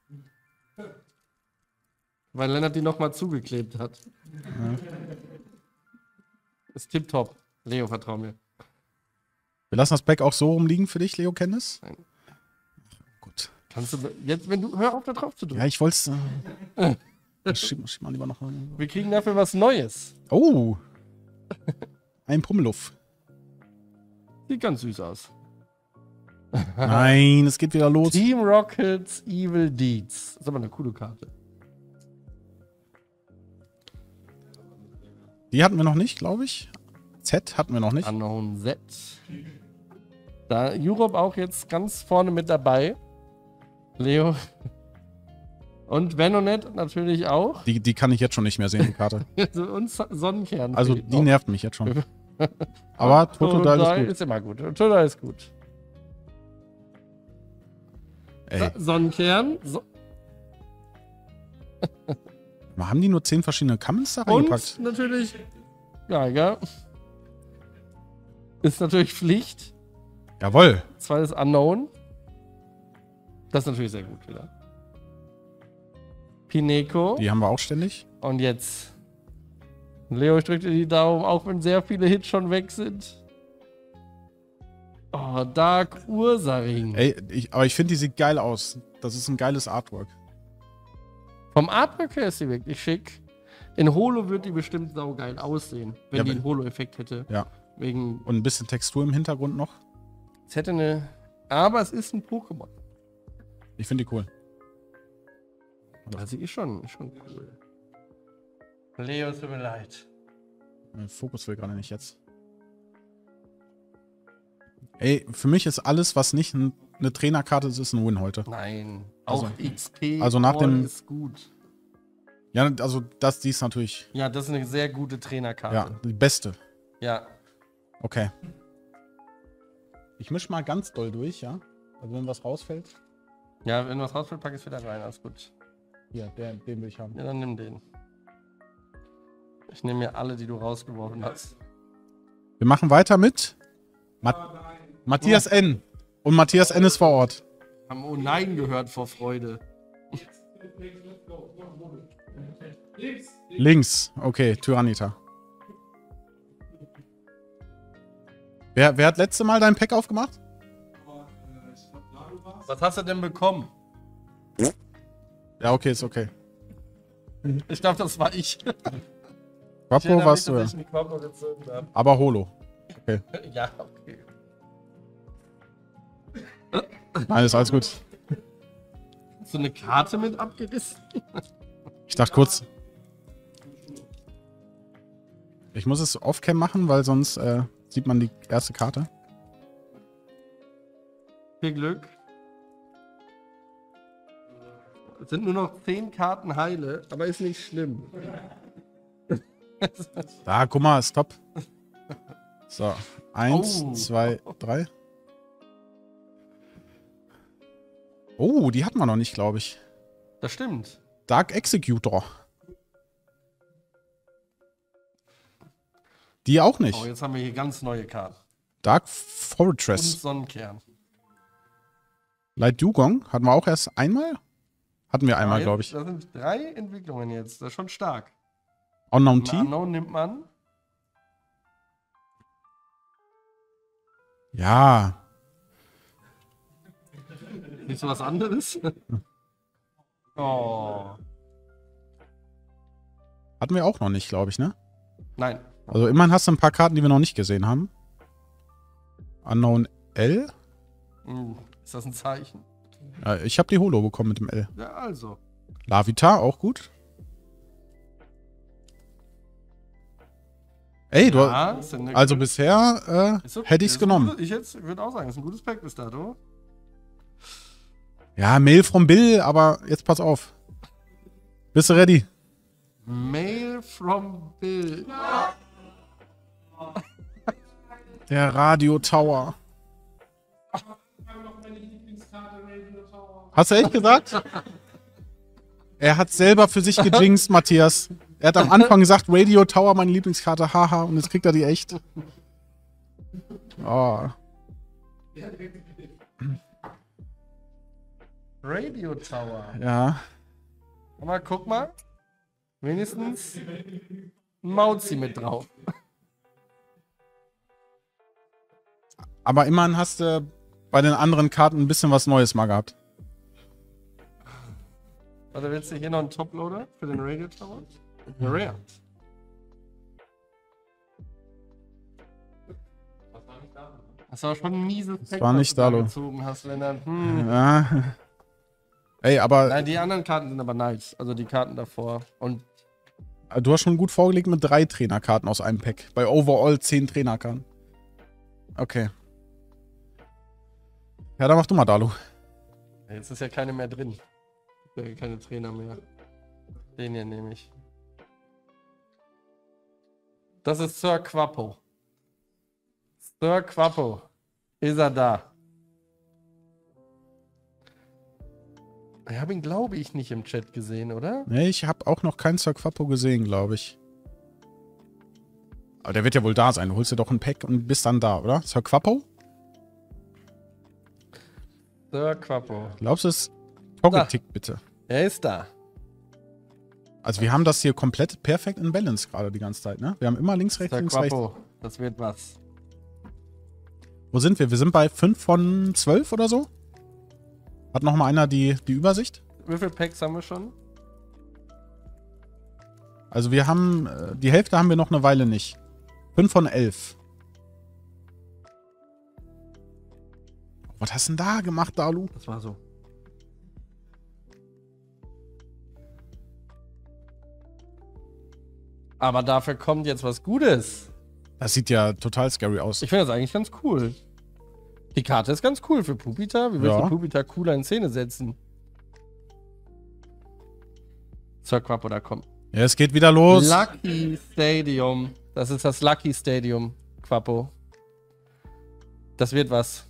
Weil Lennart die nochmal zugeklebt hat. Ja. Ist tipptopp. Leo, vertrau mir. Wir lassen das Pack auch so rumliegen für dich, Leo Kenntnis? Nein. Gut. Kannst du jetzt, wenn du, hör auf da drauf zu drücken. Ja, ich wollte es. Schieb mal lieber noch. Wir kriegen dafür was Neues. Oh. Ein Pummeluff. Sieht ganz süß aus. Nein, es geht wieder los. Team Rockets Evil Deeds. Das ist aber eine coole Karte. Die hatten wir noch nicht, glaube ich. Z hatten wir noch nicht. Unknown Z. Da Europe auch jetzt ganz vorne mit dabei. Leo. Und Venonet natürlich auch. Die kann ich jetzt schon nicht mehr sehen, die Karte. Und Sonnenkern. Also die nervt mich jetzt schon. Aber Totodile ist immer gut. Totodile ist gut. Ey. Sonnenkern. Haben die nur 10 verschiedene Commons da Und reingepackt? natürlich Geiger. Ist natürlich Pflicht. Jawohl. Zweites Unknown. Das ist natürlich sehr gut wieder. Pineco. Die haben wir auch ständig. Und jetzt. Leo, ich drücke dir die Daumen, auch wenn sehr viele Hits schon weg sind. Oh, Dark Ursaring. Ey, aber ich finde, die sieht geil aus. Das ist ein geiles Artwork. Vom Artwork her ist sie wirklich schick. In Holo wird die bestimmt saugeil aussehen, wenn Ja, die einen Holo-Effekt hätte. Ja. Wegen. Und ein bisschen Textur im Hintergrund noch. Es hätte eine. Aber es ist ein Pokémon. Ich finde die cool. Also ist schon cool. Leo, es tut mir leid. Fokus will gerade nicht jetzt. Ey, für mich ist alles, was nicht eine Trainerkarte ist, ist ein Win heute. Nein. Also- Auch XP also nach dem- ist gut. Ja, also die ist natürlich, Ja, das ist eine sehr gute ja, Trainerkarte. die beste. Ja. Okay. Ich mische mal ganz doll durch, ja? Also wenn was rausfällt. Ja, wenn was rausfällt, pack ich es wieder rein. Alles gut. Hier, den will ich haben. Ja, dann nimm den. Ich nehme mir alle, die du rausgeworfen hast. Wir machen weiter mit Matthias N. Und Matthias N ist vor Ort. Haben Oh Nein gehört vor Freude. Links. Okay, Tyranniter. Wer hat letzte Mal dein Pack aufgemacht? Was hast du denn bekommen? Ja, okay, ist okay. Ich glaube, das war ich. Quattro warst du ja. dass ich einen Quattro gezogen habe. Aber Holo. Okay. Ja, okay. Nein, ist alles gut. Hast du eine Karte mit abgerissen? Ich dachte kurz. Ich muss es off-cam machen, weil sonst sieht man die erste Karte. Viel Glück. Es sind nur noch 10 Karten heile, aber ist nicht schlimm. Da, guck mal, stopp. So, 1, Oh. 2, 3. Oh, die hatten wir noch nicht, glaube ich. Das stimmt. Dark Executor. Die auch Oh, nicht. jetzt haben wir hier ganz neue Karten. Dark Und Fortress. Sonnenkern. Light Dugong hatten wir auch erst einmal? Hatten wir einmal, Jetzt- glaube ich. Da sind 3 Entwicklungen jetzt. Das ist schon stark. Unknown T? Unknown nimmt man. Ja. Nicht so was anderes? Oh. Hatten wir auch noch nicht, glaube ich, ne? Nein. Also immerhin hast du ein paar Karten, die wir noch nicht gesehen haben. Unknown L? Ist das ein Zeichen? Ja, ich habe die Holo bekommen mit dem L. Ja, also. Lavita, auch gut. Ey, Ja, ist eine also gute- bisher ist okay, hätte ich es ist ein genommen. gutes- Ich würde auch sagen, ist ein gutes Pack bis dato. Ja, Mail from Bill, aber jetzt pass auf. Bist du ready? Mail from Bill. Der Radio Tower. Ich habe noch meine Lieblingskarte Radio Tower. Hast du echt gesagt? Er hat selber für sich gejinxt, Matthias. Er hat am Anfang gesagt, Radio Tower, meine Lieblingskarte, haha, und jetzt kriegt er die echt. Oh. Radio Tower. Ja. Aber guck mal. Wenigstens ein Mauzi mit drauf. Aber immerhin hast du bei den anderen Karten ein bisschen was Neues mal gehabt. Warte, willst du hier noch einen Toploader für den Radio Tower? Rare. Das war schon ein mieses Pack, war was nicht du da Dalo. gezogen hast, Lennart. Ja. Ey, aber Nein, die anderen Karten sind aber nice. Also die Karten davor. Und du hast schon gut vorgelegt mit 3 Trainerkarten aus einem Pack. Bei Overall 10 Trainerkarten. Okay. Ja, dann mach du mal, Dalu. jetzt ist ja keine mehr drin. Keine Trainer mehr. Den hier nehme ich. Das ist Sir Quappo. Sir Quappo. Ist er da? Ich habe ihn, glaube ich, nicht im Chat gesehen, oder? Nee, ich habe auch noch keinen Sir Quappo gesehen, glaube ich. Aber der wird ja wohl da sein. Du holst dir doch ein Pack und bist dann da, oder? Sir Quappo? Sir Quappo. Glaubst du es? Toggetickt bitte. Er ist da. Also wir haben das hier komplett perfekt in Balance gerade die ganze Zeit, ne? Wir haben immer links, rechts, Sir links, rechts. Quappo. Das wird was. Wo sind wir? Wir sind bei 5 von 12 oder so? Hat noch mal einer die Übersicht? Wie viele Packs haben wir schon? Also wir haben, die Hälfte haben wir noch eine Weile nicht. 5 von 11. Was hast du denn da gemacht, Dalu? Das war so. Aber dafür kommt jetzt was Gutes. Das sieht ja total scary aus. Ich finde das eigentlich ganz cool. Die Karte ist ganz cool für Pupita. Wie willst Ja. du Pupita cooler in Szene setzen? Sir Quappo, da kommt. Ja, es geht wieder los. Lucky Stadium. Das ist das Lucky Stadium, Quappo. Das wird was.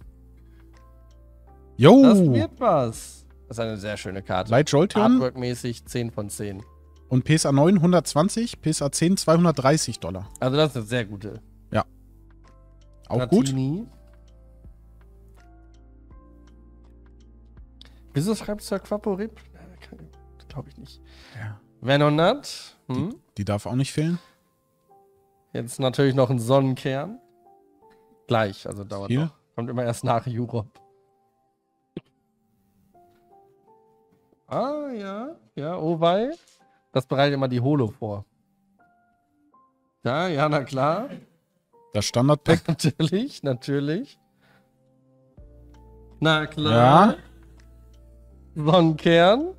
Jo! Das wird was. Das ist eine sehr schöne Karte. Light Jolteon Artwork-mäßig 10 von 10. und PSA 9 120, PSA 10 $230. Also das ist eine sehr gute. Auch gut. Platini. Wieso schreibt Sir Quappo Rip? Glaube ich nicht. Ja. Venonat. Hm? Die darf auch nicht fehlen. Jetzt natürlich noch ein Sonnenkern. Gleich, also dauert Hier? noch. Kommt immer erst nach Europe. Ah, ja. Ja, oh wei. Das bereitet immer die Holo vor. Ja, na klar. Das Standardpack. Natürlich, natürlich. Na klar. Ja. Sonnenkern.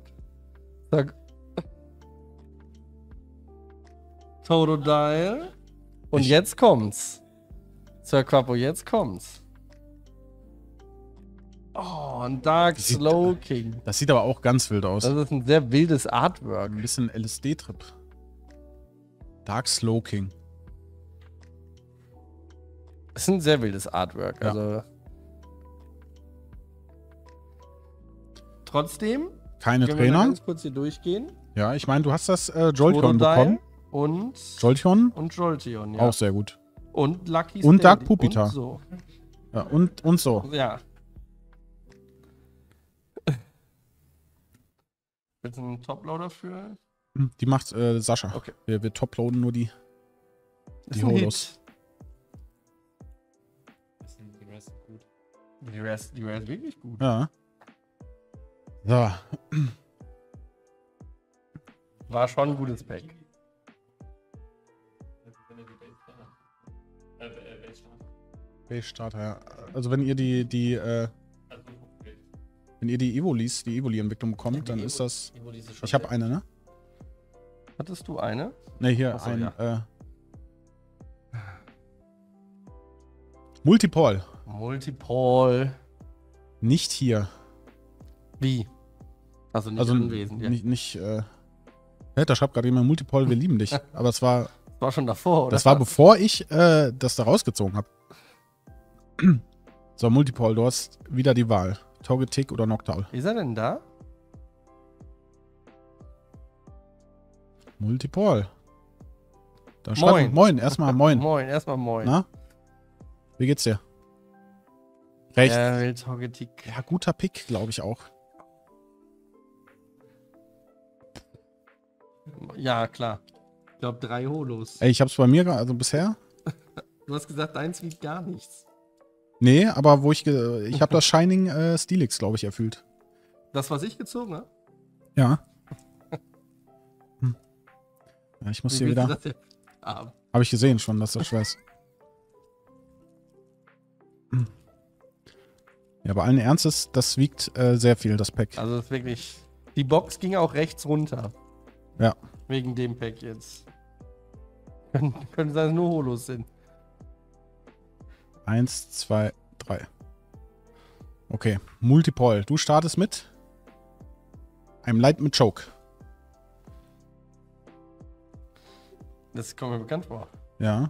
Totodile. Und Ich- jetzt kommt's. Sir Quappo, jetzt kommt's. Oh, ein Dark Sieht- Slow King. Das sieht aber auch ganz wild aus. Das ist ein sehr wildes Artwork. Ein bisschen LSD-Trip. Dark Slow King. Das ist ein sehr wildes Artwork. Ja. Also. Trotzdem, Keine können wir mal Trainer. ganz kurz hier durchgehen. Ja, ich meine, du hast das Jolteon Totodile bekommen. und Jolteon, ja. Auch sehr gut. Und Lucky Und Dark Stadium. Pupita. Und so. Ja, und so. Ja. Willst du einen Toploader für? Die macht Sascha. Okay. Wir toploaden nur die Ist ein Holos. Die Rest sind gut. Hit. Die Rare ist wirklich gut. Ja. So. War schon ein gutes Pack. Base-Starter, ja. Also wenn ihr wenn ihr die Evoli-Entwicklung bekommt, dann ist das. Ich habe eine, ne? Hattest du eine? Ne, hier Ach so, ein. ja. Multipol. Multipol. Nicht hier. Wie? Also nicht Also anwesend, ja. nicht da schreibt gerade jemand Multipol, wir lieben dich. Aber es war, War schon davor, oder? das war bevor ich das da rausgezogen habe. So, Multipol, du hast wieder die Wahl. Togetic oder Noctowl. Ist er denn da? Multipol. Da Moin. schreibt Moin, erstmal Moin. Moin, erstmal moin. Na? Wie geht's dir? Recht. Er will Togetic. Ja, guter Pick, glaube ich auch. Ja, klar. Ich glaube 3 Holos. Ey, ich hab's bei mir, also bisher. Du hast gesagt, deins wiegt gar nichts. Nee, aber ich habe das Shining Steelix, glaube ich, erfüllt. Das, was ich gezogen habe? Ja. Ja, ich muss hier willst du wieder. das jetzt haben? Habe ich gesehen schon, dass das schwer ist. Ja, bei allen Ernstes, das wiegt sehr viel, das Pack. Also das ist wirklich. Die Box ging auch rechts runter. Ja. Wegen dem Pack jetzt. Können sein, dass nur Holos sind. 1, 2, 3. Okay, Multipol. Du startest mit einem Light mit Choke. Das kommt mir bekannt vor. Ja.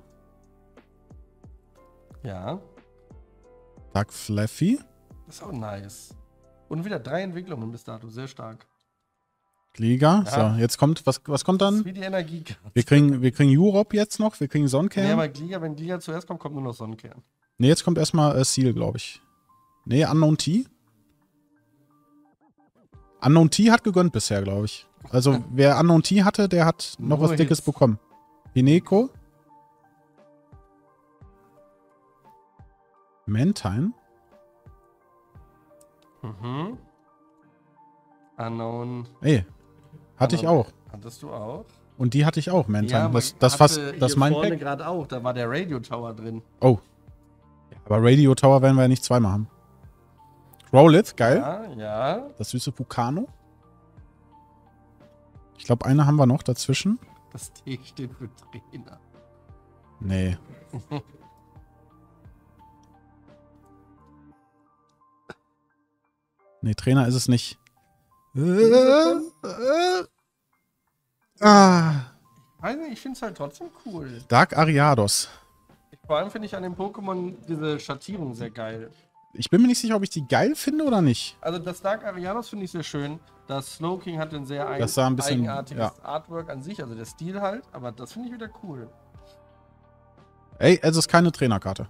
Ja, Dark Fluffy. das ist auch nice. Und wieder 3 Entwicklungen bis dato, sehr stark. Liga. Ja. So, jetzt kommt, was kommt Das ist dann? wie die Energie. Wir kriegen Europe jetzt noch, wir kriegen Sonnenkern. Nee, aber Gliga, wenn Gliga zuerst kommt, kommt nur noch Sonnenkern. Nee, jetzt kommt erstmal Seal, glaube ich. Nee, Unknown T. Unknown T hat gegönnt bisher, glaube ich. Also, wer Unknown T hatte, der hat noch Nur was Dickes Hits. bekommen. Hineko. Mantine. Mhm. Unknown. Ey, hatte ich auch. Hattest du auch? Und die hatte ich auch, Mantine. aber das hatte das hier mein vorne Pack. gerade auch, da war der Radio Tower drin. Oh. Aber Radio Tower werden wir ja nicht zweimal haben. Rowlet, geil. Ja, ja. Das süße Pucano. Ich glaube, eine haben wir noch dazwischen. Das T steht für Trainer. Nee. Nee, Trainer ist es nicht. Weiß nicht, ich finde es halt trotzdem cool. Dark Ariados. Vor allem finde ich an dem Pokémon diese Schattierung sehr geil. Ich bin mir nicht sicher, ob ich die geil finde oder nicht. Also das Dark Ariados finde ich sehr schön. Das Slowking hat ein sehr Das sah ein bisschen- eigenartiges ja. Artwork an sich, also der Stil halt, aber das finde ich wieder cool. Ey, es ist keine Trainerkarte.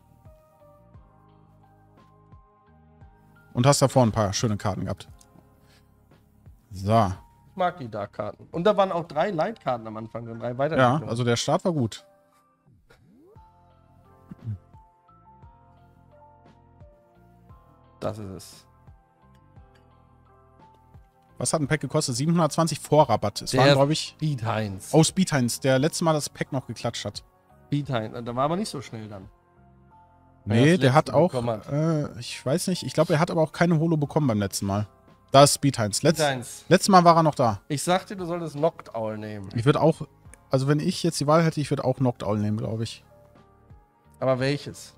Und hast davor ein paar schöne Karten gehabt. So. Ich mag die Dark-Karten. Und da waren auch 3 Light-Karten am Anfang und 3 Ja, Weiterentwicklungen. also der Start war gut. Das ist es. Was hat ein Pack gekostet? 720 Vorrabatt. Es Der waren, glaube ich. Speed Heinz. Oh, Speed Heinz, der letzte Mal das Pack noch geklatscht hat. Speed Heinz. Da war aber nicht so schnell dann. Nee, das der hat letzte auch. bekommen hat. Ich weiß nicht. Ich glaube, er hat aber auch keine Holo bekommen beim letzten Mal. Da ist Speed Heinz. Speed Heinz. Letztes Mal war er noch da. Ich sagte, du solltest Noctowl nehmen. Ich würde auch. Also, wenn ich jetzt die Wahl hätte, ich würde auch Noctowl nehmen, glaube ich. Aber welches?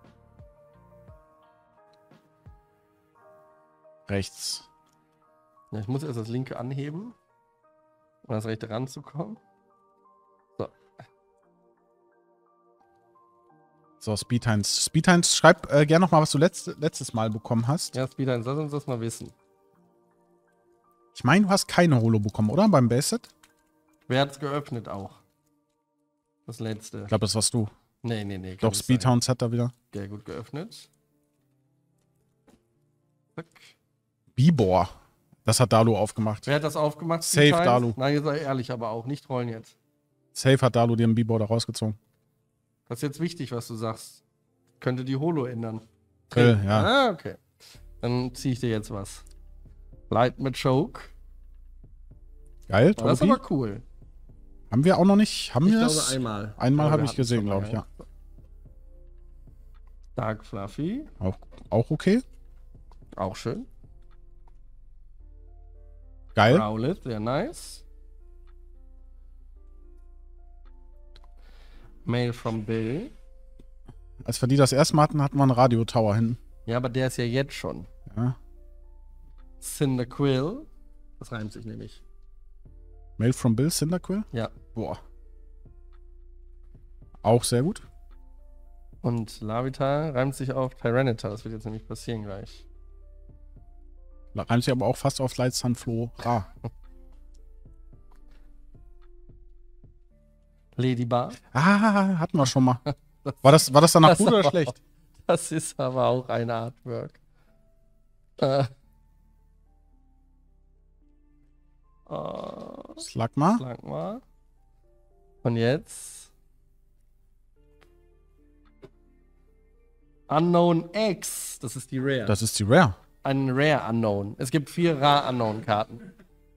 Rechts. Ja, ich muss erst das linke anheben, um das rechte ranzukommen. So. So, Speed Heinz. Speed Heinz, schreib gerne noch mal, was du letztes Mal bekommen hast. Ja, Speed Heinz, lass uns das mal wissen. Ich meine, du hast keine Holo bekommen, oder? Beim Basic? Wer hat's geöffnet auch? Das letzte. Ich glaube, das warst du. Nee. kann Doch, nicht Speed sein. Heinz hat da wieder. Sehr gut geöffnet. Zack. Bibor. Das hat Dalu aufgemacht. Wer hat das aufgemacht? Safe, Speed Heinz? Dalu. Nein, ihr seid ehrlich aber auch. Nicht trollen jetzt. Safe hat Dalu dir einen Bibor da rausgezogen. Das ist jetzt wichtig, was du sagst. Könnte die Holo ändern. Ja. Ah, okay. Dann ziehe ich dir jetzt was. Light mit Choke. Geil, Oh, das ist Tobi. aber cool. Haben wir auch noch nicht? Haben Ich wir glaube es? einmal. Einmal Aber habe wir ich hatten gesehen, schon mal, glaube ich, ja. Dark Fluffy. Auch okay. Auch schön. Geil. Rowlet, sehr nice. Mail from Bill. Als wir die das erste Mal hatten, hatten wir einen Radio-Tower hinten. Ja, aber der ist ja jetzt schon. Ja. Cyndaquil. Das reimt sich nämlich. Mail from Bill, Cyndaquil. Ja. Boah. Auch sehr gut. Und Larvitar reimt sich auf Tyranitar. Das wird jetzt nämlich passieren gleich. Reimt sich aber auch fast auf Leitzahnfloh Ra. Ladybar. Ah, hatten wir schon mal. War das danach Das gut oder aber schlecht? Das ist aber auch ein Artwork. Äh. Slugma. Sag mal. Und jetzt? Unknown X. Das ist die Rare. Das ist die Rare. Ein Rare Unknown. Es gibt 4 Rare Unknown Karten.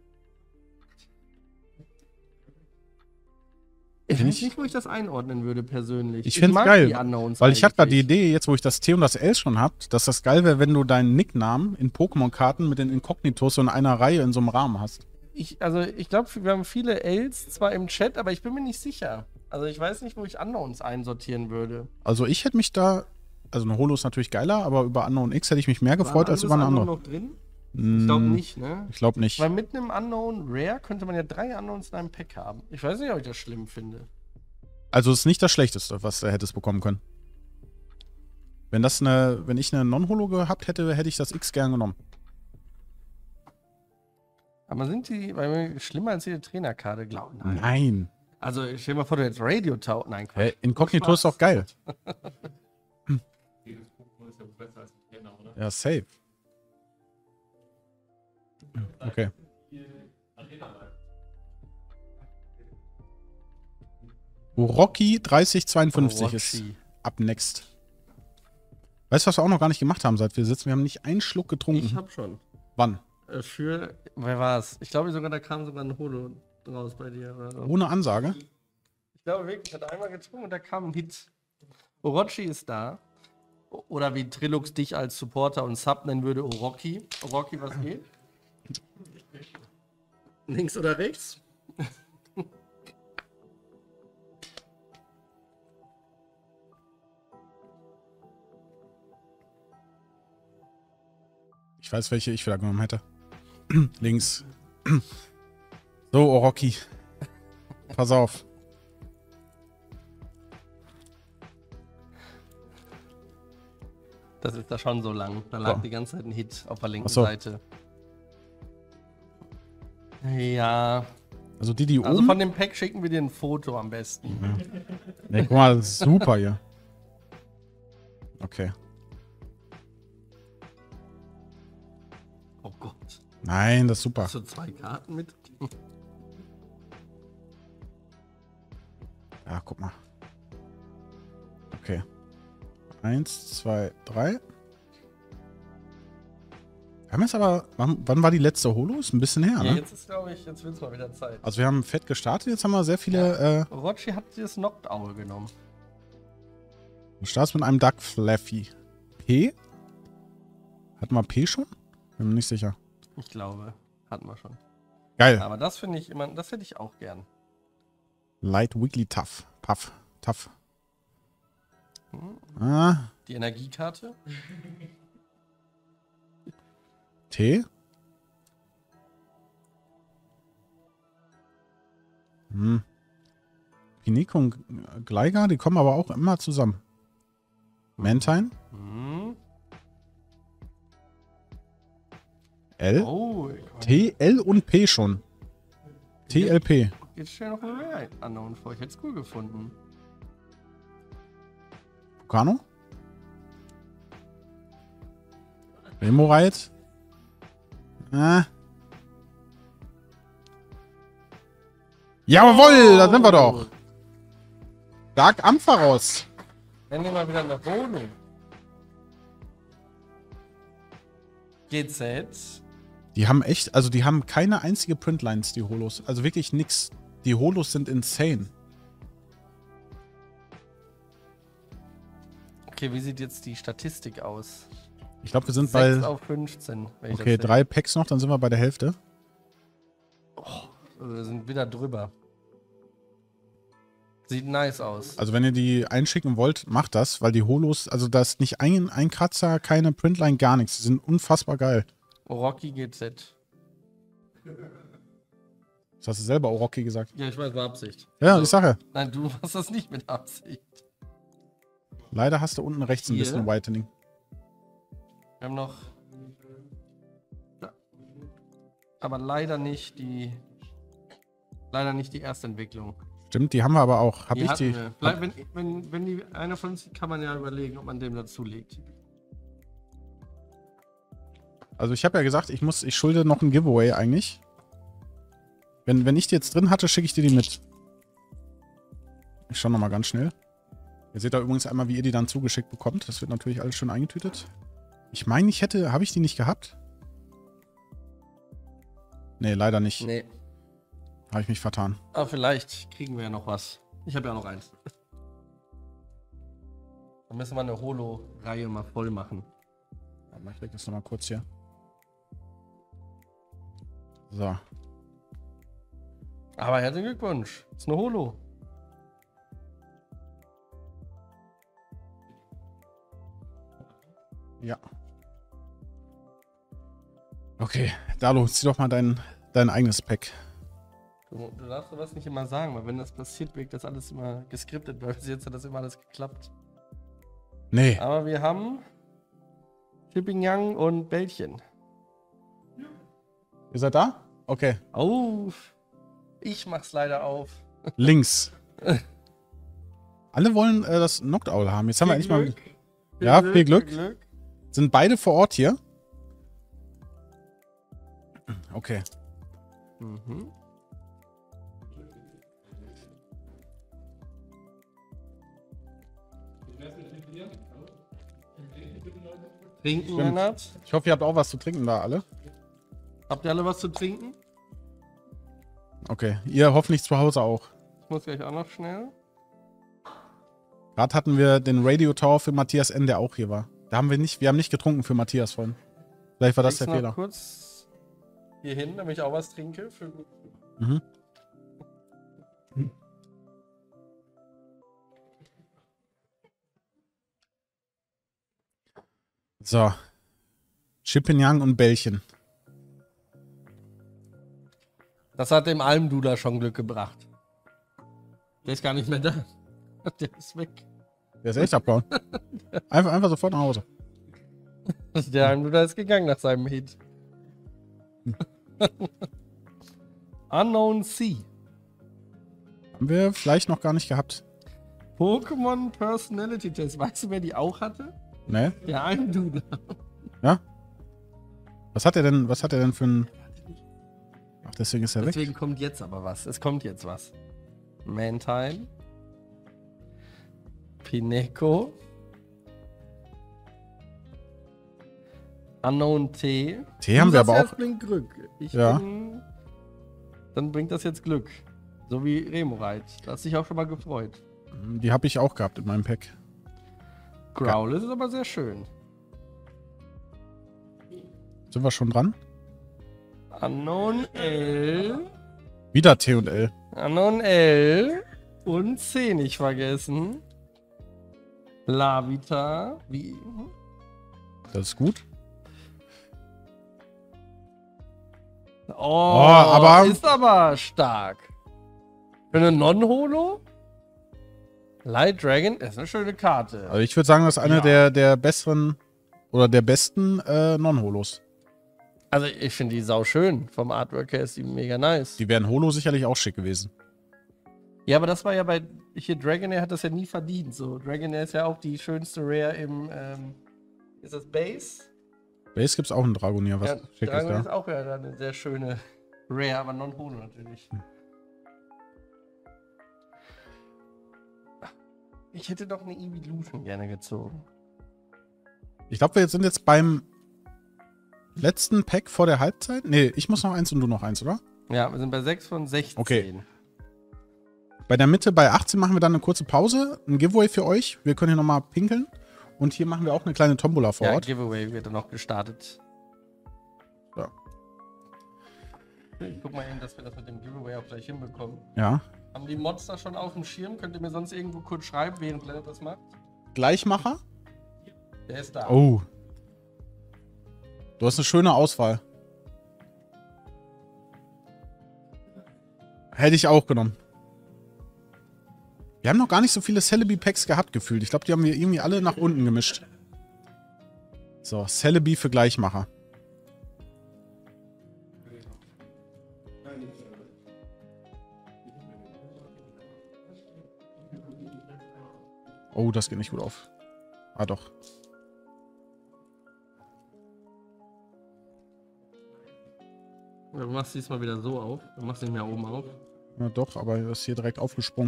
Ich weiß nicht, wo ich das einordnen würde persönlich. Ich finde es mag geil, die Unknowns weil ich hatte gerade die eigentlich. Idee, jetzt wo ich das T und das L schon hab, dass das geil wäre, wenn du deinen Nicknamen in Pokémon-Karten mit den Inkognitos so in einer Reihe in so einem Rahmen hast. Ich glaube, wir haben viele Ls zwar im Chat, aber ich bin mir nicht sicher. Also ich weiß nicht, wo ich Unknowns einsortieren würde. Also ich hätte mich da, also eine Holo ist natürlich geiler, aber über Unknown X hätte ich mich mehr gefreut als über eine Unknown andere. noch drin? Ich glaube nicht, ne? Ich glaube nicht. Weil mit einem Unknown Rare könnte man ja 3 Unknowns in einem Pack haben. Ich weiß nicht, ob ich das schlimm finde. Also es ist nicht das Schlechteste, was du hättest bekommen können. Wenn ich eine Non-Holo gehabt hätte, hätte ich das X gern genommen. Aber sind die bei mir schlimmer als jede Trainerkarte, glauben? Nein. Also stell dir mal vor, du hättest Radio Tau. Nein, Quatsch. Inkognito ist doch geil. Jedes Pokémon ist ja besser als ein Trainer, oder? Ja, safe. Okay. Rocky 3052 ist Orochi. up next. Weißt du, was wir auch noch gar nicht gemacht haben, seit wir sitzen? Wir haben nicht einen Schluck getrunken. Ich hab schon. Wann? Wer war's? Ich glaube sogar, da kam sogar ein Holo raus bei dir. Oder so. Ohne Ansage? Ich glaube wirklich, ich hatte einmal getrunken und da kam ein Hit. Orochi ist da. Oder wie Trilux dich als Supporter und Sub nennen würde, Orochi. Orochi, was geht? Links oder rechts? Ich weiß, welche ich wieder genommen hätte. Links. So, Orochi. Pass auf. Das ist da schon so lang. Da lag So. die ganze Zeit ein Hit auf der linken Ach so. Seite. Ja. Also die Also oben. von dem Pack schicken wir dir ein Foto am besten. Ne, guck mal, das ist super hier. Okay. Oh Gott. Nein, das ist super. Hast du 2 Karten mit? Ja, guck mal. Okay. 1, 2, 3. Wir haben jetzt aber. Wann war die letzte Holo? Ist ein bisschen her, Ja, ne? jetzt ist, glaube ich, jetzt wird es mal wieder Zeit. Also wir haben fett gestartet, jetzt haben wir sehr viele. Orochi hat das Knocked-Aue genommen. Du startest mit einem Duck Fluffy. P? Hatten wir P schon? Bin mir nicht sicher. Ich glaube, hatten wir schon. Geil. Aber das finde ich immer, das hätte ich auch gern. Light Wiggly Tough. Puff. Tough. Ah, Die Energiekarte. T. Piniko und Gleiger, die kommen aber auch immer zusammen. Mantine. Hm. L. Oh, T, L und P schon. TLP. jetzt stell noch ein Rare Unknown vor. Ich hätte es cool gefunden. Vulcano. Remorite. Jawohl, da sind wir doch. Dark Ampfer raus. Dann nehmen wir wieder eine Holo. GZ. Die haben echt, also die haben keine einzige Printlines, die Holos. Also wirklich nix. Die Holos sind insane. Okay, wie sieht jetzt die Statistik aus? Ich glaube, wir sind 6 bei. auf 15. Wenn ich Okay, das 3 Packs noch, dann sind wir bei der Hälfte. sehe. Wir sind wieder drüber. Sieht nice aus. Also wenn ihr die einschicken wollt, macht das, weil die Holos, also da ist nicht ein Kratzer, keine Printline, gar nichts. Die sind unfassbar geil. Rocky GZ. Das hast du selber auch Rocky gesagt. Ja, ich weiß, war Absicht. Ja, ich sag ja. Nein, du machst das nicht mit Absicht. Leider hast du unten rechts ein Hier. bisschen Whitening. Wir haben noch. Ja. Aber leider nicht die. Leider nicht die Erstentwicklung. Stimmt, die haben wir aber auch. Hab Die ich hatten die? wir. Vielleicht, wenn die einer von uns, kann man ja überlegen, ob man dem dazu legt. Also ich habe ja gesagt, ich schulde noch ein Giveaway eigentlich. Wenn ich die jetzt drin hatte, schicke ich dir die mit. Ich schaue nochmal ganz schnell. Ihr seht da übrigens einmal, wie ihr die dann zugeschickt bekommt. Das wird natürlich alles schön eingetütet. Ich meine, habe ich die nicht gehabt? Nee, leider nicht. Nee. Habe ich mich vertan. Aber vielleicht kriegen wir ja noch was. Ich habe ja noch eins. Dann müssen wir eine Holo-Reihe mal voll machen. Warte mal, ich leg das nochmal kurz hier. So. Aber herzlichen Glückwunsch. Ist eine Holo. Ja. Okay, Dalo, zieh doch mal dein eigenes Pack. Du darfst sowas nicht immer sagen, weil wenn das passiert, wirkt das alles immer geskriptet, weil bis jetzt hat das immer alles geklappt. Nee. Aber wir haben Chipping Young und Bällchen. Ihr seid da? Okay. Auf! Ich mach's leider auf. Links. Alle wollen das Knocked Owl haben. Jetzt haben wir endlich mal. Viel Ja, viel Glück. Glück. Sind beide vor Ort hier? Okay. Mhm. Trinken, Stimmt. Lennart? Ich hoffe, ihr habt auch was zu trinken da alle. Habt ihr alle was zu trinken? Okay. Ihr hoffentlich zu Hause auch. Ich muss gleich auch noch schnell. Gerade hatten wir den Radio Tower für Matthias N., der auch hier war. Wir haben nicht getrunken für Matthias vorhin. Vielleicht war das der Noch Fehler. kurz hier hin, damit ich auch was trinke. Mhm. So. Chipping und Bällchen. Das hat dem Almduder schon Glück gebracht. Der ist gar nicht mehr da. Der ist weg. Der ist echt abgehauen. Einfach sofort nach Hause. Der Almduder ist gegangen nach seinem Hit. Unknown Sea. Haben wir vielleicht noch gar nicht gehabt. Pokémon Personality Test. Weißt du, wer die auch hatte? Ne? Der Almduder. Ja? Was hat er denn für ein... Ach, deswegen ist er weg. Deswegen kommt jetzt aber was. Es kommt jetzt was. Mantine. Pineco. Unknown T. T haben wir aber Das auch. bringt Glück. Ja. Dann bringt das jetzt Glück. So wie Remorite. Da hast dich auch schon mal gefreut. Die habe ich auch gehabt in meinem Pack. Growl ist aber sehr schön. Sind wir schon dran? Unknown L. Wieder T und L. Unknown L. Und C nicht vergessen. Lavita. Wie? Das ist gut. Oh, aber- ist aber stark. Für eine Non-Holo? Light Dragon ist eine schöne Karte. Also ich würde sagen, das ist eine Ja. der besseren oder der besten Non-Holos. Also ich finde die sau schön. Vom Artwork her ist die mega nice. Die wären Holo sicherlich auch schick gewesen. Ja, aber das war ja bei hier Dragonair hat das ja nie verdient. So Dragonair ist ja auch die schönste Rare im ist das Base? Base gibt es auch einen Dragonier, was Ja, schick ist, Dragonair ist ja. auch ja eine sehr schöne Rare, aber Non-Holo natürlich. Ich hätte doch eine Evolution gerne gezogen. Ich glaube, wir sind jetzt beim letzten Pack vor der Halbzeit. Nee, ich muss noch eins und du noch eins, oder? Ja, wir sind bei 6 von 16. Okay. Bei der Mitte, bei 18 machen wir dann eine kurze Pause. Ein Giveaway für euch. Wir können hier nochmal pinkeln. Und hier machen wir auch eine kleine Tombola vor Ja, Ort. Giveaway wird dann noch gestartet. Ja. Ich guck mal eben, dass wir das mit dem Giveaway auch gleich hinbekommen. Ja. Haben die Mods da schon auf dem Schirm? Könnt ihr mir sonst irgendwo kurz schreiben, während Lennart das macht? Gleichmacher? Der ist da. Oh. Du hast eine schöne Auswahl. Hätte ich auch genommen. Wir haben noch gar nicht so viele Celebi-Packs gehabt, gefühlt. Ich glaube, die haben wir irgendwie alle nach unten gemischt. So, Celebi für Gleichmacher. Oh, das geht nicht gut auf. Ah, doch. Du machst diesmal wieder so auf. Du machst nicht mehr oben auf. Ja, doch, aber das ist hier direkt aufgesprungen.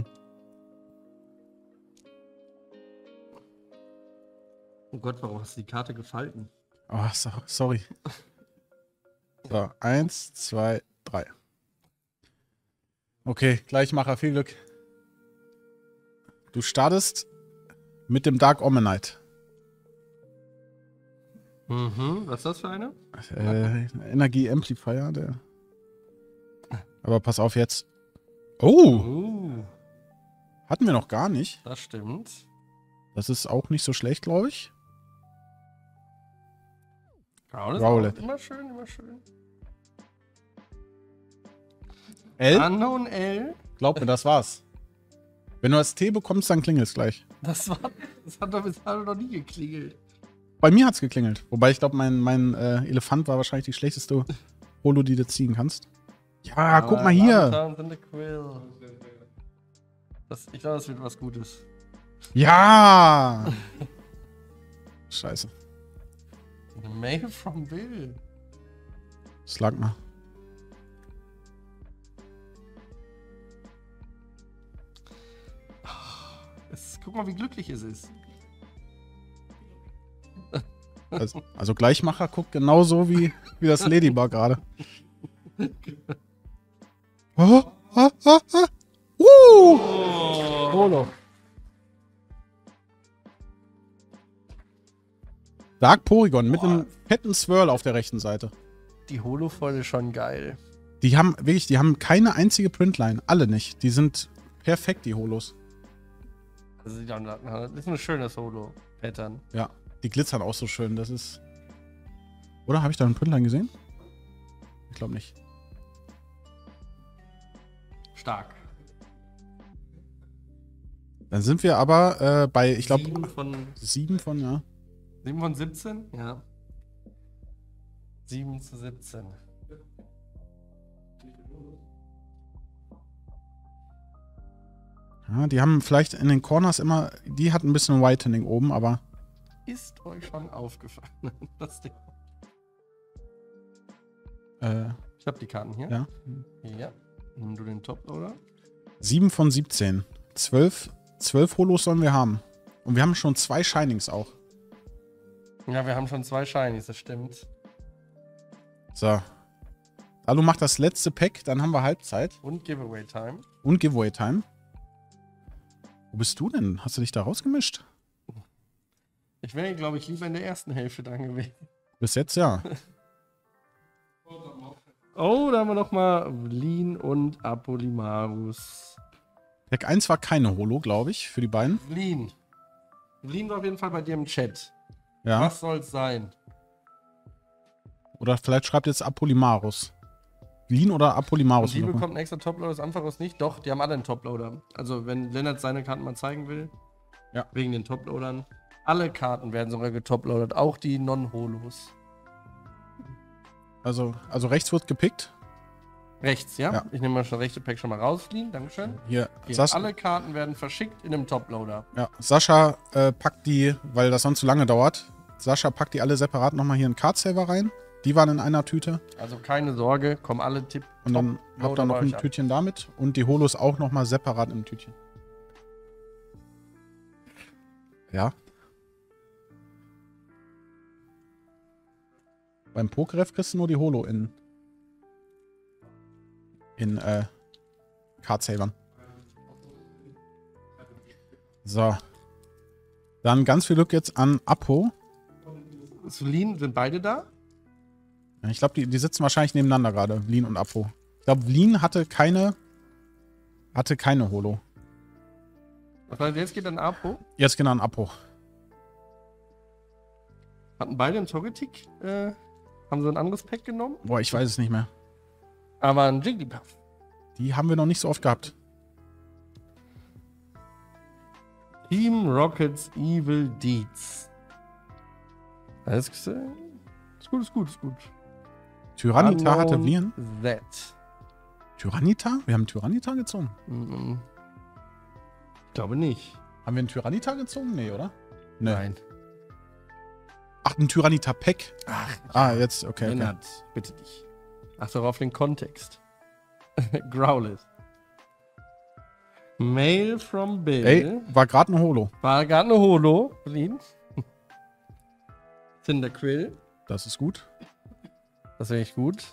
Oh Gott, warum hast du die Karte gefalten? Oh, sorry. So, 1, 2, 3. Okay, Gleichmacher, viel Glück. Du startest mit dem Dark Omenite. Mhm, was ist das für eine? Energie Amplifier, der. Aber pass auf jetzt. Oh! Hatten wir noch gar nicht. Das stimmt. Das ist auch nicht so schlecht, glaube ich. Rowlet. Rowlet. Immer schön, immer schön. L? Unknown L. Glaub mir, das war's. Wenn du das T bekommst, dann klingelt's gleich. Das hat doch bis dato noch nie geklingelt. Bei mir hat's geklingelt. Wobei ich glaube, mein Elefant war wahrscheinlich die schlechteste Holo, die du ziehen kannst. Ja, guck mal hier. Ich glaube, das wird was Gutes. Ja! Scheiße. Eine Mail from Bill. Schlag mal. Guck mal, wie glücklich es ist. Also Gleichmacher guckt genauso wie das Ladybug gerade. Holo. Dark Porygon mit einem fetten Swirl auf der rechten Seite. Die Holo-Folge ist schon geil. Die haben wirklich, die haben keine einzige Printline. Alle nicht. Die sind perfekt, die Holos. Das ist ein schönes Holo-Pattern. Ja, die glitzern auch so schön. Das ist. Oder habe ich da einen Printline gesehen? Ich glaube nicht. Stark. Dann sind wir aber bei, ich glaube, 7 von ja. 7 von 17? Ja. 7 zu 17. Ja, die haben vielleicht in den Corners immer, die hat ein bisschen Whitening oben, aber. Ist euch schon aufgefallen? Das Ding. Ich habe die Karten hier. Ja. Ja. Nimm du den Toploader. 7 von 17. 12 Holos sollen wir haben. Und wir haben schon 2 Shinings auch. Ja, wir haben schon 2 Shinies, das stimmt. So. Alu macht das letzte Pack, dann haben wir Halbzeit. Und Giveaway Time. Und Giveaway Time. Wo bist du denn? Hast du dich da rausgemischt? Ich wäre, glaube ich, lieber in der ersten Hälfte dran gewesen. Bis jetzt ja. Oh, da haben wir nochmal Lean und Apolimarus. Pack 1 war keine Holo, glaube ich, für die beiden. Lean. Lean war auf jeden Fall bei dir im Chat. Ja. Was soll's sein? Oder vielleicht schreibt jetzt Apolimarus. Lean oder Apolimarus? Und die bekommt einen extra Toploader, das Ampharos nicht. Doch, die haben alle einen Toploader. Also, wenn Lennart seine Karten mal zeigen will, ja, wegen den Toploadern. Alle Karten werden sogar getoploadet, auch die Non-Holos. Also rechts wird gepickt. Rechts, ja? Ja. Ich nehme mal schon rechte Pack schon mal rausfliegen, dankeschön. Hier, alle Karten werden verschickt in einem Toploader. Ja, Sascha packt die, weil das sonst zu lange dauert. Sascha packt die alle separat nochmal hier in Card Saver rein. Die waren in einer Tüte. Also keine Sorge, kommen alle Tipp. Und dann habt ihr noch ein Tütchen damit. Und die Holos auch nochmal separat im Tütchen. Ja. Beim Pokeref kriegst du nur die Holo in Card-Savern. So. Dann ganz viel Glück jetzt an Apo. Lean, sind beide da? Ich glaube, die sitzen wahrscheinlich nebeneinander gerade, Lean und Apo. Ich glaube, Lean hatte keine Hatte keine Holo. Was heißt, jetzt geht ein Apo? Jetzt genau ein Abbruch. Hatten beide einen Togetic? Haben sie ein anderes Pack genommen? Boah, ich weiß es nicht mehr. Aber ein Jigglypuff. Die haben wir noch nicht so oft gehabt. Team Rockets Evil Deeds. Das ist gut, ist gut, ist gut. Tyranitar hatte Unknown wir. Z. Tyranitar? Wir haben Tyranitar gezogen. Mhm. Ich glaube nicht. Haben wir einen Tyranitar gezogen? Nee, oder? Nee. Nein. Ach, ein Tyranitar-Pack. Ach, Jetzt, okay. Lennart, bitte dich. Achte doch auf den Kontext. Growlithe. Mail from Bill. Ey, war gerade ein Holo. War gerade eine Holo. Berlin. Cyndaquil. Das ist gut. Das wäre echt gut.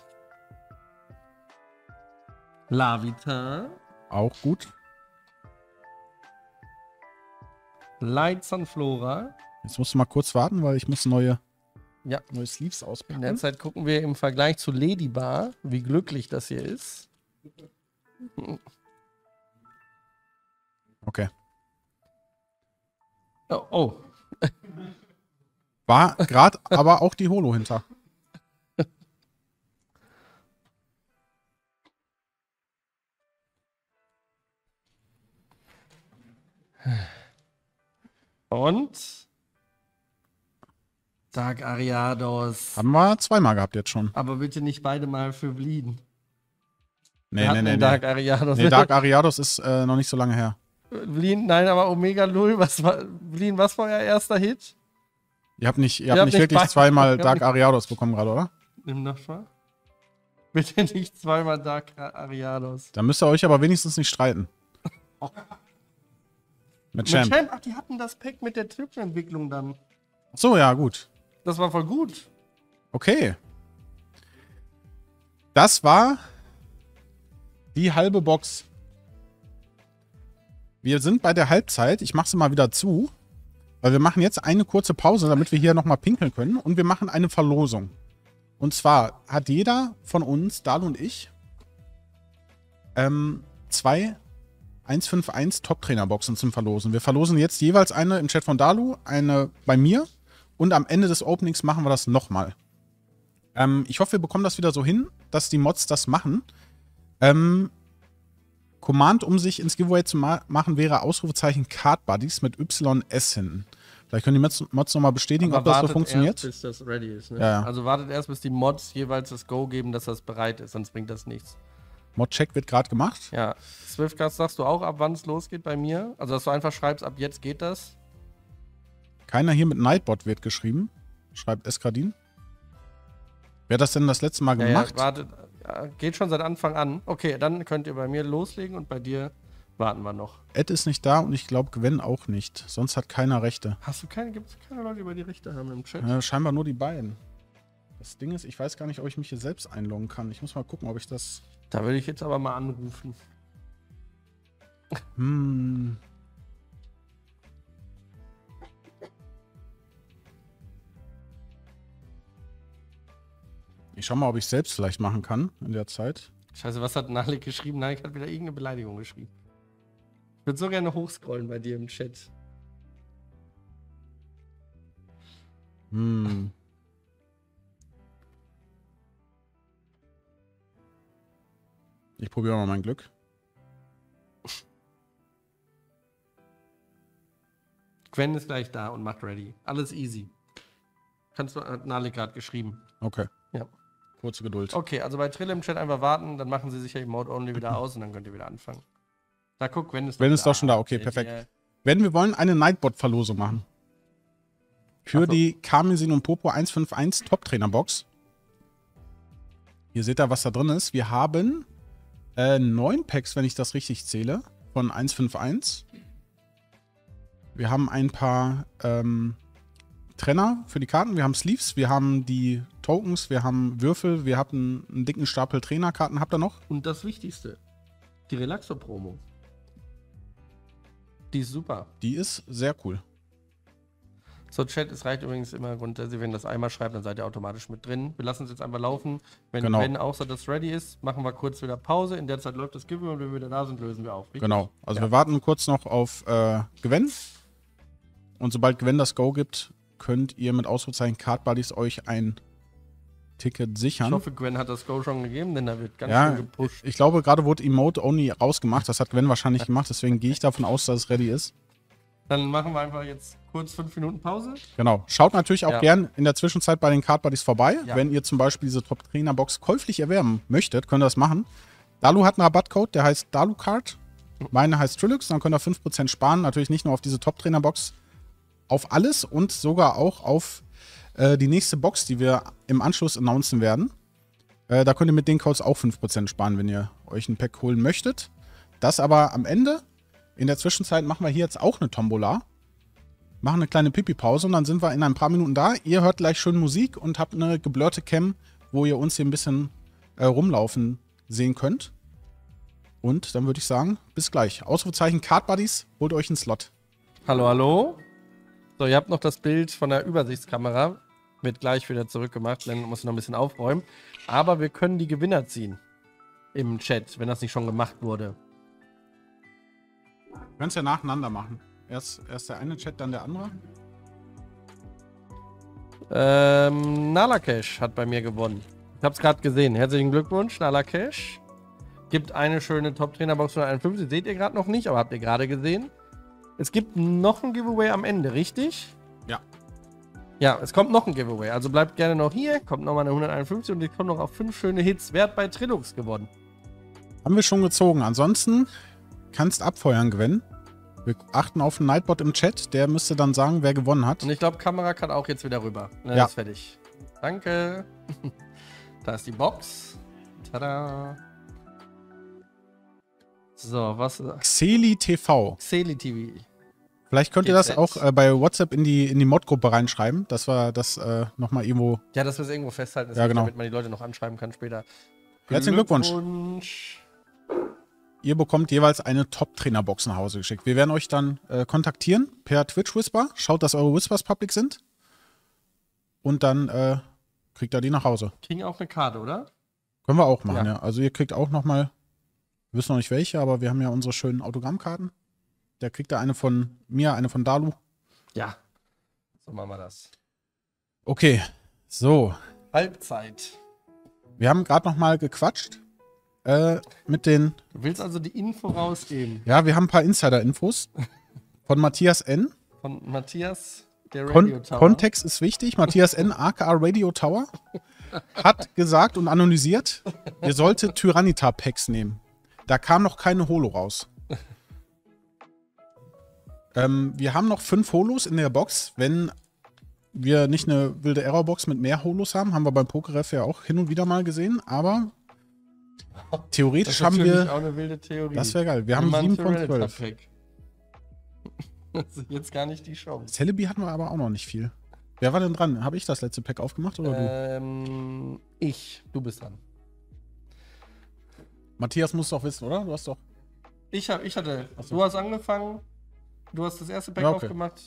Larvitar. Auch gut. Light Sunflora. Jetzt musst du mal kurz warten, weil ich muss neue Ja. Sleeves In auspacken. der Zeit gucken wir im Vergleich zu Ladybar, wie glücklich das hier ist. Okay. Oh. War gerade aber auch die Holo hinter. Und Dark Ariados. Haben wir zweimal gehabt jetzt schon. Aber bitte nicht beide mal für Bleeden. Nee, nee. Dark Ariados. Nee, Dark Ariados ist noch nicht so lange her. Bleeden, nein, aber Omega Lull, was war euer erster Hit? Ihr habt nicht habt nicht wirklich beide- zweimal ihr habt Dark nicht- Ariados bekommen gerade, oder? Nimm nochmal. Bitte nicht zweimal Dark Ariados. Da müsst ihr euch aber wenigstens nicht streiten. Mit Champ. Ach, die hatten das Pack mit der Trip-Entwicklung dann. So, ja, gut. Das war voll gut. Okay. Das war die halbe Box. Wir sind bei der Halbzeit. Ich mache sie mal wieder zu. Weil wir machen jetzt eine kurze Pause, damit wir hier nochmal pinkeln können. Und wir machen eine Verlosung. Und zwar hat jeder von uns, Dalu und ich, zwei 151 Top-Trainer-Boxen zum Verlosen. Wir verlosen jetzt jeweils eine im Chat von Dalu, eine bei mir. Und am Ende des Openings machen wir das nochmal. Ich hoffe, wir bekommen das wieder so hin, dass die Mods das machen. Command, um sich ins Giveaway zu machen, wäre Ausrufezeichen Card Buddies mit YS hinten. Vielleicht können die Mods nochmal bestätigen, ob das so funktioniert. Erst, bis das ready ist. Ne? Ja. Also wartet erst, bis die Mods jeweils das Go geben, dass das bereit ist, sonst bringt das nichts. Mod-Check wird gerade gemacht. Ja. Swiftcast, sagst du auch, ab wann es losgeht bei mir? Also, dass du einfach schreibst, ab jetzt geht das? Keiner hier mit Nightbot wird geschrieben. Schreibt Eskradin. Wer hat das denn das letzte Mal gemacht? Ja, wartet. Ja, geht schon seit Anfang an. Okay, dann könnt ihr bei mir loslegen und bei dir warten wir noch. Ed ist nicht da und ich glaube Gwen auch nicht. Sonst hat keiner Rechte. Gibt es keine Leute, die über die Rechte haben im Chat? Scheinbar nur die beiden. Das Ding ist, ich weiß gar nicht, ob ich mich hier selbst einloggen kann. Ich muss mal gucken, ob ich das... Da würde ich jetzt aber mal anrufen. Ich schau mal, ob ich selbst vielleicht machen kann in der Zeit. Scheiße, was hat Nalik geschrieben? Nalik hat wieder irgendeine Beleidigung geschrieben. Ich würde so gerne hochscrollen bei dir im Chat. Ich probiere mal mein Glück. Gwen ist gleich da und macht ready. Alles easy. Hat Nalik gerade geschrieben. Okay. Ja. Kurze Geduld. Okay, also bei Trill im Chat einfach warten, dann machen sie sich ja Emote Only wieder aus und dann könnt ihr wieder anfangen. Da guck, Gwen ist Gwen ist doch schon da, okay, perfekt. Wenn wir wollen eine Nightbot-Verlosung machen. Für die Karmesin und Popo 151 Top-Trainer-Box. Hier seht ihr, was da drin ist. Wir haben 9 Packs, wenn ich das richtig zähle, von 151. Wir haben ein paar Trenner für die Karten. Wir haben Sleeves, wir haben die Tokens, wir haben Würfel, wir haben einen dicken Stapel Trainerkarten. Habt ihr noch? Und das Wichtigste, die Relaxo-Promo. Die ist super. Die ist sehr cool. So, Chat, es reicht übrigens immer grundsätzlich, wenn ihr das einmal schreibt, dann seid ihr automatisch mit drin. Wir lassen es jetzt einfach laufen. Wenn außer das ready ist, machen wir kurz wieder Pause. In der Zeit läuft das Giveaway und wenn wir wieder da sind, lösen wir auf. Richtig? Genau. Also wir warten kurz noch auf Gwen. Und sobald Gwen das Go gibt, könnt ihr mit Ausrufezeichen Card Buddies euch ein Ticket sichern. Ich hoffe, Gwen hat das Go schon gegeben, denn da wird ganz schön gepusht. Ich glaube, gerade wurde Emote Only rausgemacht. Das hat Gwen wahrscheinlich gemacht. Deswegen gehe ich davon aus, dass es ready ist. Dann machen wir einfach jetzt kurz 5 Minuten Pause. Genau. Schaut natürlich auch gern in der Zwischenzeit bei den Card Buddies vorbei. Ja. Wenn ihr zum Beispiel diese Top-Trainer-Box käuflich erwerben möchtet, könnt ihr das machen. Dalu hat einen Rabattcode, der heißt DaluCard. Meine heißt Trilux. Dann könnt ihr 5% sparen. Natürlich nicht nur auf diese Top-Trainer-Box, auf alles und sogar auch auf die nächste Box, die wir im Anschluss announcen werden. Da könnt ihr mit den Codes auch 5% sparen, wenn ihr euch ein Pack holen möchtet. Das aber am Ende. In der Zwischenzeit machen wir hier jetzt auch eine Tombola. Machen eine kleine Pipi-Pause und dann sind wir in ein paar Minuten da. Ihr hört gleich schön Musik und habt eine geblurrte Cam, wo ihr uns hier ein bisschen rumlaufen sehen könnt. Und dann würde ich sagen, bis gleich. Ausrufezeichen Card Buddies, holt euch einen Slot. Hallo, hallo. So, ihr habt noch das Bild von der Übersichtskamera. Wird gleich wieder zurückgemacht, dann muss ich noch ein bisschen aufräumen. Aber wir können die Gewinner ziehen. Im Chat, wenn das nicht schon gemacht wurde. Wir können es ja nacheinander machen. Erst der eine Chat, dann der andere. Nalakesh hat bei mir gewonnen. Ich habe es gerade gesehen. Herzlichen Glückwunsch, Nalakesh. Gibt eine schöne Top-Trainer-Box 151. Seht ihr gerade noch nicht, aber habt ihr gerade gesehen. Es gibt noch ein Giveaway am Ende, richtig? Ja. Ja, es kommt noch ein Giveaway. Also bleibt gerne noch hier. Kommt nochmal eine 151 und ich komme noch auf 5 schöne Hits. Wer hat bei Trilux gewonnen? Haben wir schon gezogen. Ansonsten kannst abfeuern, Gwen. Wir achten auf den Nightbot im Chat. Der müsste dann sagen, wer gewonnen hat. Und ich glaube, Kamera kann auch jetzt wieder rüber. Ne, ja. Ist fertig. Danke. Da ist die Box. Tada. So, was? Xeli TV. Xeli TV. Vielleicht könnt ihr das auch bei WhatsApp in die Mod-Gruppe reinschreiben, dass wir das nochmal irgendwo... Ja, dass wir es irgendwo festhalten, ja, genau. Damit man die Leute noch anschreiben kann später. Herzlichen Glückwunsch. Ihr bekommt jeweils eine Top-Trainer-Box nach Hause geschickt. Wir werden euch dann kontaktieren per Twitch-Whisper. Schaut, dass eure Whispers public sind. Und dann kriegt ihr die nach Hause. Kriegen auch eine Karte, oder? Können wir auch machen, ja. Also ihr kriegt auch nochmal, wir wissen noch nicht welche, aber wir haben ja unsere schönen Autogrammkarten. Der kriegt da eine von mir, eine von Dalu. Ja. So machen wir das. Okay, so. Halbzeit. Wir haben gerade nochmal gequatscht mit den... Du willst also die Info rausgeben? Ja, wir haben ein paar Insider-Infos von Matthias N. Von Matthias, der Radio Tower. Kontext ist wichtig. Matthias N., aka Radio Tower, hat gesagt und analysiert, ihr solltet Tyranitar-Packs nehmen. Da kam noch keine Holo raus. Wir haben noch 5 Holos in der Box. Wenn wir nicht eine wilde Error-Box mit mehr Holos haben wir beim Pokeref ja auch hin und wieder mal gesehen, aber theoretisch haben wir... auch eine wilde Theorie. Das wäre geil. Wir haben 7 von 12. Das ist jetzt gar nicht die Chance. Celebi hatten wir aber auch noch nicht viel. Wer war denn dran? Habe ich das letzte Pack aufgemacht oder du? Du bist dran. Matthias muss doch wissen, oder? Du hast doch... Ich hatte... So. Du hast angefangen. Du hast das erste Pack aufgemacht.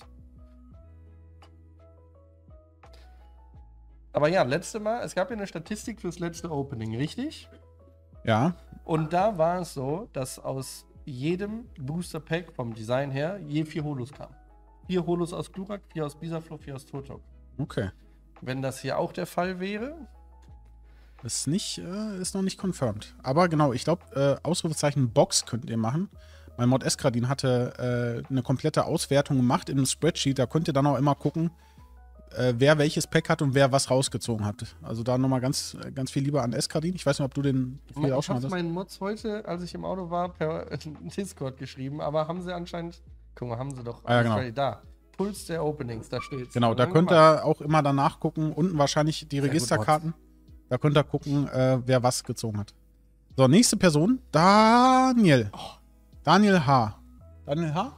Aber ja, letzte Mal, es gab ja eine Statistik fürs letzte Opening, richtig? Ja. Und da war es so, dass aus jedem Booster Pack vom Design her je 4 Holos kamen. 4 Holos aus Glurak, 4 aus Bisaflow, 4 aus Turtok. Okay. Wenn das hier auch der Fall wäre. Ist noch nicht confirmed. Aber genau, ich glaube, Ausrufezeichen Box könnt ihr machen. Mein Mod Eskradin hatte eine komplette Auswertung gemacht im Spreadsheet. Da könnt ihr dann auch immer gucken, wer welches Pack hat und wer was rausgezogen hat. Also da nochmal ganz viel lieber an Eskradin. Ich weiß nicht, ob du den Ich auch schon habe hattest. meinen Mods heute, als ich im Auto war, per Discord geschrieben, aber haben sie anscheinend, guck mal, haben sie doch ja, genau. ready. Da. Puls der Openings, da steht's. Genau, da könnt ihr auch immer danach gucken. Unten wahrscheinlich die Registerkarten. Da könnt ihr gucken, wer was gezogen hat. So, nächste Person. Daniel. Daniel H. Daniel H?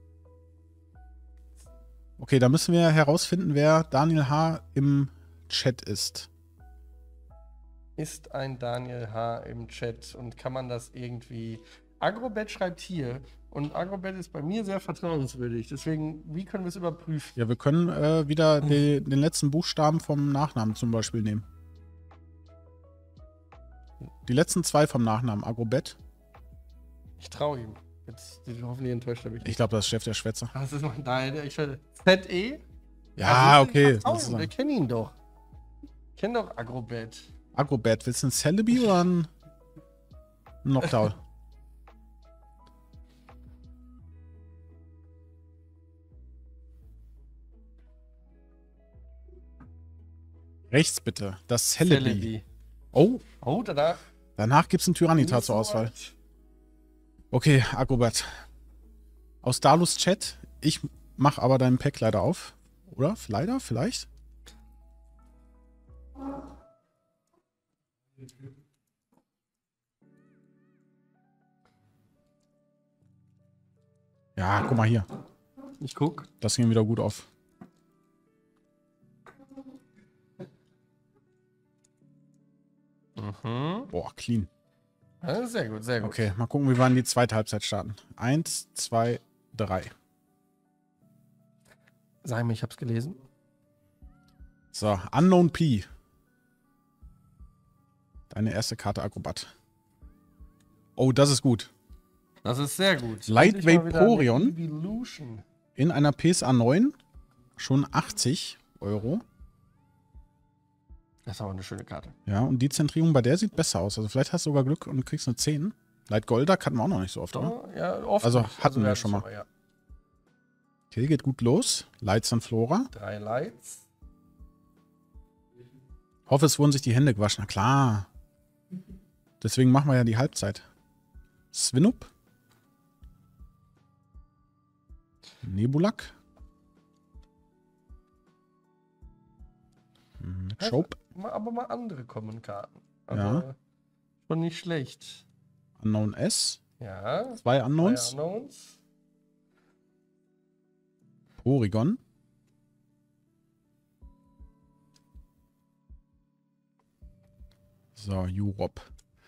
Okay, da müssen wir herausfinden, wer Daniel H. im Chat ist. Ist ein Daniel H. im Chat und kann man das irgendwie... Agrobet schreibt hier, Und Agrobet ist bei mir sehr vertrauenswürdig. Deswegen, wie können wir es überprüfen? Ja, wir können wieder den letzten Buchstaben vom Nachnamen zum Beispiel nehmen. Die letzten 2 vom Nachnamen, Agrobet. Ich traue ihm. Jetzt hoffentlich enttäuscht er mich Ich nicht. glaube, das ist Chef der Schwätzer. Ach, das ist noch nein, ich ZE? Ja, okay. Wir kennen ihn doch. Ich kenne doch Agrobet. Agrobet, willst du ein Celebi oder ein Knockdown? Rechts bitte, das Celebi. Oh, Oh, danach gibt es einen Tyranitar zur Auswahl. Okay, Agrobet. Aus Dalus Chat, ich mach aber deinen Pack leider auf. Oder? Leider? Vielleicht? Ja, guck mal hier. Ich guck. Das ging wieder gut auf. Boah, clean. Ja, sehr gut, sehr gut. Okay, mal gucken, wie wir in die zweite Halbzeit starten. 1, 2, 3. Sag mir, ich hab's gelesen. So, Unknown P. Deine erste Karte Akrobat. Oh, das ist gut. Das ist sehr gut. Light Endlich mal wieder eine Vaporeon. Evolution. In einer PSA 9 schon 80 Euro. Das ist aber eine schöne Karte. Ja, und die Zentrierung bei der sieht besser aus. Also vielleicht hast du sogar Glück und kriegst eine 10. Light Goldak hatten wir auch noch nicht so oft, oder? Doch, ja, oft. Also nicht. hatten wir hatten schon mal. es ja. Okay, geht gut los. Lights und Flora. 3 Lights. Hoffe, es wurden sich die Hände gewaschen. Na klar. Deswegen machen wir ja die Halbzeit. Swinup. Nebulak. Chope. Aber mal andere Common-Karten. Ja. Also, schon nicht schlecht. Unknown S. Ja. 2 Unknowns. 2 Unknowns. Porygon. So, Europe.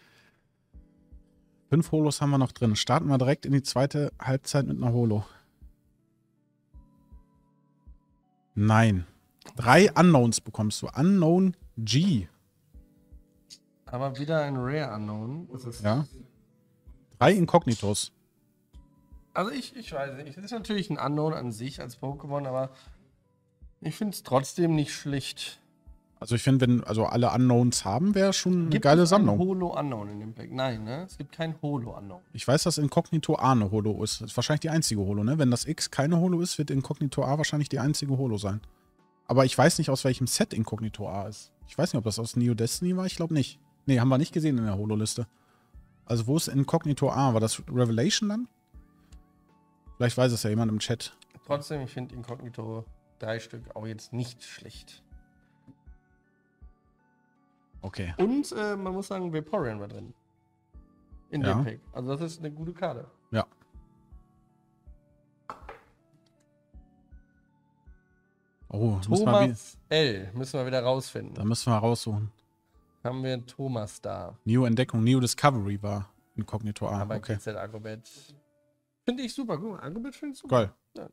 5 Holos haben wir noch drin. Starten wir direkt in die zweite Halbzeit mit einer Holo. Nein. 3 Unknowns bekommst du. Unknown G. Aber wieder ein Rare Unknown. Das ist Ja. 3 Inkognitos. Also ich weiß nicht. Das ist natürlich ein Unknown an sich als Pokémon, aber ich finde es trotzdem nicht schlecht. Also ich finde, wenn also alle Unknowns haben, wäre schon eine Gibt geile es Sammlung. ein Holo-Unknown in dem Pack? Nein, ne? Es gibt kein Holo-Unknown. Ich weiß, dass Inkognito A eine Holo ist. Das ist wahrscheinlich die einzige Holo, ne? Wenn das X keine Holo ist, wird Inkognito A wahrscheinlich die einzige Holo sein. Aber ich weiß nicht, aus welchem Set Inkognito A ist. Ich weiß nicht, ob das aus Neo Destiny war. Ich glaube nicht. Nee, haben wir nicht gesehen in der Holo-Liste. Also wo ist Inkognito A? War das Revelation dann? Vielleicht weiß es ja jemand im Chat. Trotzdem, ich finde Inkognito 3 Stück auch jetzt nicht schlecht. Okay. Und man muss sagen, Vaporeon war drin. In Ja. dem Pack. Also das ist eine gute Karte. Ja. Oh, Thomas L. Müssen wir wieder rausfinden. da müssen wir raussuchen. Haben wir Thomas da. Neo Entdeckung, Neo Discovery war Inkognito A. Aber Okay. GZ Agrobet. Finde ich super. Guck mal, Agrobet finde ich super. Geil. Ja.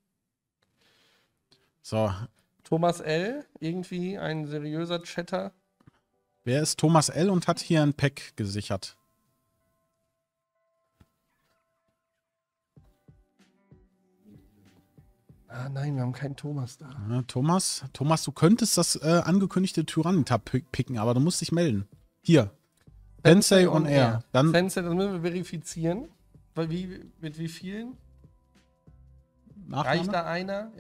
So. Thomas L. Irgendwie ein seriöser Chatter. Wer ist Thomas L. und hat hier ein Pack gesichert? Ah nein, wir haben keinen Thomas da. Ja, Thomas, du könntest das angekündigte Tyranitar picken, aber du musst dich melden. Hier. Sensei on Air. Dann Sensei, das müssen wir verifizieren. Weil mit wie vielen? Reicht Nachname? da einer?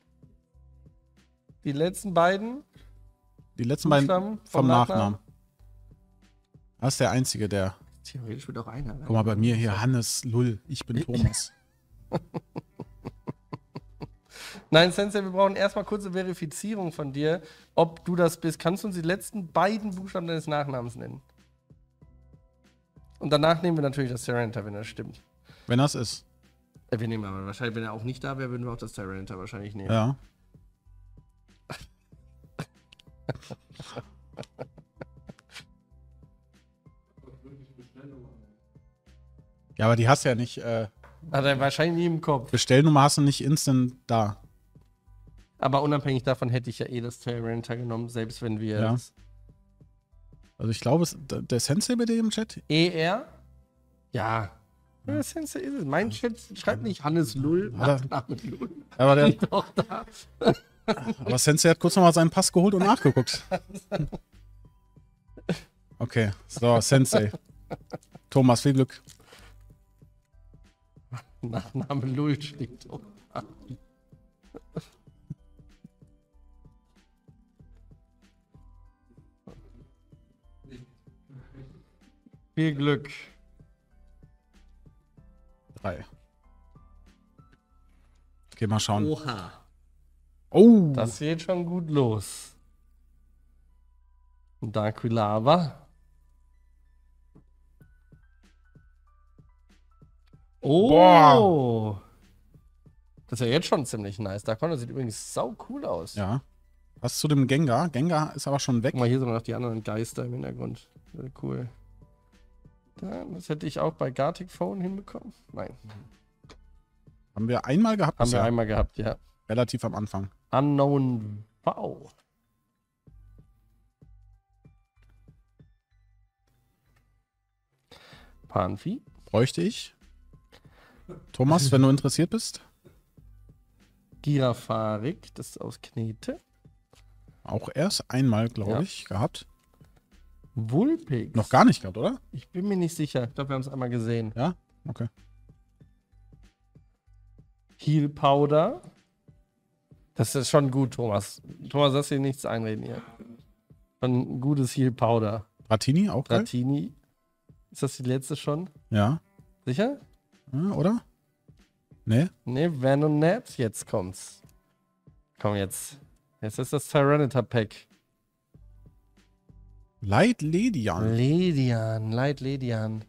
Die letzten beiden Die letzten beiden Buchstaben vom Nachnamen. Das ist der einzige, der. Theoretisch wird auch einer. Guck mal, bei mir hier Hannes Lull. Ich bin Thomas. Nein, Sensei, wir brauchen erstmal kurze Verifizierung von dir, ob du das bist. Kannst du uns die letzten beiden Buchstaben deines Nachnamens nennen? Und danach nehmen wir natürlich das Tyranitar, wenn das stimmt. Wenn das ist. Wir nehmen aber wahrscheinlich, wenn er auch nicht da wäre, würden wir auch das Tyranitar wahrscheinlich nehmen. Ja. Ja, aber die hast du ja nicht Hat er wahrscheinlich nie im Kopf. Bestellnummer hast du nicht instant da. Aber unabhängig davon hätte ich ja eh das Tyranitar genommen, selbst wenn wir Ja. Also ich glaube, der Sensei bei dir im Chat? ER? Ja. Ja, Sensei ist es. Mein Chat schreibt nicht Hannes Lull, Nachname Lull. Aber, Doch, da. aber Sensei hat kurz nochmal seinen Pass geholt und nachgeguckt. Okay, so, Sensei. Thomas, viel Glück. Nachname Lull steht doch. Viel Glück. 3. Okay, mal schauen. Oha. Oh, Das geht schon gut los. Darkulava. Oh. Boah. Das ist ja jetzt schon ziemlich nice. Darkona sieht übrigens sau cool aus. ja. Was zu dem Gengar? Gengar ist aber schon weg. Guck mal, hier sind noch die anderen Geister im Hintergrund. Cool. Das hätte ich auch bei Gartic Phone hinbekommen. Nein. Haben wir einmal gehabt? Haben wir bisher? einmal gehabt, ja. Relativ am Anfang. Unknown V. Panfi. Bräuchte ich. Thomas, wenn du interessiert bist. Girafarik, das ist aus Knete. Auch erst einmal, glaube Ja. ich, gehabt. Vulpix. Noch gar nicht gehabt, oder? Ich bin mir nicht sicher. Ich glaube, wir haben es einmal gesehen. Ja? Okay. Heal Powder. Das ist schon gut, Thomas. Thomas, lass dir nichts einreden hier. Schon ein gutes Heal Powder. Ratini, auch geil? Dratini. Ist das die letzte schon? Ja. Sicher? Ja, oder? Nee? Ne, Venonet. Jetzt kommt's. Komm jetzt. Jetzt ist das Tyranitar Pack. Light Ledian. Ledian. Light Ledian.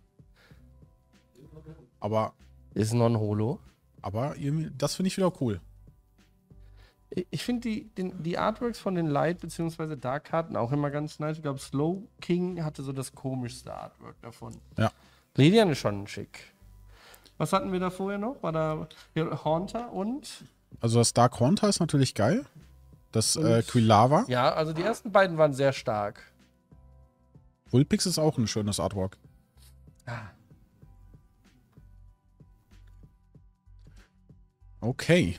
Aber Ist Non-Holo. irgendwie, das finde ich wieder cool. Ich finde die Artworks von den Light- bzw. Dark-Karten auch immer ganz nice. Ich glaube, Slow King hatte so das komischste Artwork davon. Ja. Ledian ist schon schick. Was hatten wir da vorher noch? War da Haunter und? Also das Dark Haunter ist natürlich geil. Das Quilava. Ja, also die ersten beiden waren sehr stark. Vulpix ist auch ein schönes Artwork. Okay.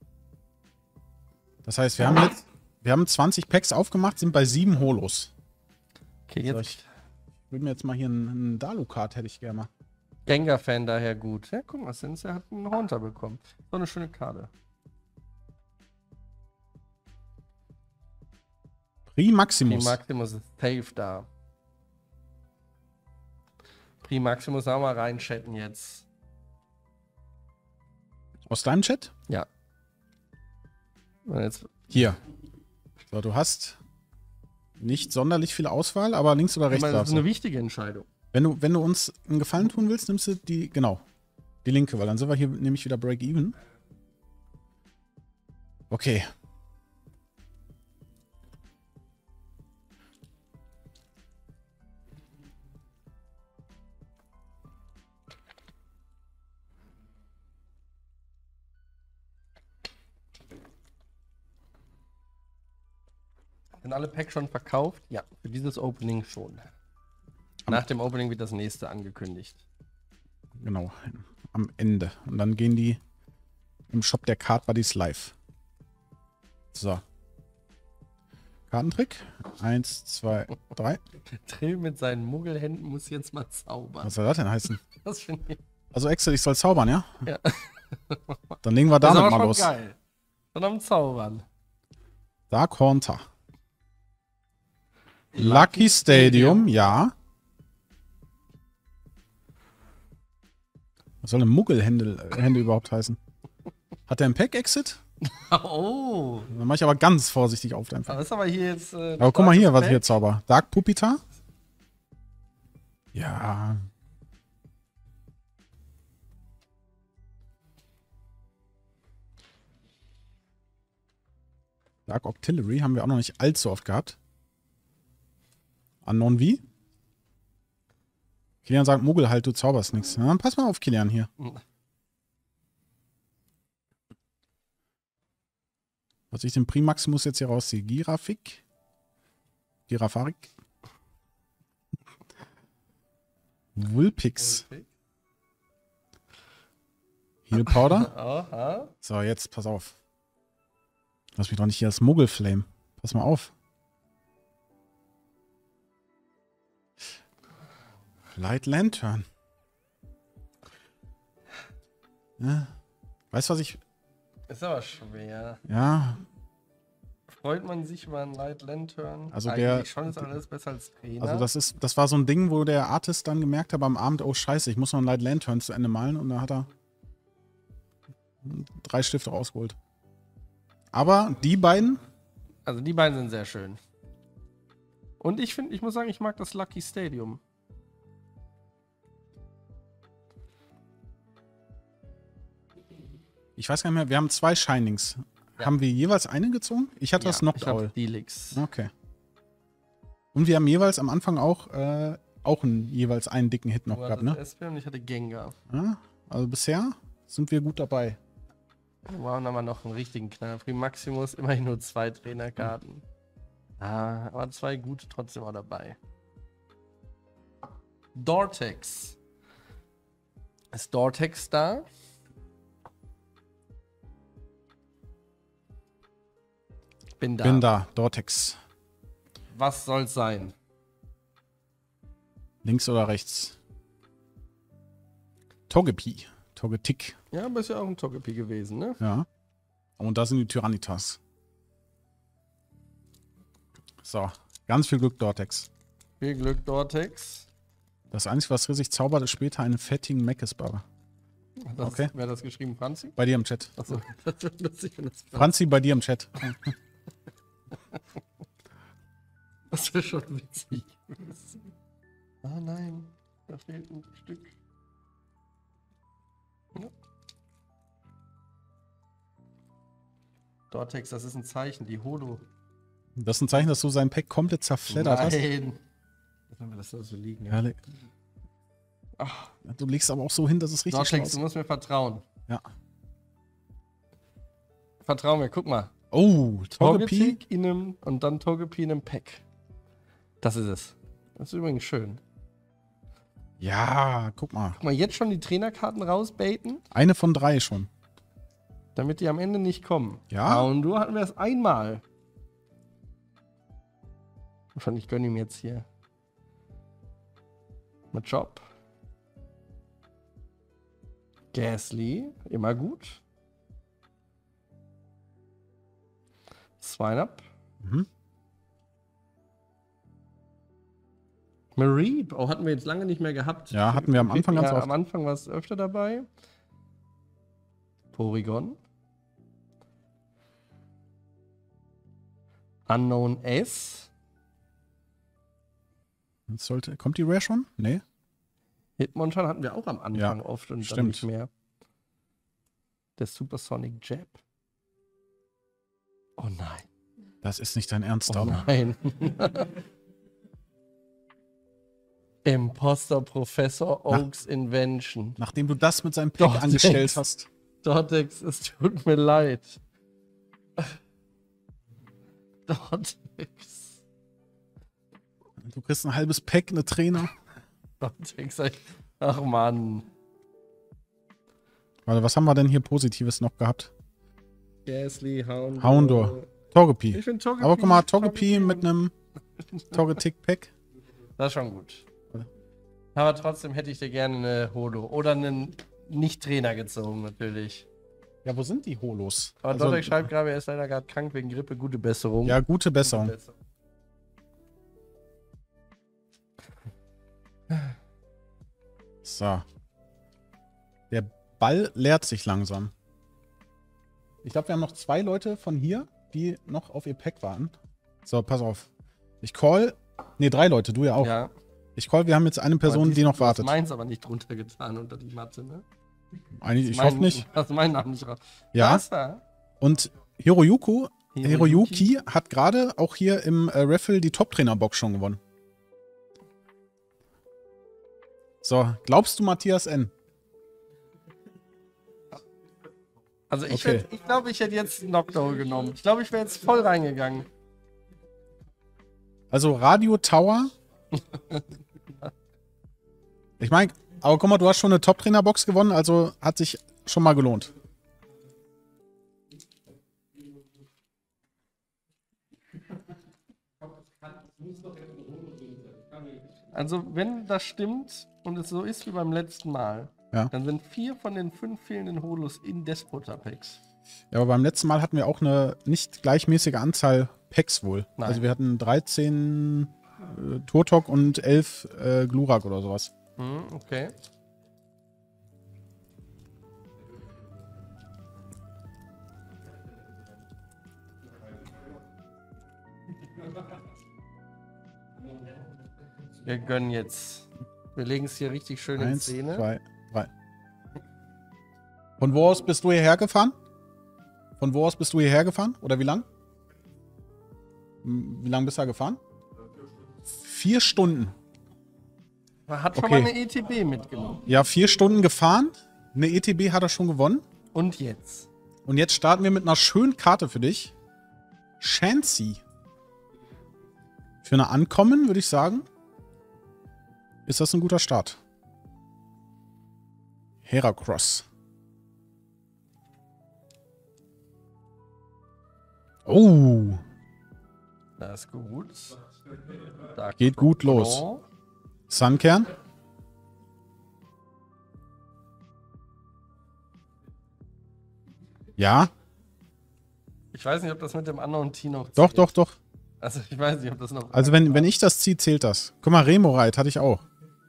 Das heißt, wir haben 20 Packs aufgemacht, sind bei 7 Holos. Okay, So, jetzt ich würde mir jetzt mal hier einen Dalu-Card, hätte ich gerne mal. Gengar-Fan daher gut. Ja, guck mal, Sensei hat einen Haunter bekommen. So eine schöne Karte. Primaximus. Primaximus ist safe da. Primaximus auch mal reinchatten jetzt. Aus deinem Chat? Ja. Und jetzt Hier. So, du hast nicht sonderlich viel Auswahl, aber links oder rechts das darfst ist du. eine wichtige Entscheidung. Wenn du uns einen Gefallen tun willst, nimmst du die linke, weil dann sind wir hier nämlich wieder Break-Even. Okay. Sind alle Packs schon verkauft? Ja, für dieses Opening schon. Nach dem Opening wird das nächste angekündigt. Genau. Am Ende. Und dann gehen die im Shop der Card Buddies live. So. Kartentrick. 1, 2, 3. Trill mit seinen Muggelhänden muss jetzt mal zaubern. Was soll das denn heißen? Das finde ich. Also Excel, ich soll zaubern, ja? Ja. Dann legen wir Das ist damit aber mal schon los. geil. Schon am Zaubern. Dark Haunter. Lucky Stadium, ja. Was soll eine Muggelhände überhaupt heißen? Hat der einen Pack-Exit? Oh. Dann mache ich aber ganz vorsichtig auf einfach. Das ist aber hier jetzt. Aber guck mal hier, was ich hier zauber. Dark Pupita. Ja. Dark Octillery haben wir auch noch nicht allzu oft gehabt. Unknown V. Kilian sagt, Muggel halt, du zauberst nichts. Na, dann pass mal auf, Kilian hier. Was ich den Primaximus jetzt hier rausziehe. Girafarik. Vulpix. Heal Powder. Aha. So, jetzt pass auf. Lass mich doch nicht hier das Muggelflame. Pass mal auf. Light Lantern. Ja. Weißt du, was ich... Ist aber schwer. Ja, Freut man sich über einen Light Lantern? Also Eigentlich der- schon ist alles besser als Trainer. also das war so ein Ding, wo der Artist dann gemerkt hat am Abend, oh scheiße, ich muss noch einen Light Lantern zu Ende malen und da hat er 3 Stifte rausgeholt. Aber die beiden, Also die beiden sind sehr schön. Und ich muss sagen, ich mag das Lucky Stadium. ich weiß gar nicht mehr, wir haben 2 Shinings. Ja. Haben wir jeweils eine gezogen? Ich hatte das Knocked ich hab Owl. Helix. Okay. Und wir haben jeweils am Anfang auch jeweils einen dicken Hit noch Du gehabt, hattest ne? Esper und ich hatte Gengar. Ja, also bisher sind wir gut dabei. Wir brauchen aber noch einen richtigen Knaller. Maximus, immerhin nur 2 Trainerkarten. Ah, aber 2 gute trotzdem auch dabei. Dortex. Ist Dortex da? Bin da. Bin da, Dortex. Was soll's sein? Links oder rechts? Togepi. Togetic. Ja, aber ist ja auch ein Togepi gewesen, ne? Ja. Und da sind die Tyrannitas. So, ganz viel Glück, Dortex. Viel Glück, Dortex. Das Einzige, was Riesig zaubert, ist später einen fettigen Mekesbar. Okay. Wer hat das geschrieben? Franzi? Bei dir im Chat. Achso, das wird lustig, wenn das Franzi, bei dir im Chat. Das wäre schon witzig. Ah nein, da fehlt ein Stück. Ja. Dortex, das ist ein Zeichen, die Holo. Das ist ein Zeichen, dass du sein Pack komplett zerfleddert hast. Nein. Lassen wir das so liegen. Ja. Ja, Ach, du legst aber auch so hin, dass es richtig schlau Dortex, du ist. musst mir vertrauen. Ja. Vertrau mir, guck mal. Oh, Togepi. Togetic in einem und dann Togepi in einem Pack. Das ist es. Das ist übrigens schön. Ja, guck mal. Guck mal, jetzt schon die Trainerkarten rausbaiten, Eine von 3 schon. damit die am Ende nicht kommen. Ja. Und du hatten wir es einmal. Ich gönne ihm jetzt hier. Mit Job. Gasly, immer gut. Swineup. Mhm. Mareep, oh, hatten wir jetzt lange nicht mehr gehabt. Ja, hatten wir am Anfang ganz Ja, oft. am Anfang war es öfter dabei. Porygon. Unknown S. Kommt die Rare schon? Nee. Hitmonchan hatten wir auch am Anfang Ja, oft und dann stimmt. nicht mehr. Der Supersonic Jab. Oh nein. Das ist nicht dein Ernst, Oh aber. nein. Imposter Professor Oaks Invention. Nachdem du das mit seinem Pack Doch, angestellt Dex. hast. Dortex, es tut mir leid. Dortex. Du kriegst ein halbes Pack, eine Trainer. Dortex, ach Mann. Warte, was haben wir denn hier Positives noch gehabt? Gasly, Houndor. Houndor. Togepi. Ich finde Togepi. Aber guck mal, Togepi mit einem Togetic-Pack. Das ist schon gut. Aber trotzdem hätte ich dir gerne eine Holo. Oder einen Nicht-Trainer gezogen, natürlich. Ja, wo sind die Holos? Aber Also, Dortex schreibt gerade, er ist leider gerade krank wegen Grippe. Gute Besserung. ja, gute Besserung. So. Der Ball leert sich langsam. Ich glaube, wir haben noch 2 Leute von hier, die noch auf ihr Pack warten. So, pass auf. Ich call. Ne, 3 Leute, du ja auch. Ja. Ich call, wir haben jetzt eine Person, die noch wartet. Du hast meins aber nicht drunter getan unter die Matte, ne? Eigentlich, ich hoffe nicht. Hast du meinen Namen nicht raus? Ja. Was da? Und Hiroyuki hat gerade auch hier im Raffle die Top-Trainer-Box schon gewonnen. So, glaubst du Matthias N? Also ich Okay. glaube, ich hätte jetzt Knockdown genommen. Ich glaube, ich wäre jetzt voll reingegangen. Also Radio Tower. Ich meine, aber guck mal, du hast schon eine Top-Trainer-Box gewonnen, also hat sich schon mal gelohnt. Also wenn das stimmt und es so ist wie beim letzten Mal, Ja. dann sind 4 von den 5 fehlenden Holos in Despota-Packs. Ja, aber beim letzten Mal hatten wir auch eine nicht gleichmäßige Anzahl Packs wohl. Nein. Also wir hatten 13 Turtok und 11 Glurak oder sowas. Okay. Wir gönnen jetzt. Wir legen es hier richtig schön in 1, Szene. 2, 3. Von wo aus bist du hierher gefahren? Von wo aus bist du hierher gefahren? Oder wie lang? Wie lang bist du da gefahren? 4 Stunden. Man hat schon Okay. mal eine ETB mitgenommen. Ja, 4 Stunden gefahren. Eine ETB hat er schon gewonnen. Und jetzt? Und jetzt starten wir mit einer schönen Karte für dich. Shanxi. Für eine Ankommen, würde ich sagen, ist das ein guter Start. Heracross. Oh, Das ist gut. Da geht gut los. Sunkern. Ja, Ich weiß nicht, ob das mit dem anderen Tee noch doch, zählt. doch, doch. Also ich weiß nicht, ob das noch... Also wenn ich das ziehe, zählt das. Guck mal, Remorite hatte ich auch.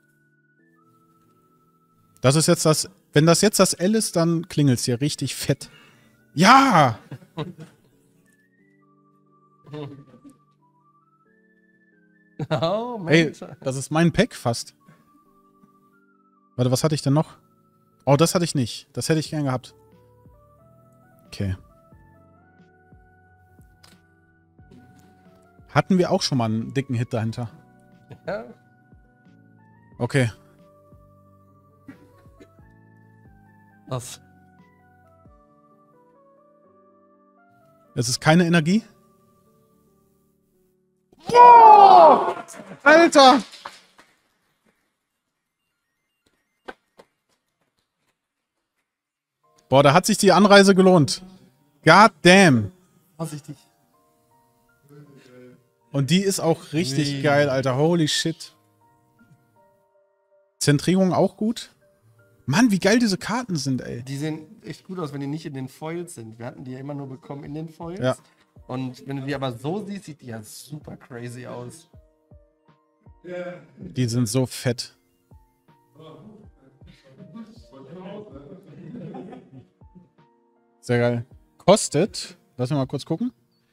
Das ist jetzt das... Wenn das jetzt das L ist, dann klingelt es hier richtig fett. Ja! Oh, Ey, Mensch. das ist mein Pack fast. Warte, was hatte ich denn noch? Oh, das hatte ich nicht. Das hätte ich gern gehabt. Okay. Hatten wir auch schon mal einen dicken Hit dahinter. Ja. Okay. Was? Es ist keine Energie. Wow! Alter! Boah, da hat sich die Anreise gelohnt. God damn. Vorsichtig. Und die ist auch richtig Ui. geil, Alter. Holy shit. Zentrierung auch gut. Mann, wie geil diese Karten sind, ey. Die sehen echt gut aus, wenn die nicht in den Foils sind. Wir hatten die ja immer nur bekommen in den Foils. Ja. Und wenn du die aber so siehst, sieht die ja super crazy aus. Die sind so fett. Sehr geil. Kostet, lass mich mal kurz gucken.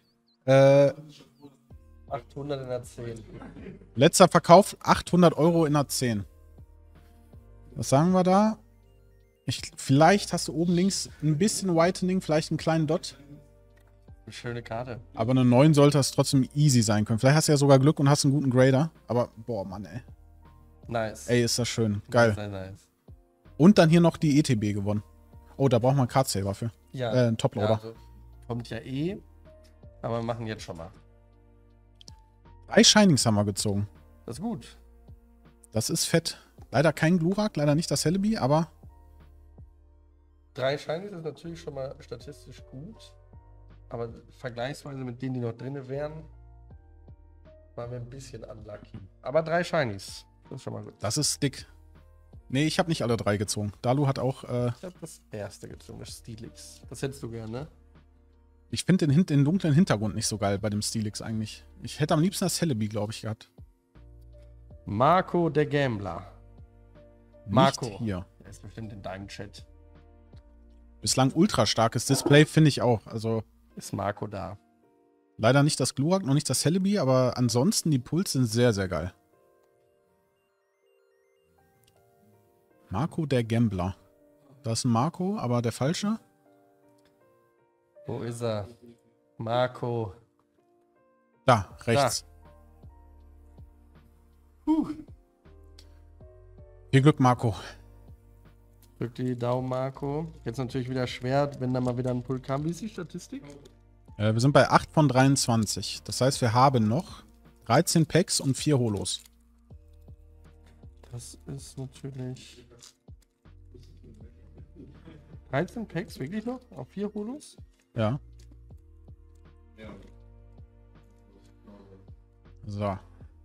800 in der 10. Letzter Verkauf 800 € in der 10. Was sagen wir da? Vielleicht hast du oben links ein bisschen Whitening, vielleicht einen kleinen Dot. Eine schöne Karte. Aber eine 9 sollte es trotzdem easy sein können. Vielleicht hast du ja sogar Glück und hast einen guten Grader. Aber boah, Mann, ey. Nice. Ey, ist das schön. Geil. Sehr nice. Und dann hier noch die ETB gewonnen. Oh, da braucht man einen Card-Saver für. Ja. Ein Toploader. Ja, also kommt ja eh. Aber wir machen jetzt schon mal. 3 Shinings haben wir gezogen. Das ist gut. Das ist fett. Leider kein Glurak, leider nicht das Celebi, aber 3 Shinies ist natürlich schon mal statistisch gut. Aber vergleichsweise mit denen, die noch drin wären, waren wir ein bisschen unlucky. Aber 3 Shinies. Das ist schon mal gut. das ist dick. Nee, ich habe nicht alle 3 gezogen. Dalu hat auch, Ich habe das erste gezogen, das Steelix. Das hättest du gerne, ne? ich finde den dunklen Hintergrund nicht so geil bei dem Steelix eigentlich. Ich hätte am liebsten das Celebi, glaube ich, gehabt. Marco der Gambler. Marco. Nicht hier. Der ist bestimmt in deinem Chat. Bislang ultra starkes Display, finde ich auch. Also Ist Marco da? leider nicht das Glurak, noch nicht das Celebi, aber ansonsten die Puls sind sehr, sehr geil. Marco der Gambler. Da ist ein Marco, aber der falsche. Wo ist er? Marco. Da, rechts. Viel Glück, Marco. Drück die Daumen, Marco. Jetzt natürlich wieder schwer, wenn da mal wieder ein Pull kam. Wie ist die Statistik? Wir sind bei 8 von 23. Das heißt, wir haben noch 13 Packs und 4 Holos. Das ist natürlich... 13 Packs, wirklich noch? Auf 4 Holos? Ja. So.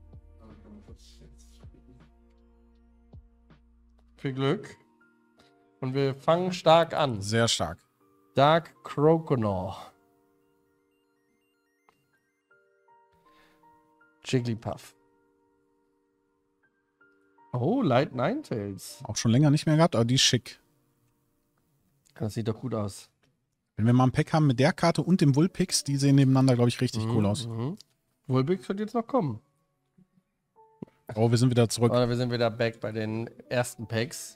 Viel Glück. Und wir fangen stark an. Sehr stark. Dark Croconaw. Jigglypuff. Oh, Light Ninetales. Auch schon länger nicht mehr gehabt, aber die ist schick. Das sieht doch gut aus. Wenn wir mal ein Pack haben mit der Karte und dem Vulpix, die sehen nebeneinander, glaube ich, richtig cool aus. Vulpix wird jetzt noch kommen. Oh, wir sind wieder zurück. Oder wir sind wieder back bei den ersten Packs.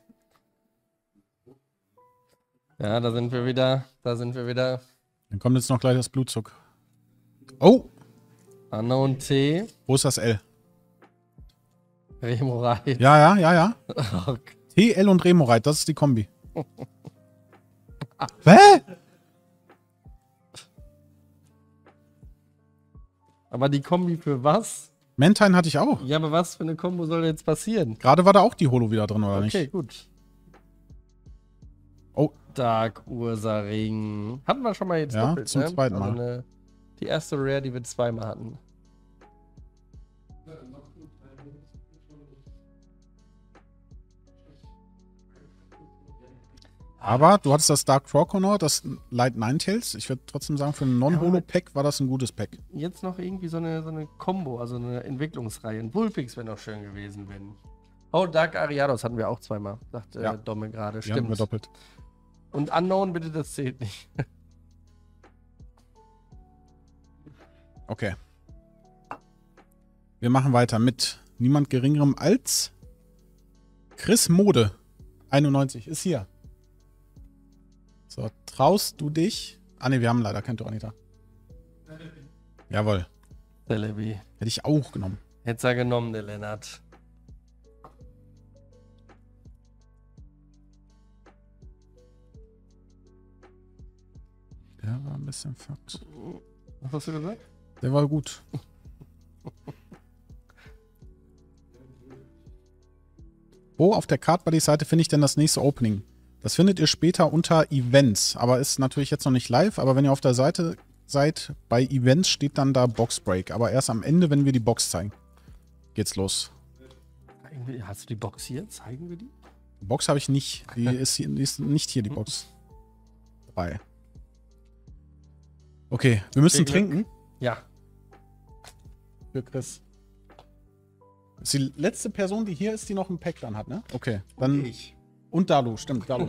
Ja, da sind wir wieder. Dann kommt jetzt noch gleich das Blutzuck. Oh, Unknown T. wo ist das L? Remorai. Ja. Okay. T, L und Remorai, das ist die Kombi. Hä? Aber die Kombi für was? Mantine hatte ich auch. Ja, aber was für eine Kombo soll jetzt passieren? Gerade war da auch die Holo wieder drin, oder Okay, nicht? gut. Oh. Dark Ursaring. Hatten wir schon mal jetzt Ja, doppelt, zum ne? zweiten Mal. Die erste Rare, die wir zweimal hatten. Aber du hattest das Dark Croconaw, das Light Ninetales. Ich würde trotzdem sagen, für ein Non-Holo-Pack war das ein gutes Pack. Jetzt noch irgendwie so eine Combo, also eine Entwicklungsreihe. Ein Vulpix wäre noch schön gewesen, wenn. Oh, Dark Ariados hatten wir auch zweimal, sagt Ja. Domme gerade. Die haben wir Stimmt. doppelt. Und Unknown, bitte, das zählt nicht. Okay. Wir machen weiter mit niemand geringerem als Chris Mode. 91 ist hier. So, traust du dich? Ah ne, wir haben leider keinen Tyranitar. Jawohl. Celebi. Hätte ich auch genommen. Hätte er genommen, der Lennart. Der war ein bisschen fucked. Was hast du gesagt? Der war gut. Wo auf der Cardbuddy-Seite finde ich denn das nächste Opening? Das findet ihr später unter Events, aber ist natürlich jetzt noch nicht live. Aber wenn ihr auf der Seite seid, bei Events steht dann da Box Break. Aber erst am Ende, wenn wir die Box zeigen, geht's los. Hast du die Box hier? Zeigen wir die? Die Box habe ich nicht. Die ist nicht hier, die Box. 3. Okay, wir müssen Viel Glück. trinken. Ja. Für Chris. Das ist die letzte Person, die hier ist, die noch ein Pack dann hat, ne? Okay, dann. Ich. Und Dalu, stimmt, Dalu.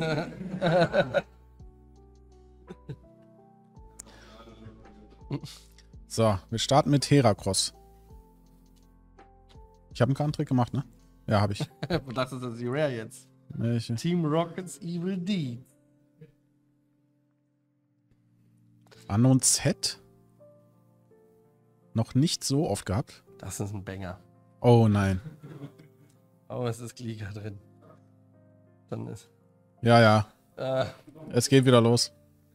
So, wir starten mit Heracross. Ich habe einen Kartentrick gemacht, ne? Ja, habe ich. Du dachtest, das ist die Rare jetzt. Welche? Team Rockets Evil Deed. Unknown Z? Noch nicht so oft gehabt. Das ist ein Banger. Oh nein. Oh, es ist Gliga drin. Dann ist. Ja. Äh, Es geht wieder los.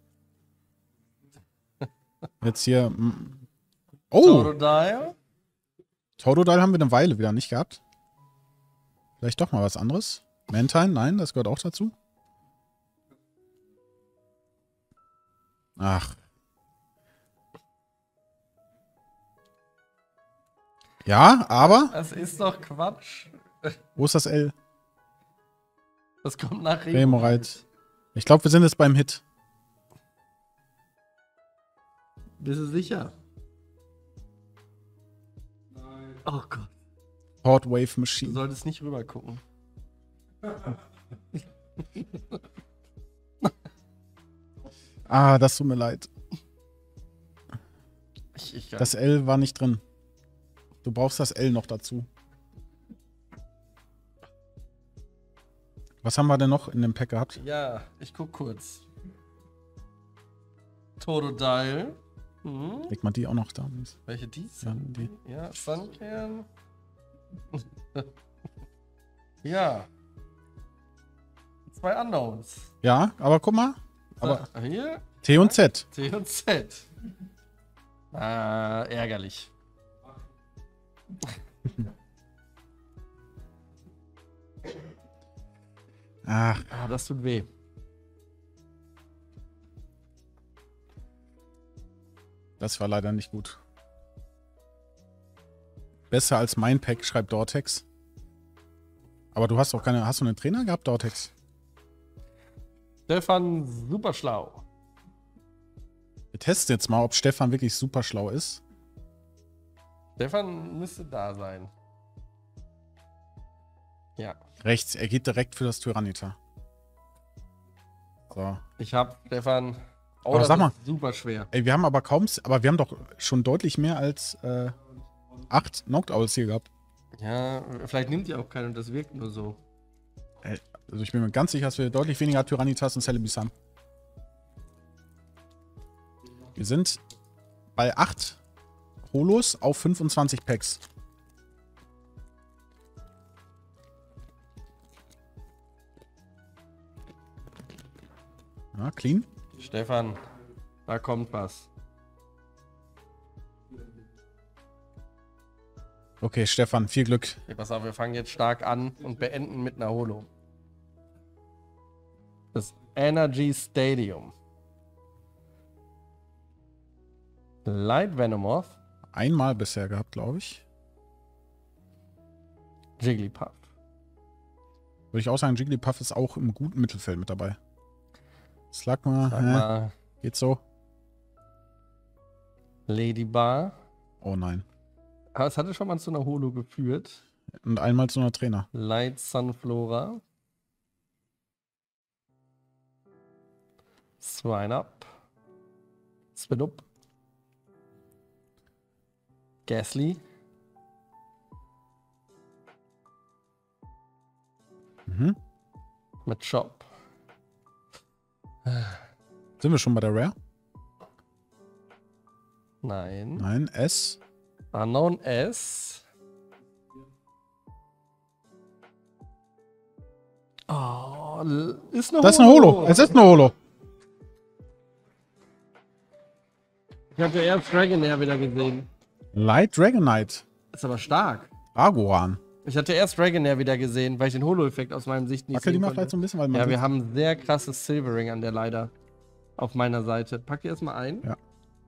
Jetzt hier. Oh! Totodile. Totodile haben wir eine Weile wieder nicht gehabt. Vielleicht doch mal was anderes. Mantine? Nein, das gehört auch dazu. Ach. Ja, aber Das ist doch Quatsch. wo ist das L? Das kommt nach Remoreit. Ich glaube, wir sind jetzt beim Hit. Bist du sicher? Nein. Oh Gott. Hot Wave Du Machine. solltest nicht rüber gucken. Ah, das tut mir leid. Ich Das L war nicht drin. Du brauchst das L noch dazu. Was haben wir denn noch in dem Pack gehabt? ja, ich guck kurz. Totodile. Mhm. Leg mal die auch noch da. Welche die? Ja, die. Ja, Sunkern. Ja. 2 Unknowns. Ja, aber guck mal. Aber Hier, T und Z. T und Z. Ärgerlich. Ach, Das tut weh. das war leider nicht gut. Besser als mein Pack, schreibt Dortex. Aber du hast auch keine. Hast du einen Trainer gehabt, Dortex? Stefan, super schlau. Wir testen jetzt mal, ob Stefan wirklich super schlau ist. Stefan müsste da sein. Ja. Rechts, er geht direkt für das Tyranitar. So. Ich habe Stefan. Oh, Aber das sag mal. ist super schwer. Ey, wir haben aber kaum. Aber wir haben doch schon deutlich mehr als 8 Knocked Owls hier gehabt. Ja, vielleicht nimmt ihr auch keinen und das wirkt nur so. Also ich bin mir ganz sicher, dass wir deutlich weniger Tyrannitas und Celebes haben. Wir sind bei 8 Holos auf 25 Packs. Ja, clean. Stefan, da kommt was. Okay, Stefan, viel Glück. Okay, pass auf, wir fangen jetzt stark an und beenden mit einer Holo. Das Energy Stadium. Light Venomoth. Einmal bisher gehabt, glaube ich. Jigglypuff. Würde ich auch sagen, Jigglypuff ist auch im guten Mittelfeld mit dabei. Sag mal, Geht so. Ladybar. Oh nein. Aber es hatte schon mal zu einer Holo geführt. Und einmal zu einer Trainer. Light Sunflora. Swinub. Spinup. Gasly. Mhm. Mit Shop. Sind wir schon bei der Rare? Nein. Nein, S. Unknown S. Oh, ist eine Das ist eine Holo. Es ist eine Holo. Ich hatte erst Dragonair wieder gesehen. Light Dragonite. Ist aber stark. Dragoran. Ich hatte erst Dragonair wieder gesehen, weil ich den Holo-Effekt aus meinem Sicht nicht Wackel die sehen mal konnte. vielleicht so ein bisschen, weil man Ja, wir sieht- haben sehr krasses Silvering an der leider auf meiner Seite. Pack die erstmal ein. Ja.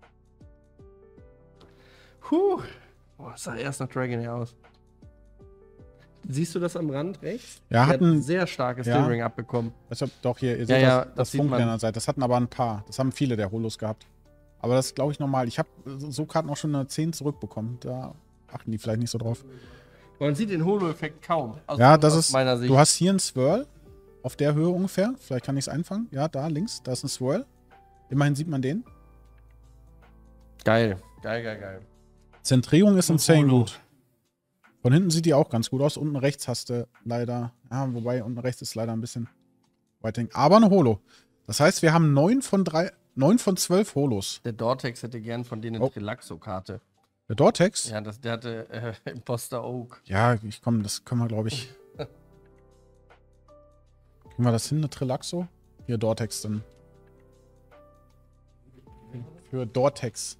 Boah, das sah erst nach Dragonair aus. Siehst du das am Rand rechts? Ja, Der hat hatten- ein sehr starkes ja. Silvering abbekommen. Deshalb doch hier, ihr Ja, seht ja, das das sieht Funkeln man. an der Seite. Das hatten aber ein paar. Das haben viele der Holos gehabt. Aber das ist, glaube ich, normal. Ich habe so Karten auch schon eine 10 zurückbekommen. Da achten die vielleicht nicht so drauf. Man sieht den Holo-Effekt kaum. Ja, das aus ist. meiner Sicht. Du hast hier einen Swirl. Auf der Höhe ungefähr. Vielleicht kann ich es einfangen. Ja, da links. Da ist ein Swirl. Immerhin sieht man den. Geil. Geil. Zentrierung ist insane Holo. gut. Von hinten sieht die auch ganz gut aus. Unten rechts hast du leider. Ja, wobei unten rechts ist leider ein bisschen Whiting. Aber eine Holo. Das heißt, wir haben 9 von 12 Holos. Der Dortex hätte gern von denen eine Oh. Relaxo-Karte. Der Dortex? Ja, der hatte Imposter Oak. Ja, das können wir, glaube ich. Kriegen wir das hin, eine Trilaxo? Hier, Dortex dann. Für Dortex.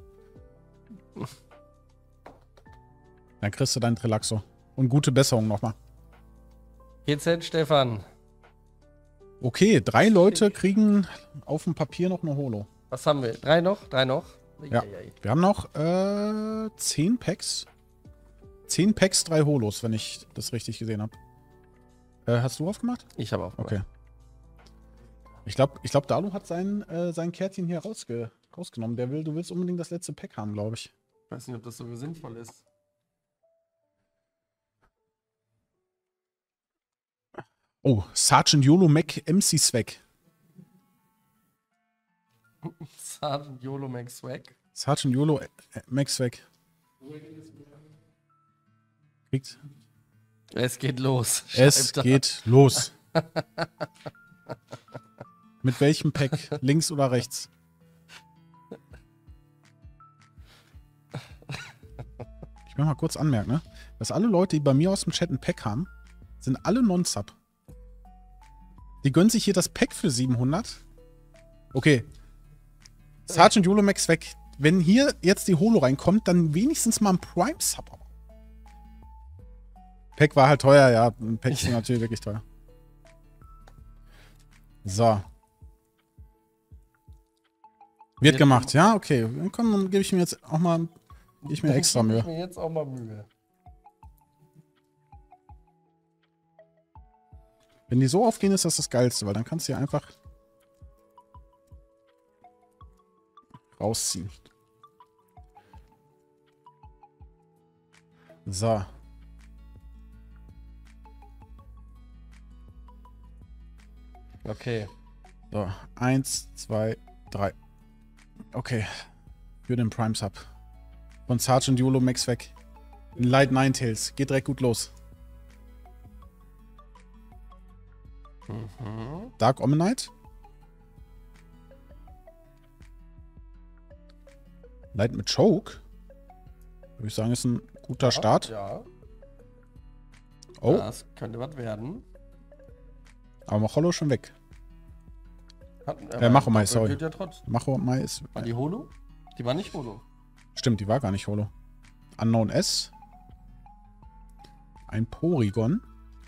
Dann kriegst du deinen Trilaxo. Und gute Besserung nochmal. GZ Stefan. Okay, 3 Leute kriegen auf dem Papier noch eine Holo. Was haben wir? 3 noch? 3 noch? Ja. Wir haben noch 10 Packs. 10 Packs, 3 Holos, wenn ich das richtig gesehen habe. Hast du aufgemacht? Ich habe aufgemacht. Okay. Ich glaube, Dalu hat sein Kärtchen hier rausgenommen. Du willst unbedingt das letzte Pack haben, glaube ich. Ich weiß nicht, ob das so sinnvoll ist. Oh, Sergeant YOLO Mac MC Swag. Sergeant YOLO Max Swag. Sergeant YOLO Mac Swag. Kriegt. Es geht los. Es Schreibt er. geht los. Mit welchem Pack? Links oder rechts? Ich will mal kurz anmerken, ne? Dass alle Leute, die bei mir aus dem Chat ein Pack haben, sind alle Non-Sub. Die gönnen sich hier das Pack für 700. Okay. Sergeant Yolomax weg. Wenn hier jetzt die Holo reinkommt, dann wenigstens mal ein Prime-Sub. Pack war halt teuer, ja. Pack ist natürlich wirklich teuer. So. Wird gemacht, ja, okay. Komm, dann gebe ich mir jetzt auch mal extra Mühe. Ich mir jetzt auch mal Mühe. Wenn die so aufgehen, ist das das Geilste, weil dann kannst du ja einfach rausziehen. So. Okay. So, 1, 2, 3. Okay. Für den Prime Sub. Von Sergeant Yolomax weg. Light Ninetales. Geht direkt gut los. Dark Omenite. Light mit Choke. Würde ich sagen, ist ein guter Start. Ja. Oh. Das könnte was werden. Aber Macholo schon weg. Hat, Machomai, sorry. gilt ja trotz. Machomai ist. War die Holo? Die war nicht Holo. Stimmt, die war gar nicht Holo. Unknown S. Ein Porygon.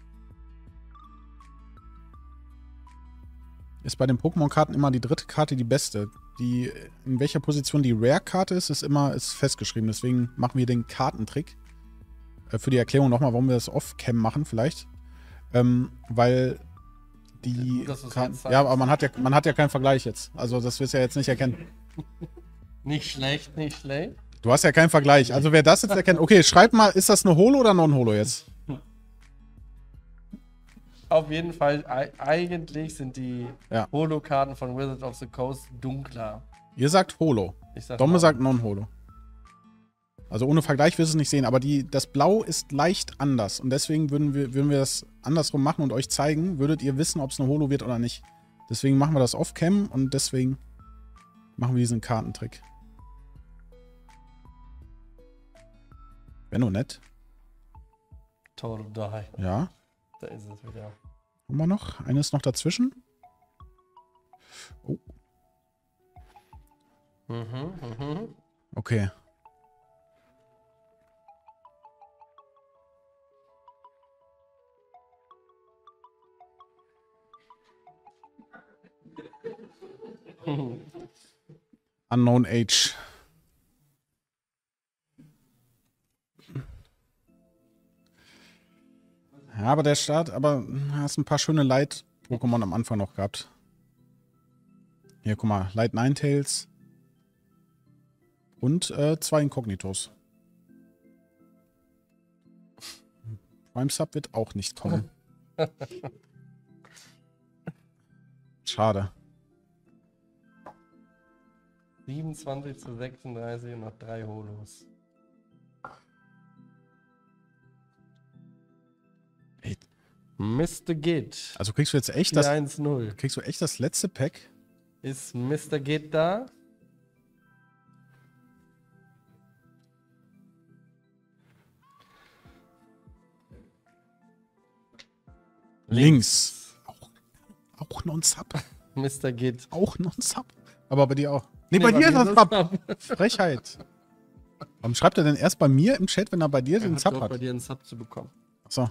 Ist bei den Pokémon-Karten immer die dritte Karte die beste. Die, in welcher Position die Rare-Karte ist, ist festgeschrieben. Deswegen machen wir den Kartentrick. Für die Erklärung nochmal, warum wir das Off-Cam machen vielleicht. Weil die Karten, ja, aber man hat ja keinen Vergleich jetzt. Also das wirst du ja jetzt nicht erkennen. Nicht schlecht, nicht schlecht. Du hast ja keinen Vergleich. Also wer das jetzt erkennt, okay, schreib mal, ist das eine Holo oder Non-Holo jetzt? Auf jeden Fall, eigentlich sind die Ja. Holo-Karten von Wizard of the Coast dunkler. Ihr sagt Holo. Ich sag Domme Non. sagt Non-Holo. Also ohne Vergleich wirst du es nicht sehen, aber das Blau ist leicht anders. Und deswegen würden wir das andersrum machen und euch zeigen, würdet ihr wissen, ob es eine Holo wird oder nicht. Deswegen machen wir das off-cam und deswegen machen wir diesen Kartentrick. Wäre nur nett. Total Die. Ja. Da ist es wieder. Haben wir noch? Eine ist noch dazwischen. Oh, okay. Unknown Age. Ja, aber der Start, aber hast ein paar schöne Light-Pokémon am Anfang noch gehabt. Hier, guck mal, Light Ninetales. Und 2 Inkognitos. Prime Sub wird auch nicht kommen. Schade. 27:36 und noch 3 Holos. Ey, Mr. Git. also kriegst du jetzt echt 1-0. kriegst du echt das letzte Pack? Ist Mr. Git da? Links. Auch Non-Sub. Mr. Git. Auch Non-Sub. Aber bei dir auch. Nee, bei dir ist das Sub. Frechheit. Warum schreibt er denn erst bei mir im Chat, wenn er bei dir den Sub bei hat? dir einen Sub zu bekommen. Achso.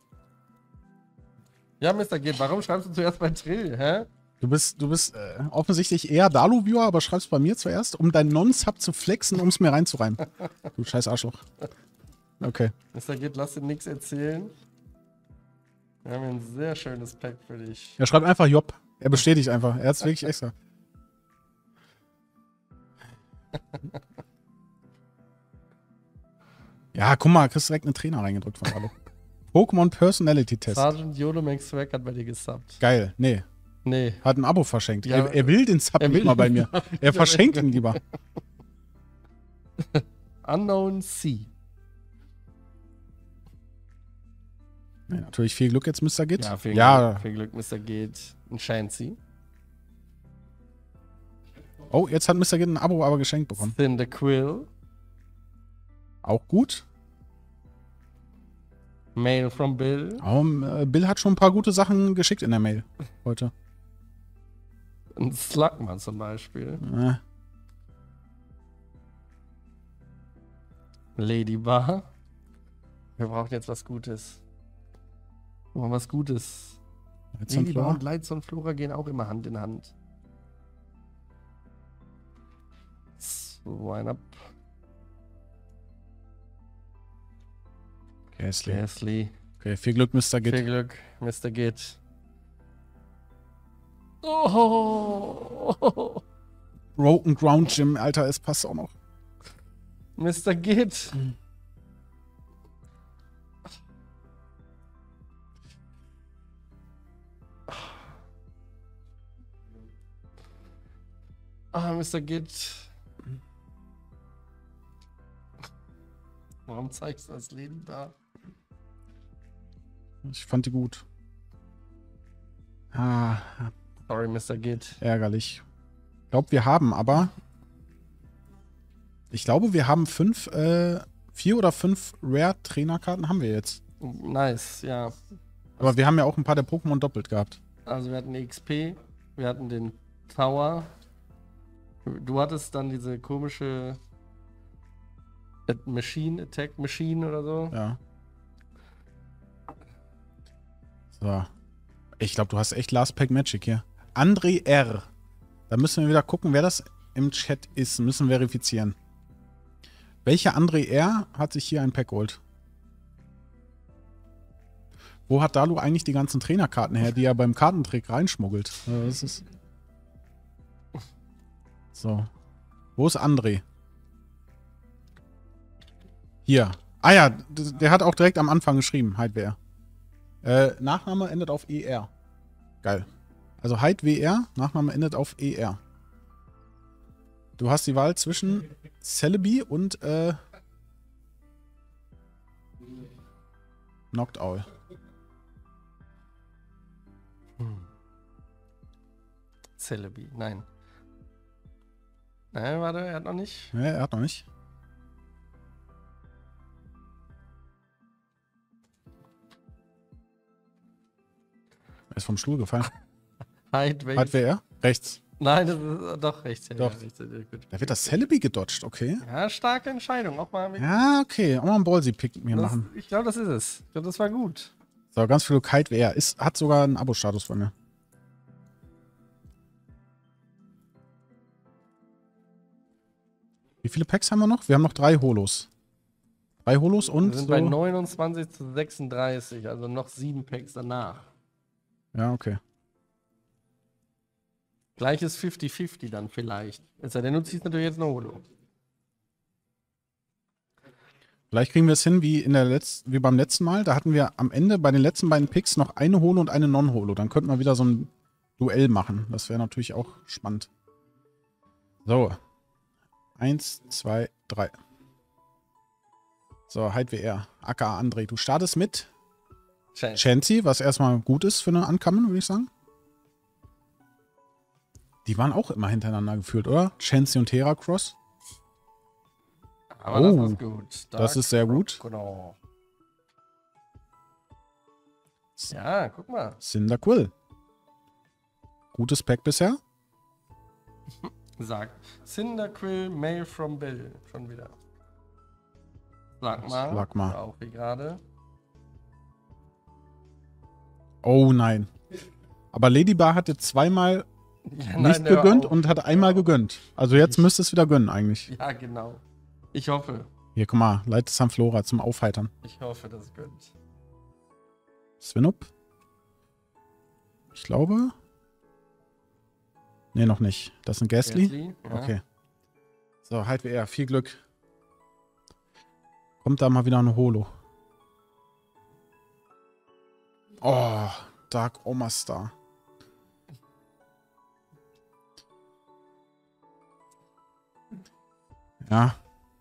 Ja, Mr. Git, warum schreibst du zuerst bei Trill, hä? Du bist offensichtlich eher Dalu-Viewer, aber schreibst bei mir zuerst, um deinen Non-Sub zu flexen, um es mir reinzureimen. Du scheiß Arschloch. Okay. Mr. Git, lass dir nichts erzählen. Wir haben hier ein sehr schönes Pack für dich. Er schreibt einfach Job. Er bestätigt einfach. Er hat es wirklich extra. Ja, guck mal, kriegst direkt einen Trainer reingedrückt von alle. Pokémon Personality Test. Sergeant Yolomax Swag hat bei dir gesubbt. Geil. Nee. Nee. Hat ein Abo verschenkt. Ja, er will den Sub er nicht will mal bei den mir. Er verschenkt ihn lieber. Unknown C. Nee, natürlich viel Glück jetzt, Mr. Git. Ja, viel Glück, Mr. Git. Ein Shancy. Oh, jetzt hat Mr. Git ein Abo aber geschenkt bekommen. Cyndaquil. Auch gut. Mail from Bill. Bill hat schon ein paar gute Sachen geschickt in der Mail heute. Ein Slugman zum Beispiel. Ladybar. Wir brauchen jetzt was Gutes. Wir brauchen was Gutes. Ladybar und Lights und Flora gehen auch immer Hand in Hand. So, ein ab. Gasly. Okay, viel Glück, Mr. Git. Viel Glück, Mr. Git. Oh. Broken Ground Gym, Alter, es passt auch noch. Mr. Git. Mr. Git. Warum zeigst du das Leben da? Ich fand die gut. Sorry, Mr. Git. Ärgerlich. Ich glaube, wir haben aber... Ich glaube, wir haben 4 oder 5 Rare-Trainerkarten haben wir jetzt. Nice, ja. Aber wir haben ja auch ein paar der Pokémon doppelt gehabt. Also wir hatten die XP, wir hatten den Tower. Du hattest dann diese komische Attack Machine oder so. Ja. So. Ich glaube, du hast echt Last Pack Magic hier. André R. Da müssen wir wieder gucken, wer das im Chat ist. Müssen verifizieren. Welcher André R. hat sich hier ein Pack geholt? Wo hat Dalu eigentlich die ganzen Trainerkarten her, die er beim Kartentrick reinschmuggelt? Das ist... So. Wo ist André? Hier. Ah ja, der hat auch direkt am Anfang geschrieben, HeidWR. Nachname endet auf ER. Geil. Also HeidWR, Nachname endet auf ER. Du hast die Wahl zwischen Celebi und Knocked Owl. Celebi, nein. Nein, warte, er hat noch nicht. Ja, er hat noch nicht. Er ist vom Stuhl gefallen. HeidWR? Rechts. Nein, das ist doch rechts. Ja, doch. Ja, rechts, gut. Da wird das Celebi gedodged, okay. Ja, starke Entscheidung. Auch mal ja, okay. Auch mal einen Ballsy-Pick mir machen. Ich glaube, das ist es. Ich glaube, das war gut. So, ganz viel HeidWR. Hat sogar einen Abo-Status bei mir. Wie viele Packs haben wir noch? Wir haben noch 3 Holos. 3 Holos und wir sind bei 29 zu 36, also noch 7 Packs danach. Ja, okay. Gleiches 50-50 dann vielleicht. Es sei denn, du ziehst natürlich jetzt eine Holo. Vielleicht kriegen wir es hin wie beim letzten Mal. Da hatten wir am Ende bei den letzten beiden Picks noch eine Holo und eine Non-Holo. Dann könnten wir wieder so ein Duell machen. Das wäre natürlich auch spannend. So. 1, 2, 3. So, HeidWR. aka André. Du startest mit Chansey, was erstmal gut ist für eine Uncommon, würde ich sagen. Die waren auch immer hintereinander geführt, oder? Chansey und Heracross. Aber das ist gut. Das ist sehr gut. Genau. Ja, guck mal. Cyndaquil. Gutes Pack bisher. Sag. Cyndaquil, Mail from Bill. Schon wieder. Sag mal. Auch wie gerade. Oh nein. Aber Ladybar hat jetzt zweimal nicht gegönnt und hat einmal gegönnt. Also jetzt müsste es wieder gönnen eigentlich. Ja, genau. Ich hoffe. Hier, guck mal. Light Sunflora zum Aufheitern. Ich hoffe, das gönnt. Swinup? Ich glaube... Nee, noch nicht. Das ist ein Gasly? Ja. Okay. So, HeidWR. Viel Glück. Kommt da mal wieder eine Holo. Oh, Dark Omastar. Ja.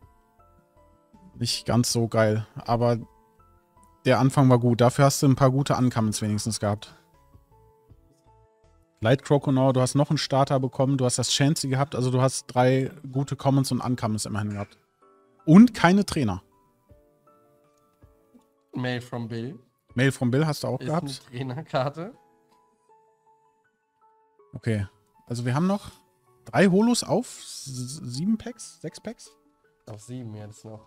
Nicht ganz so geil. Aber der Anfang war gut. Dafür hast du ein paar gute Uncommons wenigstens gehabt. Light Croconaw, du hast noch einen Starter bekommen. Du hast das Chansey gehabt. Also du hast 3 gute Commons und Uncommons immerhin gehabt. Und keine Trainer. Mail from Bill. Mail from Bill hast du auch Ist gehabt? eine Trainerkarte. Okay. Also wir haben noch 3 Holos auf 7 Packs? 6 Packs? Auf 7 jetzt noch.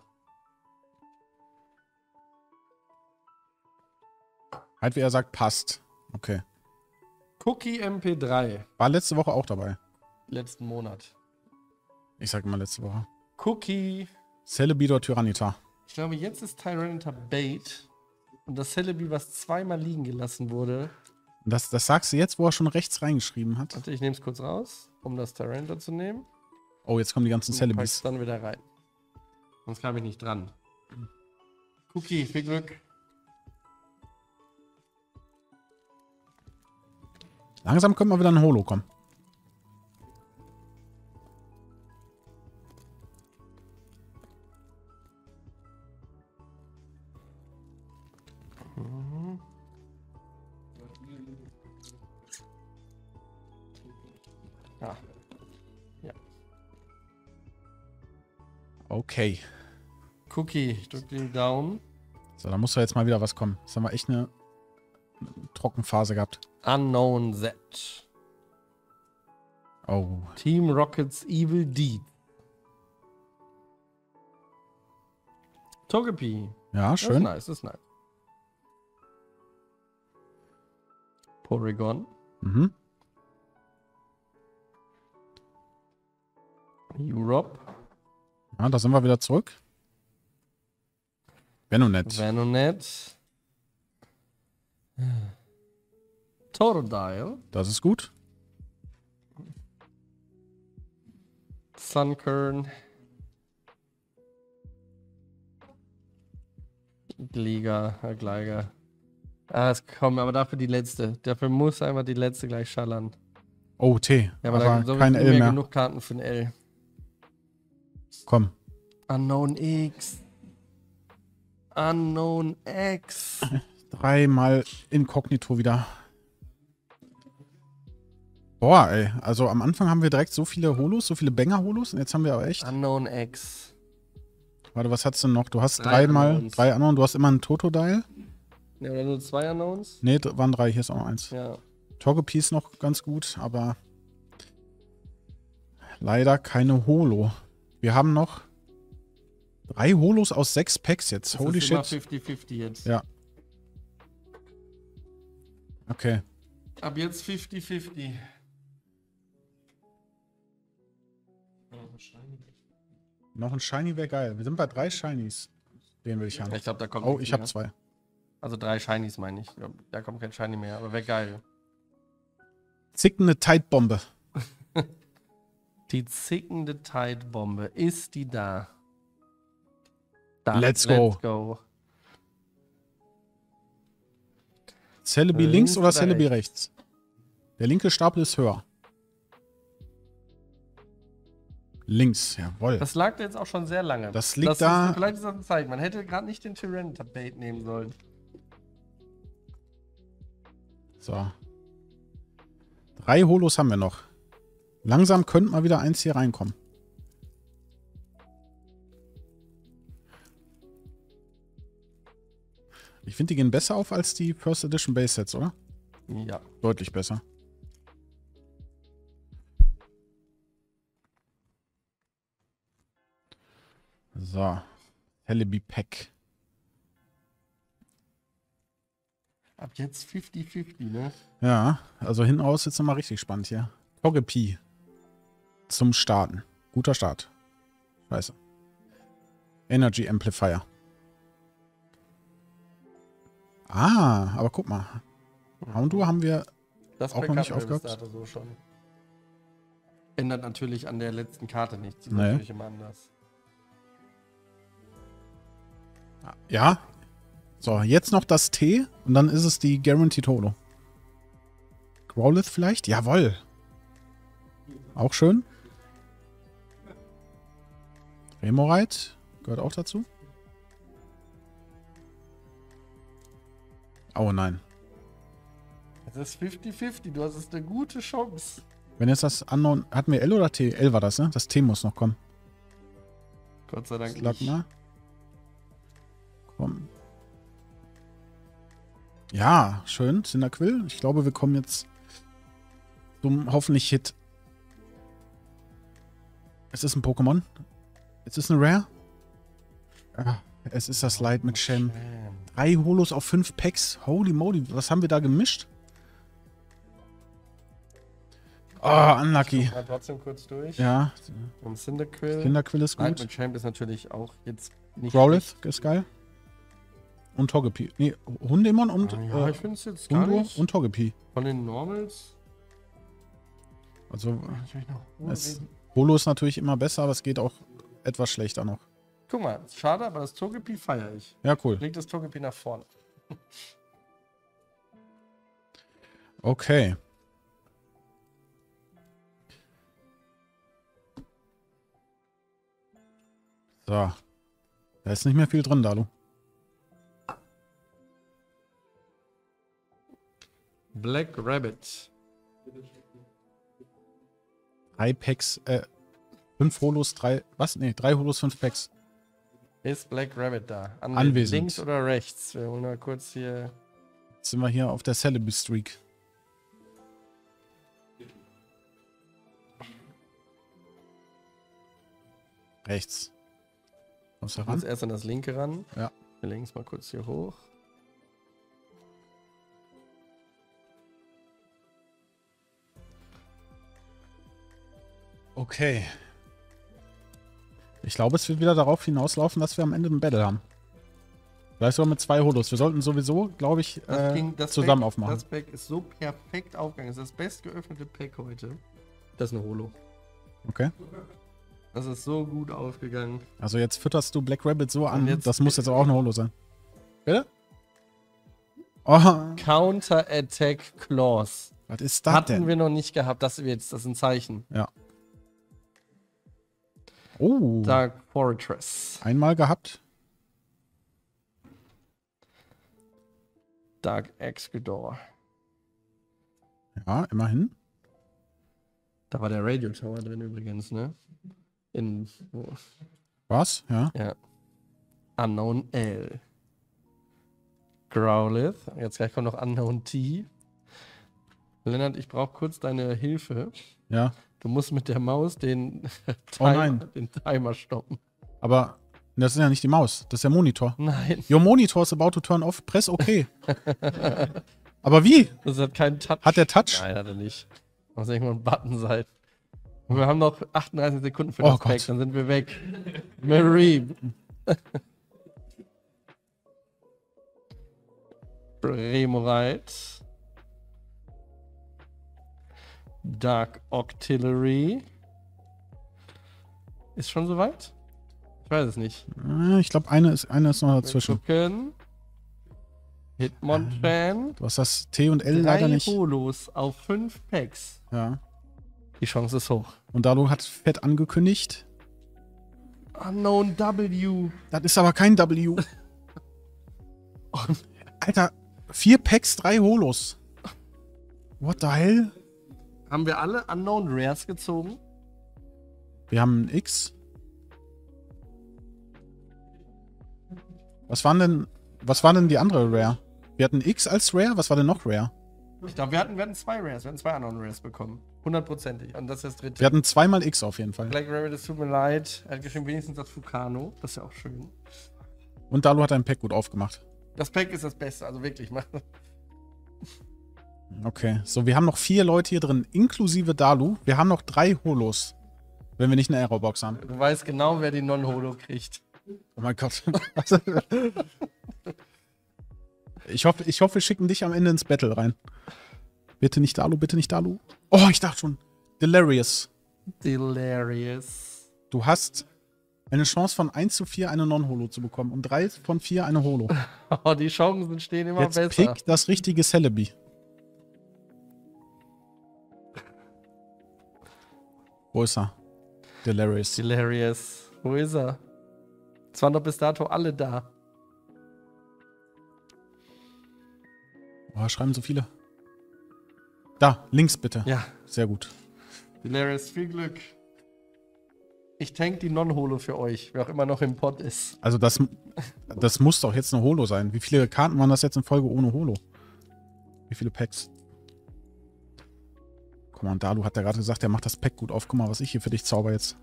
Halt, wie er sagt, passt. Okay. Cookie MP3. War letzte Woche auch dabei. Letzten Monat. Ich sag mal letzte Woche. Cookie. Celebidor Tyrannita. Ich glaube, jetzt ist Tyranitar Bait. Und das Celebi, was zweimal liegen gelassen wurde. Das sagst du jetzt, wo er schon rechts reingeschrieben hat. Warte, ich nehme es kurz raus, um das Tyranitar zu nehmen. Oh, jetzt kommen die ganzen Und Celebis. pack's dann wieder rein. Sonst kam ich nicht dran. Cookie, viel Glück. Langsam könnte mal wieder ein Holo kommen. Ah, ja. Okay. Cookie, ich drück den Daumen. So, da muss doch jetzt mal wieder was kommen. Jetzt haben wir echt eine Trockenphase gehabt. Unknown Z. Oh. Team Rockets Evil Deed. Togepi. Ja, Das ist schön. nice, das ist nice. Porygon. Mhm. Europe. Ja, da sind wir wieder zurück. Venonat. Venonet. Totodile. Das ist gut. Sunkern. Gleiger. Ah, es kommt, aber dafür die letzte. Dafür muss einfach die letzte gleich schallern. Oh, T. Ja, aber aber da kein sind L mir mehr. genug Karten für ein L. Komm. Unknown X. Unknown X. 3-mal Inkognito wieder. Boah, ey. Also am Anfang haben wir direkt so viele Holos, so viele Banger-Holos. Und jetzt haben wir aber echt. Unknown X. Warte, was hast du noch? Du hast 3 3-mal Unknowns. 3 Unknown. Du hast immer einen Totodile. Ne, oder nur 2 Unknowns? Ne, waren 3. Hier ist auch noch eins. Ja. Togepi ist noch ganz gut, aber leider keine Holo. Wir haben noch 3 Holos aus 6 Packs jetzt. Das Holy ist immer shit. 50-50 jetzt. Ja. Okay. Ab jetzt 50-50. Noch ein Shiny wäre geil. Wir sind bei 3 Shinies. Den will ich haben. Ich glaube, da kommt Oh, nichts ich habe mehr. 2. Also 3 Shinies meine ich. Ja, da kommt kein Shiny mehr, aber wäre geil. Zickende Tide-Bombe. Die zickende Tide-Bombe. Ist die da? Let's go. Let's go. Celebi Links links oder oder Celebi rechts? Der linke Stapel ist höher. Links, jawohl. Das lag da jetzt auch schon sehr lange. Das liegt da- Vielleicht ist das ein Zeichen. Man hätte gerade nicht den Tyranitar-Bait nehmen sollen. So. 3 Holos haben wir noch. Langsam könnte mal wieder eins hier reinkommen. Ich finde, die gehen besser auf als die First Edition Base Sets, oder? Ja. Deutlich besser. So. Celebi Pack. Ab jetzt 50-50, ne? Ja, also hinten raus jetzt nochmal richtig spannend hier. Togepi. Zum Starten. Guter Start. Scheiße. Energy Amplifier. Ah, aber guck mal. Houndour haben wir. Das Auch noch Backup nicht aufgehabt? bis dato so schon. Ändert natürlich an der letzten Karte nichts. Die ist Nee. natürlich immer anders. Ja. So, jetzt noch das T und dann ist es die Guaranteed Holo. Growlithe vielleicht? Jawoll. Auch schön. Remorite gehört auch dazu. Oh nein. Es ist 50-50. Du hast es eine gute Chance. Wenn jetzt das Unknown. Hatten wir L oder T? L war das, ne? Das T muss noch kommen. Gott sei Dank Sag nicht. mal. Komm. Ja, schön. Cyndaquil. Ich glaube, wir kommen jetzt zum hoffentlich Hit. Es ist ein Pokémon. Es ist eine Rare. Ah, es ist das Light mit Shem. 3 Holos auf 5 Packs. Holy moly, was haben wir da gemischt? Oh, unlucky. Mal trotzdem kurz durch. Ja, Und Cyndaquil. Cyndaquil ist Light gut. mit Champ ist natürlich auch jetzt nicht. Growlithe ist geil. Und Togepi. Nee, Hundemon und Ja, ich finde es jetzt gar Hundo nicht. und Togepi. Von den Normals. Also Natürlich noch. Holo ist natürlich immer besser, aber es geht auch etwas schlechter noch. Guck mal, schade, aber das Togepi feiere ich. Ja, cool. Legt das Togepi nach vorne. Okay. So. Da ist nicht mehr viel drin, Dalu. Black Rabbit. 3 Packs, 5 Holos, 3, was? Nee, 3 Holos, 5 Packs. Ist Black Rabbit da? Anwesend. Links oder rechts? Wir holen mal kurz hier. Jetzt sind wir hier auf der Celebi Streak. Rechts. Kommst du Jetzt ran? erst an das linke ran. Ja. Wir legen es mal kurz hier hoch. Okay. Ich glaube, es wird wieder darauf hinauslaufen, dass wir am Ende ein Battle haben. Vielleicht sogar mit 2 Holos. Wir sollten sowieso, glaube ich, zusammen aufmachen. Das Pack ist so perfekt aufgegangen. Das ist das best geöffnete Pack heute. Das ist eine Holo. Okay. Das ist so gut aufgegangen. Also jetzt fütterst du Black Rabbit so an. jetzt- Das muss jetzt aber auch eine Holo sein. Bitte? Oh, Counter-Attack Claws. was ist das Hatten denn? wir noch nicht gehabt. Das ist ein Zeichen. Ja. Oh. Dark Fortress. Einmal gehabt. Dark Excador. Ja, immerhin. Da war der Radio Tower drin übrigens, ne? Was? Ja. Ja. Unknown L. Growlithe. Jetzt gleich kommt noch Unknown T. Lennart, ich brauche kurz deine Hilfe. Ja. Du musst mit der Maus den nein. den Timer stoppen. Aber das ist ja nicht die Maus. Das ist der Monitor. Nein, Your monitor is about to turn off. Press OK. Aber wie? das hat keinen Touch. Hat der Touch? Nein, hat er nicht. Muss irgendwo ein Button sein. Und wir haben noch 38 Sekunden für Oh das Pack, Gott. dann sind wir weg. Marie. Bremorite. Dark Octillery. Ist schon soweit? Ich weiß es nicht. Ich glaube, eine ist noch dazwischen. Gucken. Hitmonchan. Du hast das T und L 3 leider nicht. Holos auf 5 Packs. Ja. Die Chance ist hoch. Und Dalu hat fett angekündigt. Unknown W. Das ist aber kein W. Alter, 4 Packs, 3 Holos. What the hell? Haben wir alle Unknown Rares gezogen? Wir haben ein X. Was war denn die andere Rare? Wir hatten X als Rare. Was war denn noch Rare? Ich glaube, wir hatten 2 Rares. Wir hatten 2 Unknown Rares bekommen. 100%ig. Und das ist das dritte. Wir hatten zweimal X auf jeden Fall. Black Rabbit, es tut mir leid. Er hat geschrieben, wenigstens das Fukano. Das ist ja auch schön. Und Dalu hat ein Pack gut aufgemacht. Das Pack ist das Beste. Also wirklich. Okay, so wir haben noch 4 Leute hier drin, inklusive Dalu. Wir haben noch 3 Holos, wenn wir nicht eine Aerobox haben. Du weißt genau, wer die Non-Holo kriegt. Oh mein Gott. Ich hoffe, wir schicken dich am Ende ins Battle rein. Bitte nicht Dalu, bitte nicht Dalu. Oh, ich dachte schon. Delirious. Delirious. Du hast eine Chance von 1:4 eine Non-Holo zu bekommen und 3 von 4 eine Holo. Oh, die Chancen stehen immer Jetzt besser. pick das richtige Celebi. Wo ist er? Delirious. Delirious. Wo ist er? Es waren doch bis dato alle da. Oh, schreiben so viele. Da, links bitte. Ja. Sehr gut. Delirious, viel Glück. Ich tank die Non-Holo für euch, wer auch immer noch im Pod ist. Also das muss doch jetzt eine Holo sein. Wie viele Karten waren das jetzt in Folge ohne Holo? Wie viele Packs? Guck mal, und Dalu hat ja gerade gesagt, der macht das Pack gut auf. Guck mal, was ich hier für dich zauber jetzt.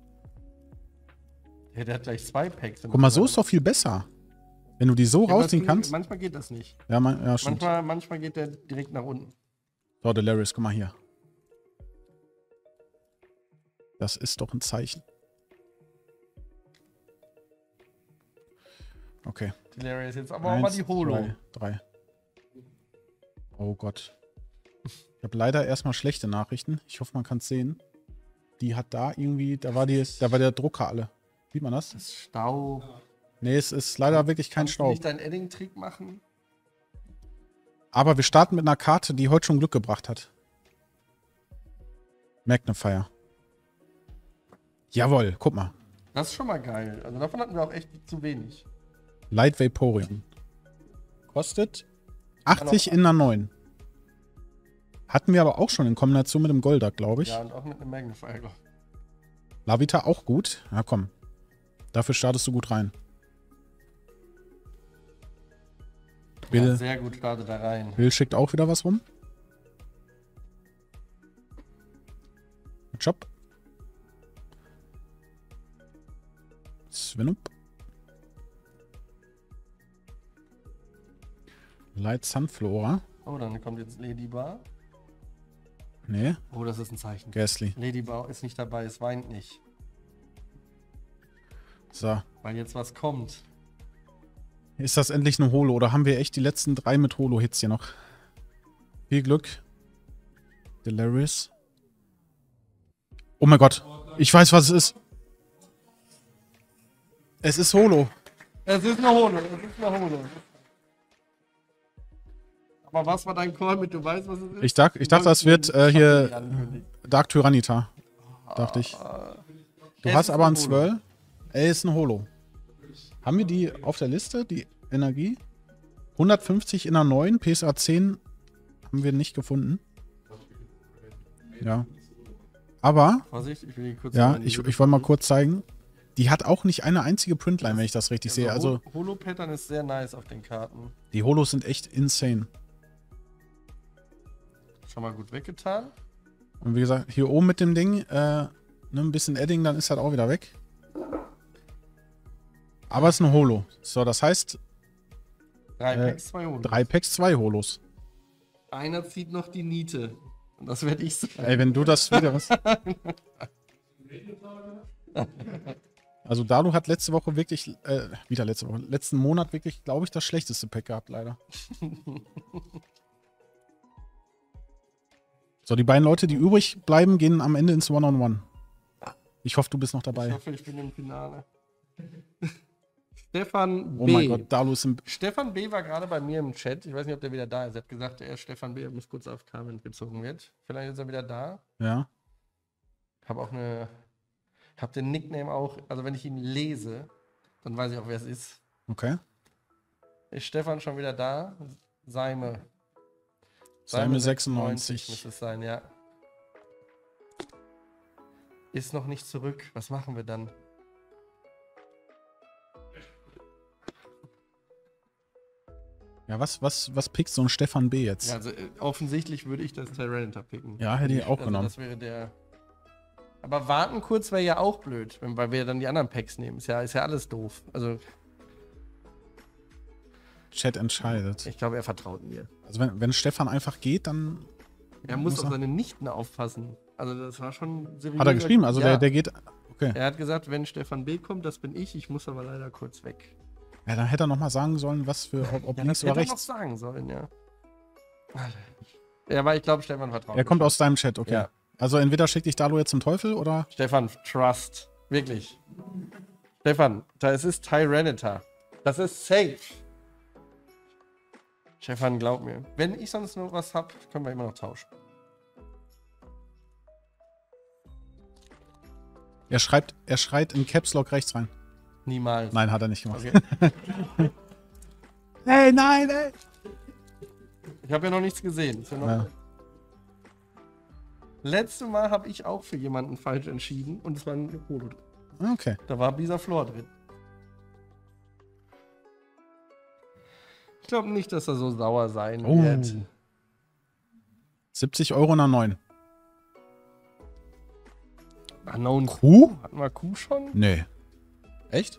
Ja, der hat gleich 2 Packs. Guck mal, so ist doch viel besser. Wenn du die so rausziehen kannst. Manchmal geht das nicht. Ja, ja, stimmt. Manchmal geht der direkt nach unten. So, Delirious, guck mal hier. Das ist doch ein Zeichen. Okay. Delirious jetzt aber auch mal die Holo. 2, 3. Oh Gott. Ich habe leider erstmal schlechte Nachrichten. Ich hoffe, man kann es sehen. Die hat da irgendwie, da war der Drucker alle. Sieht man das? Das ist Staub. Nee, es ist leider wirklich kein Kannst du Staub. nicht deinen Edding-Trick machen? Aber wir starten mit einer Karte, die heute schon Glück gebracht hat. Magnifier. Jawohl, guck mal. Das ist schon mal geil. Also davon hatten wir auch echt zu wenig. Light Vaporeon. Kostet 80 in einer 9. Hatten wir aber auch schon in Kombination mit dem Goldak, glaube ich. Ja, und auch mit einem Magnifier, glaube ich. Lavita auch gut. Ja, komm. Dafür startest du gut rein. Bill, Ja, sehr gut startet da rein. Bill schickt auch wieder was rum. Job. Swinup. Light Sunflora. Oh, dann kommt jetzt Ladybar. Nee, Oh, das ist ein Zeichen. Ghastly. Ladybar ist nicht dabei, es weint nicht. So. Weil jetzt was kommt. Ist das endlich eine Holo oder haben wir echt die letzten 3 mit Holo-Hits hier noch? Viel Glück. Delirious. Oh mein Gott. Ich weiß, was es ist. Es ist Holo. Es ist eine Holo, Aber was war dein Call mit, du weißt, was es ist? Ich dachte, das wird hier Dark Tyrannita. Dachte ich. Du hast aber einen Swirl. Ey, ist ein Holo. Haben wir die auf der Liste, die Energie? 150 in einer 9, PSA 10 haben wir nicht gefunden. Ja. Aber, Vorsicht, ich will die kurz ja, ich wollte mal kurz zeigen. Die hat auch nicht eine einzige Printline, wenn ich das richtig sehe. Also, Holo-Pattern ist sehr nice auf den Karten. die Holos sind echt insane. Schon mal gut weggetan. Und wie gesagt, hier oben mit dem Ding, ein bisschen Edding, dann ist das auch wieder weg. Aber es ist ein Holo. So, das heißt, 3 Packs, 2 Holos. 3 Packs, 2 Holos. Einer zieht noch die Niete. Und das werde ich sagen. Ey, wenn du das wieder was. Also Dalu hat letzte Woche wirklich, letzten Monat wirklich, glaube ich, das schlechteste Pack gehabt, leider. So, die beiden Leute, die übrig bleiben, gehen am Ende ins One-on-One. Ich hoffe, du bist noch dabei. Ich hoffe, ich bin im Finale. Stefan B. Oh mein Gott, Dalu ist im... Stefan B. war gerade bei mir im Chat. Ich weiß nicht, ob der wieder da ist. Er hat gesagt, er ist Stefan B. muss kurz auf Carmen gezogen wird. Vielleicht ist er wieder da. Ja. Ich habe den Nickname auch, also wenn ich ihn lese, dann weiß ich auch, wer es ist. Okay. Ist Stefan schon wieder da? Seime 96. muss es sein, ja. Ist noch nicht zurück. Was machen wir dann? Ja, was pickt so ein Stefan B. jetzt? Ja, also offensichtlich würde ich das Tyranitar picken. Ja, hätte ich auch genommen. Das wäre der. Aber warten kurz wäre ja auch blöd, weil wir dann die anderen Packs nehmen. Ist ja alles doof. Also Chat entscheidet. ich glaube, er vertraut mir. Also wenn Stefan einfach geht, dann... Er muss auf seine Nichten aufpassen. Also das war schon seriös. Hat er geschrieben, also ja. der geht... Okay. Er hat gesagt, wenn Stefan B. kommt, das bin ich. Ich muss aber leider kurz weg. Ja, dann hätte er nochmal sagen sollen, was für, ob Ja, links das oder hätte er noch rechts. sagen sollen, ja. Ja, aber ich glaube, Stefan vertraut. Er kommt aus deinem Chat, okay. Ja. Also entweder schickt dich Dalu jetzt zum Teufel oder... Stefan, trust. Wirklich. Stefan, es ist Tyranitar. Das ist safe. Stefan, glaub mir. Wenn ich sonst noch was hab, können wir immer noch tauschen. Er schreit in Caps Lock rechts rein. Niemals. Nein, hat er nicht gemacht. Okay. Hey, nein, ey! Ich habe ja noch nichts gesehen. Ist ja noch Ja. Letztes Mal habe ich auch für jemanden falsch entschieden und es war ein Holo drin. Okay. Da war Bisa Floor drin. Ich glaube nicht, dass er so sauer sein Oh. wird. 70 € in der 9. Unknown Kuh? Hatten wir Kuh schon? Nee. Echt?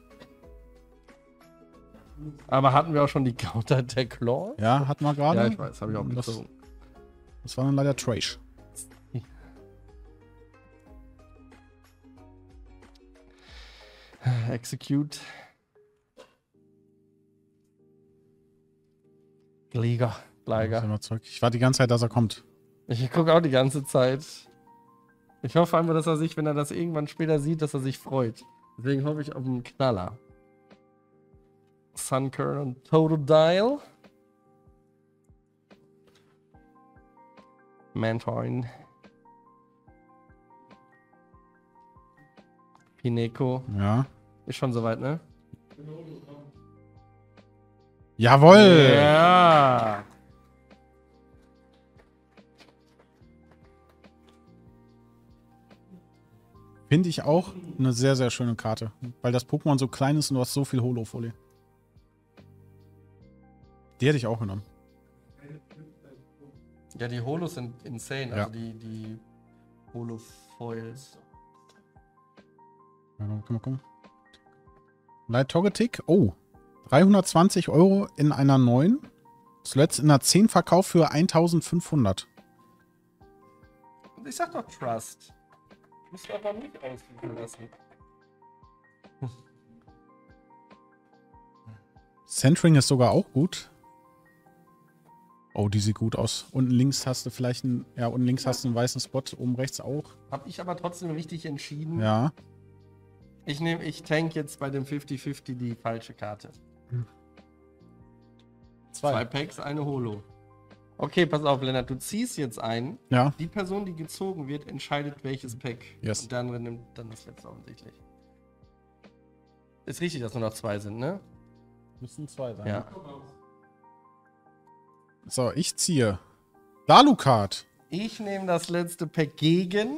Aber hatten wir auch schon die Counterattack Claw? Ja, hatten wir gerade. Ja, ich weiß, habe ich auch Das- gezogen. Das war dann leider Trash. Execute. Gleiger. Ich war die ganze Zeit, dass er kommt. Ich gucke auch die ganze Zeit. Ich hoffe einfach, dass er sich, wenn er das irgendwann später sieht, dass er sich freut. Deswegen hoffe ich auf einen Knaller. Sunkern und Totodile. Mantine. Pineco. Ja. Ist schon soweit, ne? Jawoll! Ja. Finde ich auch eine sehr, sehr schöne Karte. Weil das Pokémon so klein ist und du hast so viel Holo-Folie. Die hätte ich auch genommen. Ja, die Holos sind insane. Ja. Also die Holo-Foils. Ja, mal gucken. Light Togetic. Oh. 320 € in einer 9. Zuletzt in einer 10 verkauft für 1500. Ich sag doch Trust. Musst du aber nicht aussuchen lassen. Centering ist sogar auch gut. Oh, die sieht gut aus. Unten links hast du vielleicht einen, ja, unten links hast du einen weißen Spot, oben rechts auch. Hab ich aber trotzdem richtig entschieden. Ja. Ich tank jetzt bei dem 50-50 die falsche Karte. 2 Packs, eine Holo. Okay, pass auf, Lennart, du ziehst jetzt ein. Ja. Die Person, die gezogen wird, entscheidet welches Pack. Yes. Und der andere nimmt dann das letzte offensichtlich. Ist richtig, dass nur noch 2 sind, ne? Müssen 2 sein. Ja. So, ich ziehe. Dalucard. Ich nehme das letzte Pack gegen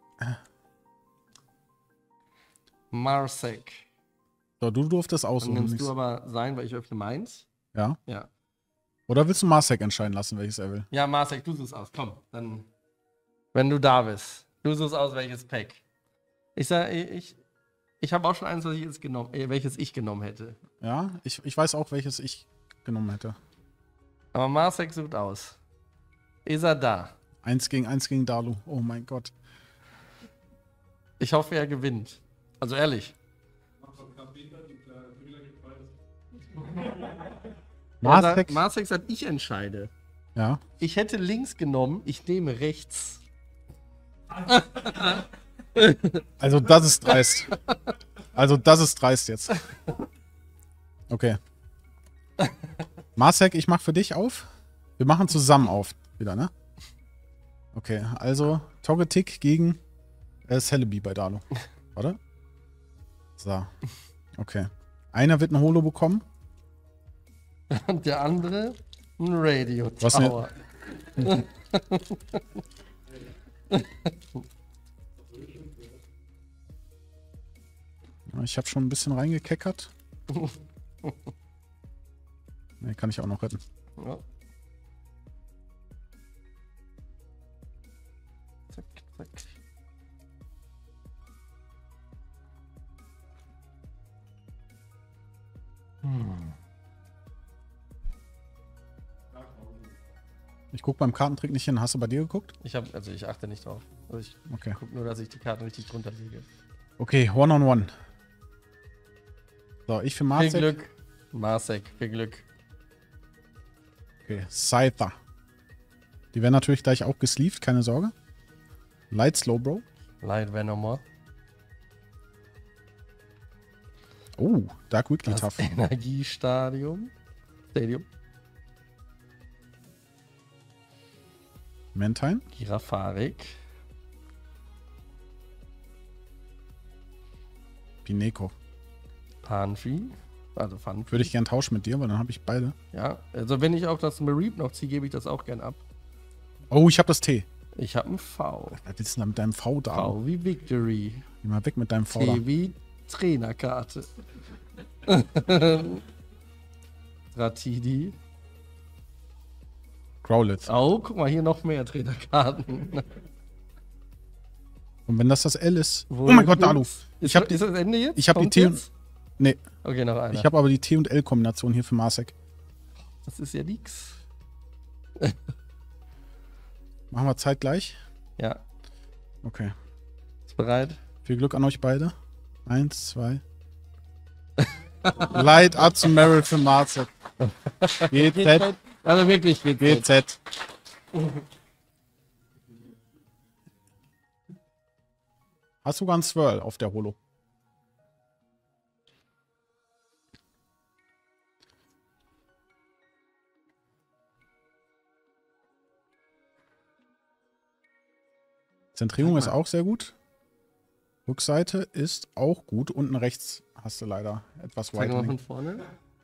Marsek. So, du durftest Dann aussuchen. nimmst Nix. du aber sein, weil ich öffne meins. Ja. Ja. Oder willst du Marsek entscheiden lassen, welches er will? Ja, Marsek, du suchst aus. Komm, dann. Wenn du da bist. Du suchst aus, welches Pack. Ich habe auch schon eins, welches ich genommen hätte. Ja, ich weiß auch, welches ich genommen hätte. Aber Marsek sucht aus. Ist er da? 1 gegen Dalu. Oh mein Gott. Ich hoffe, er gewinnt. Also ehrlich. Marsek sagt, ich entscheide. Ja. Ich hätte links genommen, ich nehme rechts. Also das ist dreist. Also das ist dreist jetzt. Okay. Marsek, ich mach für dich auf. Wir machen zusammen auf. Wieder, ne? Okay, also Togetic gegen Celebi bei Dalu. Warte. So. Okay. Einer wird ein Holo bekommen. Und der andere ein Radio Was Tower. Ich habe schon ein bisschen reingekeckert. Ne, kann ich auch noch retten. Ja. Zack, zack. Ich gucke beim Kartentrick nicht hin. Hast du bei dir geguckt? Ich achte nicht drauf. Also ich Okay. gucke nur, dass ich die Karten richtig drunter lege. Okay, One-on-One. So, ich für Viel Marsek. Glück. Marsek, viel Glück. Okay, Scyther. Die werden natürlich gleich auch gesleeved, keine Sorge. Light Slowbro. Light Venomer. Oh, Dark Wiggly Das Tough. Energiestadium. Stadium. Mantine. Girafarik. Pineco. Panfi. Also Funfi. Würde ich gern tauschen mit dir, weil dann habe ich beide. Ja, also wenn ich auch das Mareep noch ziehe, gebe ich das auch gern ab. Oh, ich habe das T. Ich habe ein V. Was willst du denn da mit deinem V da? V wie Victory. Geh mal weg mit deinem V da. T wie Trainerkarte. Ratidi. Growlithe. Oh, guck mal, hier noch mehr Trainerkarten. Und wenn das L ist. Wo Oh mein Gott, ist- Dalu. Ist, Ich hab ist das Ende jetzt? Ich habe die Kommt T jetzt? Nee, Okay, noch einer. ich habe aber die T und L-Kombination hier für Marsek. Das ist ja nix. Machen wir zeitgleich? Ja, Okay. ist bereit? Viel Glück an euch beide. 1, 2. Light up zu Meryl für Marsek. GZ. Also wirklich, geht. GZ. Hast sogar einen Swirl auf der Holo. Zentrierung ist auch sehr gut. Rückseite ist auch gut. Unten rechts hast du leider etwas Zeig mal Whitening. von vorne.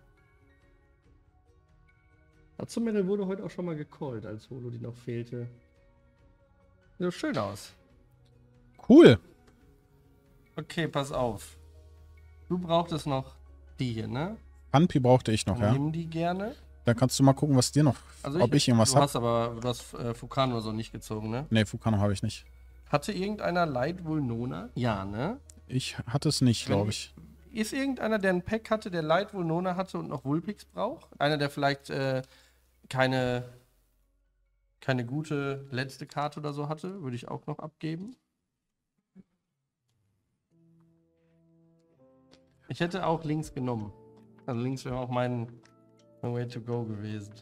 Azumarill wurde heute auch schon mal gecallt als Holo, die noch fehlte. Sieht schön aus. Cool. Okay, pass auf. Du brauchtest noch die hier, ne? Hanpi brauchte ich noch, ja. Nimm die gerne. Dann kannst du mal gucken, was dir noch, ob ich irgendwas Du habe. hast aber, du hast Fukan oder so nicht gezogen, ne? Nee, Fukano habe ich nicht. Hatte irgendeiner Light Vulnona? Ja, ne? Ich hatte es nicht, glaube ich. Ist irgendeiner, der ein Pack hatte, der Light Vulnona hatte und noch Vulpix braucht? Einer, der vielleicht keine gute letzte Karte oder so hatte, würde ich auch noch abgeben. Ich hätte auch links genommen. Also links wäre auch mein Way to go gewesen.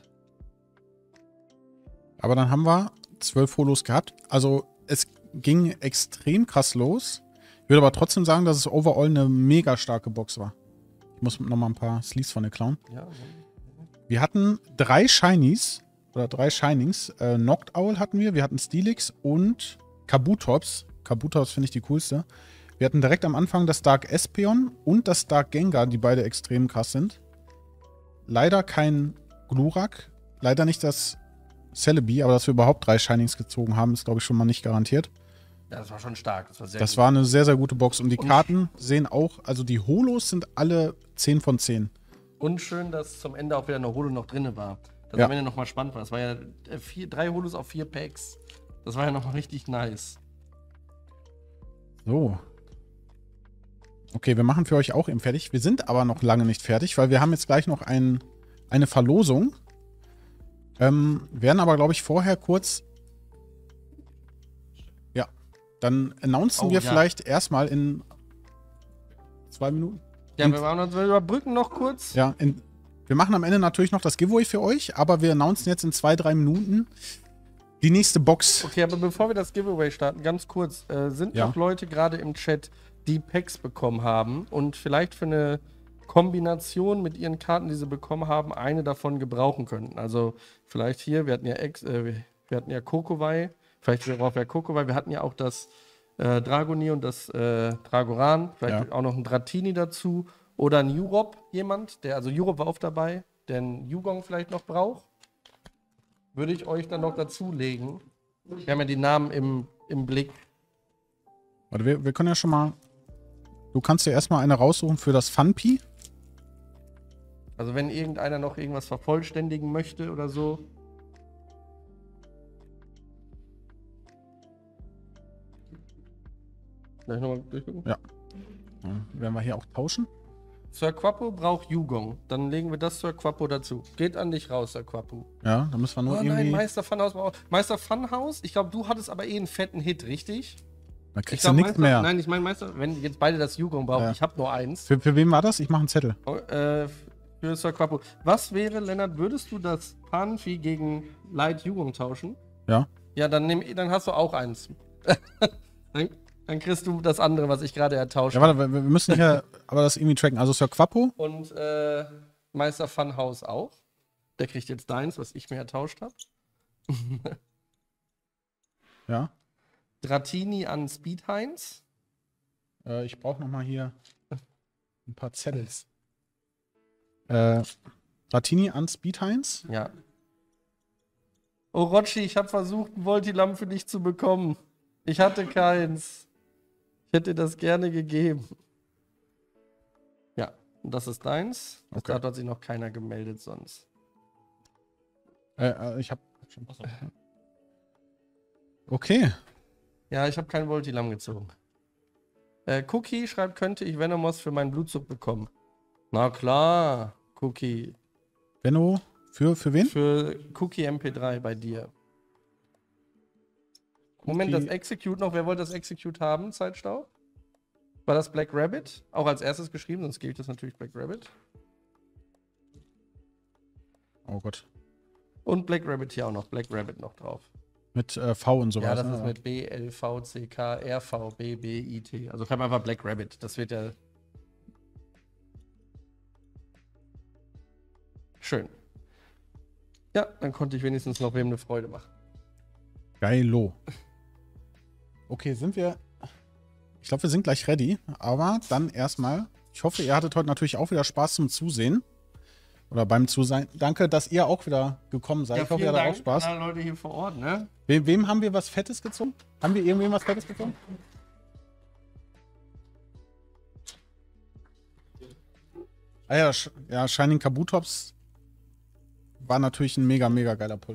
Aber dann haben wir 12 Holos gehabt. Also es ging extrem krass los. Ich würde aber trotzdem sagen, dass es overall eine mega starke Box war. Ich muss noch mal ein paar Sleeves von der klauen. Ja, Wir hatten 3 Shinies oder 3 Shinings. Knocked Owl hatten wir hatten Steelix und Kabutops. Kabutops finde ich die coolste. Wir hatten direkt am Anfang das Dark Espeon und das Dark Gengar, die beide extrem krass sind. Leider kein Glurak. Leider nicht das Celebi, aber dass wir überhaupt 3 Shinings gezogen haben, ist, glaube ich, schon mal nicht garantiert. ja, das war schon stark. Das war sehr Das gut. war eine sehr, sehr gute Box. Und die Karten sehen auch, also die Holos sind alle 10 von 10. Und schön, dass zum Ende auch wieder eine Holo noch drin war. Dass Ja. am Ende nochmal spannend war. Das war ja 3 Holos auf 4 Packs. Das war ja nochmal richtig nice. So. Okay, wir machen für euch auch eben fertig. Wir sind aber noch lange nicht fertig, weil wir haben jetzt gleich noch eine Verlosung. Werden aber, glaube ich, vorher kurz... Ja, dann announcen Oh, wir ja. vielleicht erstmal in 2 Minuten. Ja, wir überbrücken noch kurz. Ja, wir machen am Ende natürlich noch das Giveaway für euch, aber wir announcen jetzt in 2-3 Minuten die nächste Box. Okay, aber bevor wir das Giveaway starten, ganz kurz. Sind Ja. noch Leute gerade im Chat, die Packs bekommen haben und vielleicht für eine Kombination mit ihren Karten, die sie bekommen haben, eine davon gebrauchen könnten? Also vielleicht hier, wir hatten ja Kokowai, vielleicht brauchen wir Kokowai, wir hatten ja auch das Dragonier und das Dragoran, vielleicht Ja. auch noch ein Dratini dazu oder ein Jurop, jemand, also Jurop war auch dabei, der einen Yugong vielleicht noch braucht. Würde ich euch dann noch dazulegen. Wir haben ja die Namen im Blick. Warte, wir können ja schon mal... Du kannst dir erstmal eine raussuchen für das Funpi. Also wenn irgendeiner noch irgendwas vervollständigen möchte oder so. Soll ich nochmal durchgucken? Ja. Werden wir hier auch tauschen? Sir Quapo braucht Yugong. Dann legen wir das Sir Quapo dazu. Geht an dich raus, Sir Quapo. Ja, da müssen wir nur Oh irgendwie... nein, Meister Funhouse braucht. Meister Funhouse? Ich glaube, du hattest aber einen fetten Hit, richtig? Da kriegst glaub, du nichts Meister, mehr. Nein, ich meine Meister, wenn jetzt beide das Yugong brauchen, Ja. ich habe nur eins. Für wen war das? Ich mache einen Zettel. Für Sir Quapo. Was wäre, Lennart, würdest du das Panfi gegen Light Yugong tauschen? Ja. Ja, dann hast du auch eins. dann kriegst du das andere, was ich gerade ertauscht Ja, habe. warte, wir müssen hier aber das irgendwie tracken. Also Sir Quapo. Und Meister Funhouse auch. Der kriegt jetzt deins, was ich mir ertauscht habe. Ja. Dratini an Speed Heinz. Ich brauche nochmal hier ein paar Zettels. Latini an Speed Heinz. Ja. Oh, Rotschi, ich habe versucht, ein Voltilam für dich zu bekommen. Ich hatte keins. Ich hätte das gerne gegeben. Ja, und das ist deins. Okay. Da hat sich noch keiner gemeldet sonst. Ich habe Achso. Okay. Ja, ich habe kein Voltilam gezogen. Cookie schreibt, könnte ich Venomos für meinen Blutzug bekommen? Na klar, Cookie. Benno, für wen? Für Cookie MP3 bei dir. Moment, das Execute noch. Wer wollte das Execute haben, Zeitstau? War das Black Rabbit? Auch als erstes geschrieben, sonst gilt das natürlich Black Rabbit. Oh Gott. Und Black Rabbit hier auch noch. Black Rabbit noch drauf. Mit V und sowas. Ja, das ne? ist mit B, L, V, C, K, R, V, B, B, I, T. Also schreib einfach Black Rabbit. Das wird ja schön. Ja, dann konnte ich wenigstens noch wem eine Freude machen. Geilo. Okay, sind wir. Ich glaube, wir sind gleich ready. Aber dann erstmal. Ich hoffe, ihr hattet heute natürlich auch wieder Spaß zum Zusehen. Oder beim Zusehen. Danke, dass ihr auch wieder gekommen seid. Ja, ich hoffe, ihr vielen hattet auch Dank Spaß. an alle Leute hier vor Ort, ne? Wem haben wir was Fettes gezogen? Haben wir irgendwem was Fettes gezogen? Ah ja, ja, Shining Kabutops war natürlich ein mega, mega geiler Pull.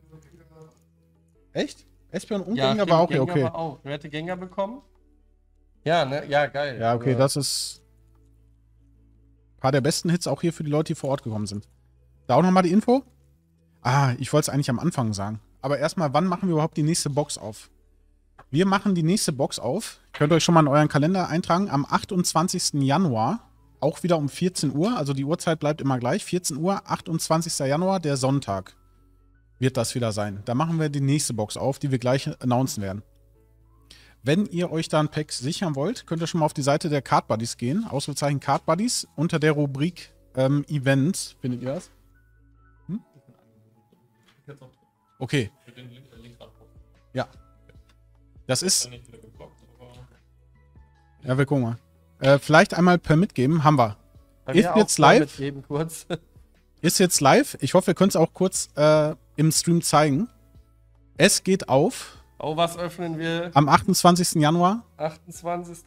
Echt? Espion und Gengar war auch hier, okay. War auch. Wer hätte Gengar bekommen? Ja, ne? Ja, geil. Ja, okay, Also, das ist ein paar der besten Hits auch hier für die Leute, die vor Ort gekommen sind. Da auch nochmal die Info. Ah, ich wollte es eigentlich am Anfang sagen. Aber erstmal, wann machen wir überhaupt die nächste Box auf? Wir machen die nächste Box auf. Könnt ihr euch schon mal in euren Kalender eintragen. Am 28. Januar. Auch wieder um 14 Uhr. Also die Uhrzeit bleibt immer gleich. 14 Uhr, 28. Januar, der Sonntag. Wird das wieder sein. Da machen wir die nächste Box auf, die wir gleich announcen werden. Wenn ihr euch da ein Pack sichern wollt, könnt ihr schon mal auf die Seite der Card Buddies gehen. Ausrufezeichen Card Buddies. Unter der Rubrik Events. Findet ihr das? Okay. Für den Link angucken. Ja. Das ist. Nicht wieder geblockt, aber Ja, wir gucken mal. Vielleicht einmal per mitgeben. Haben wir. bei Ist mir auch jetzt voll live? mitgeben, kurz. Ist jetzt live. Ich hoffe, ihr könnt es auch kurz im Stream zeigen. Es geht auf Oh, was öffnen wir? am 28. Januar. 28.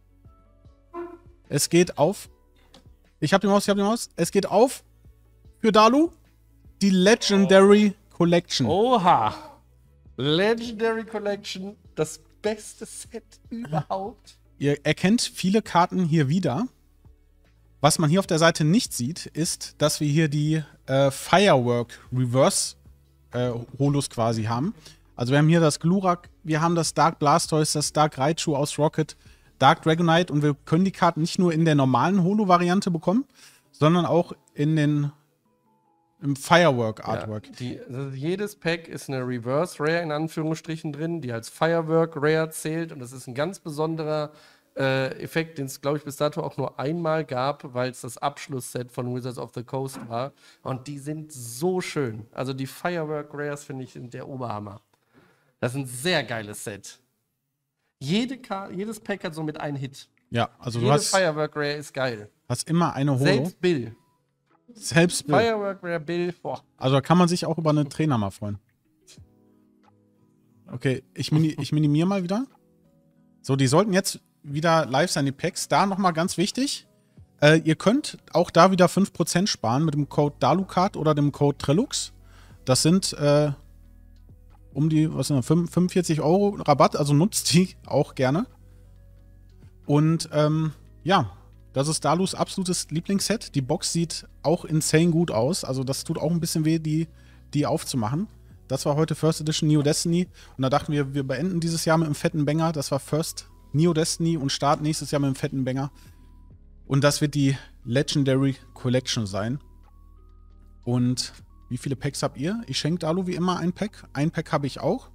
Es geht auf. Ich hab die Maus. Es geht auf für Dalu die Legendary Collection. Oha! Legendary Collection. Das beste Set überhaupt. Ihr erkennt viele Karten hier wieder. Was man hier auf der Seite nicht sieht, ist, dass wir hier die Firework Reverse Holos quasi haben. Also wir haben hier das Glurak, wir haben das Dark Blastoise, das Dark Raichu aus Rocket, Dark Dragonite und wir können die Karten nicht nur in der normalen Holo-Variante bekommen, sondern auch im Firework-Artwork. Ja, also jedes Pack ist eine Reverse Rare in Anführungsstrichen drin, die als Firework Rare zählt und das ist ein ganz besonderer Effekt, den es, glaube ich, bis dato auch nur einmal gab, weil es das Abschlussset von Wizards of the Coast war. Und die sind so schön. Also die Firework Rares, finde ich, sind der Oberhammer. Das ist ein sehr geiles Set. Jedes Pack hat somit einen Hit. Ja, also du Jede hast Firework Rare ist geil. immer eine Holo. Selbst Bill. Selbst Bill. Firework Rare Bill. Boah. Also da kann man sich auch über einen Trainer mal freuen. Okay, ich minimiere mal wieder. So, die sollten jetzt wieder live sein, die Packs. Da nochmal ganz wichtig. Ihr könnt auch da wieder 5% sparen mit dem Code DALUCARD oder dem Code TRELUX. Das sind um die, was sind das, 45 € Rabatt, also nutzt die auch gerne. Und ja, das ist Dalus absolutes Lieblingsset. Die Box sieht auch insane gut aus. Also das tut auch ein bisschen weh, die aufzumachen. Das war heute First Edition Neo Destiny. Und da dachten wir, wir beenden dieses Jahr mit einem fetten Banger. Das war First Neo Destiny und starten nächstes Jahr mit einem fetten Banger. Und das wird die Legendary Collection sein. Und wie viele Packs habt ihr? Ich schenke Dalu wie immer ein Pack. Ein Pack habe ich auch.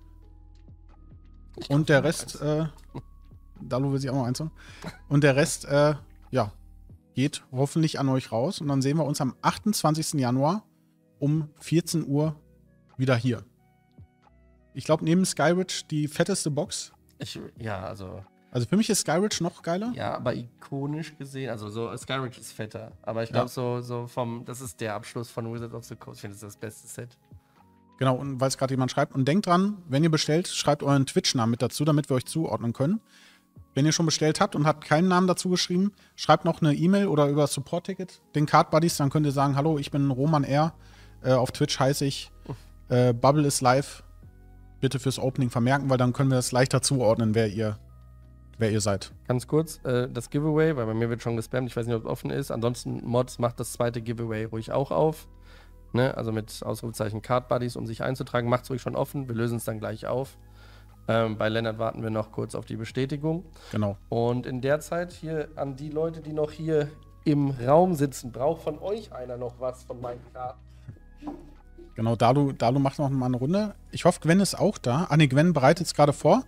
Und der Rest, Dalu will sich auch noch eins holen. Und der Rest, ja, geht hoffentlich an euch raus. Und dann sehen wir uns am 28. Januar um 14 Uhr wieder hier. Ich glaube, neben Skyridge die fetteste Box. Also für mich ist Skyridge noch geiler. Ja, aber ikonisch gesehen, also so Skyridge ist fetter. Aber ich glaube, das ist der Abschluss von Wizards of the Coast. Ich finde, das ist das beste Set. Genau, und weil es gerade jemand schreibt. Und denkt dran, wenn ihr bestellt, schreibt euren Twitch-Namen mit dazu, damit wir euch zuordnen können. Wenn ihr schon bestellt habt und habt keinen Namen dazu geschrieben, schreibt noch eine E-Mail oder über das Support-Ticket den Card Buddies, dann könnt ihr sagen, hallo, ich bin Roman R. Auf Twitch heiße ich. Bubble ist live. Bitte fürs Opening vermerken, weil dann können wir das leichter zuordnen, wer ihr seid. Ganz kurz, das Giveaway, weil bei mir wird schon gespammt, ich weiß nicht, ob es offen ist. Ansonsten, Mods macht das zweite Giveaway ruhig auch auf. Ne? Also mit Ausrufezeichen Card Buddies, um sich einzutragen. Macht es ruhig schon offen, wir lösen es dann gleich auf. Bei Lennart warten wir noch kurz auf die Bestätigung. Genau. Und in der Zeit hier an die Leute, die noch hier im Raum sitzen, braucht von euch einer noch was von meinen Karten? Genau, Dalu macht noch mal eine Runde. Ich hoffe, Gwen ist auch da. Ah ne, Gwen bereitet es gerade vor.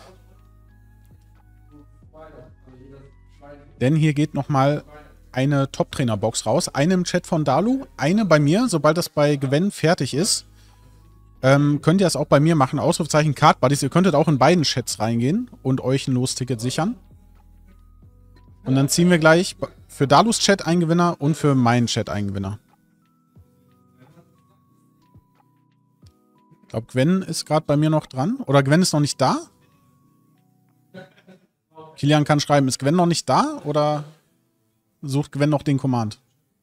Denn hier geht noch mal eine Top-Trainer-Box raus. Eine im Chat von Dalu, eine bei mir. Sobald das bei Gwen fertig ist, könnt ihr das auch bei mir machen. Ausrufezeichen Card Buddies. Ihr könntet auch in beiden Chats reingehen und euch ein Losticket sichern. Und dann ziehen wir gleich für Dalus Chat einen Gewinner und für meinen Chat einen Gewinner. Ich glaube, Gwen ist gerade bei mir noch dran. Oder Gwen ist noch nicht da? Kilian kann schreiben, ist Gwen noch nicht da? Oder sucht Gwen noch den Command?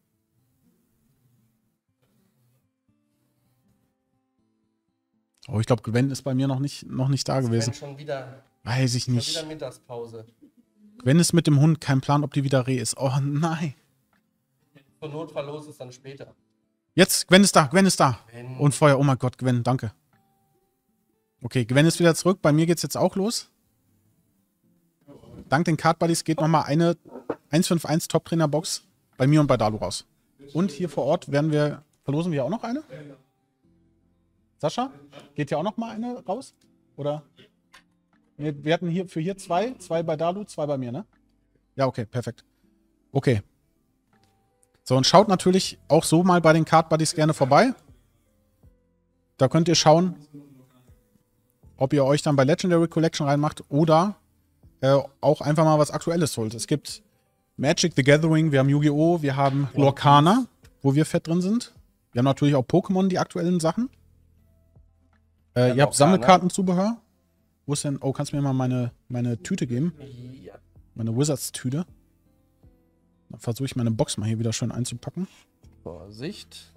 Oh, ich glaube, Gwen ist bei mir noch nicht da gewesen. Schon wieder, Weiß ich schon nicht. wieder Mittagspause. Gwen ist mit dem Hund, kein Plan, ob die wieder Reh ist. Oh nein. Zur Not verlos es dann später. Jetzt, Gwen ist da, Gwen ist da. Gwen. Und Feuer, oh mein Gott, Gwen, danke. Okay, Gwen ist wieder zurück. Bei mir geht's jetzt auch los. Dank den Card Buddies geht nochmal eine 151 Top-Trainer-Box bei mir und bei Dalu raus. Und hier vor Ort verlosen wir auch noch eine? Sascha, geht hier auch noch mal eine raus? Oder? Wir hatten hier für hier zwei bei Dalu, zwei bei mir, ne? Ja, okay, perfekt. Okay. So, und schaut natürlich auch so mal bei den Card Buddies gerne vorbei. Da könnt ihr schauen, ob ihr euch dann bei Legendary Collection reinmacht oder auch einfach mal was Aktuelles holt. Es gibt Magic the Gathering, wir haben Yu-Gi-Oh!, wir haben Lorcana, wo wir fett drin sind. Wir haben natürlich auch Pokémon, die aktuellen Sachen. Ihr habt Sammelkartenzubehör. Wo ist denn? Oh, kannst du mir mal meine Tüte geben? Ja. Meine Wizards-Tüte. Dann versuche ich meine Box mal hier wieder schön einzupacken. Vorsicht.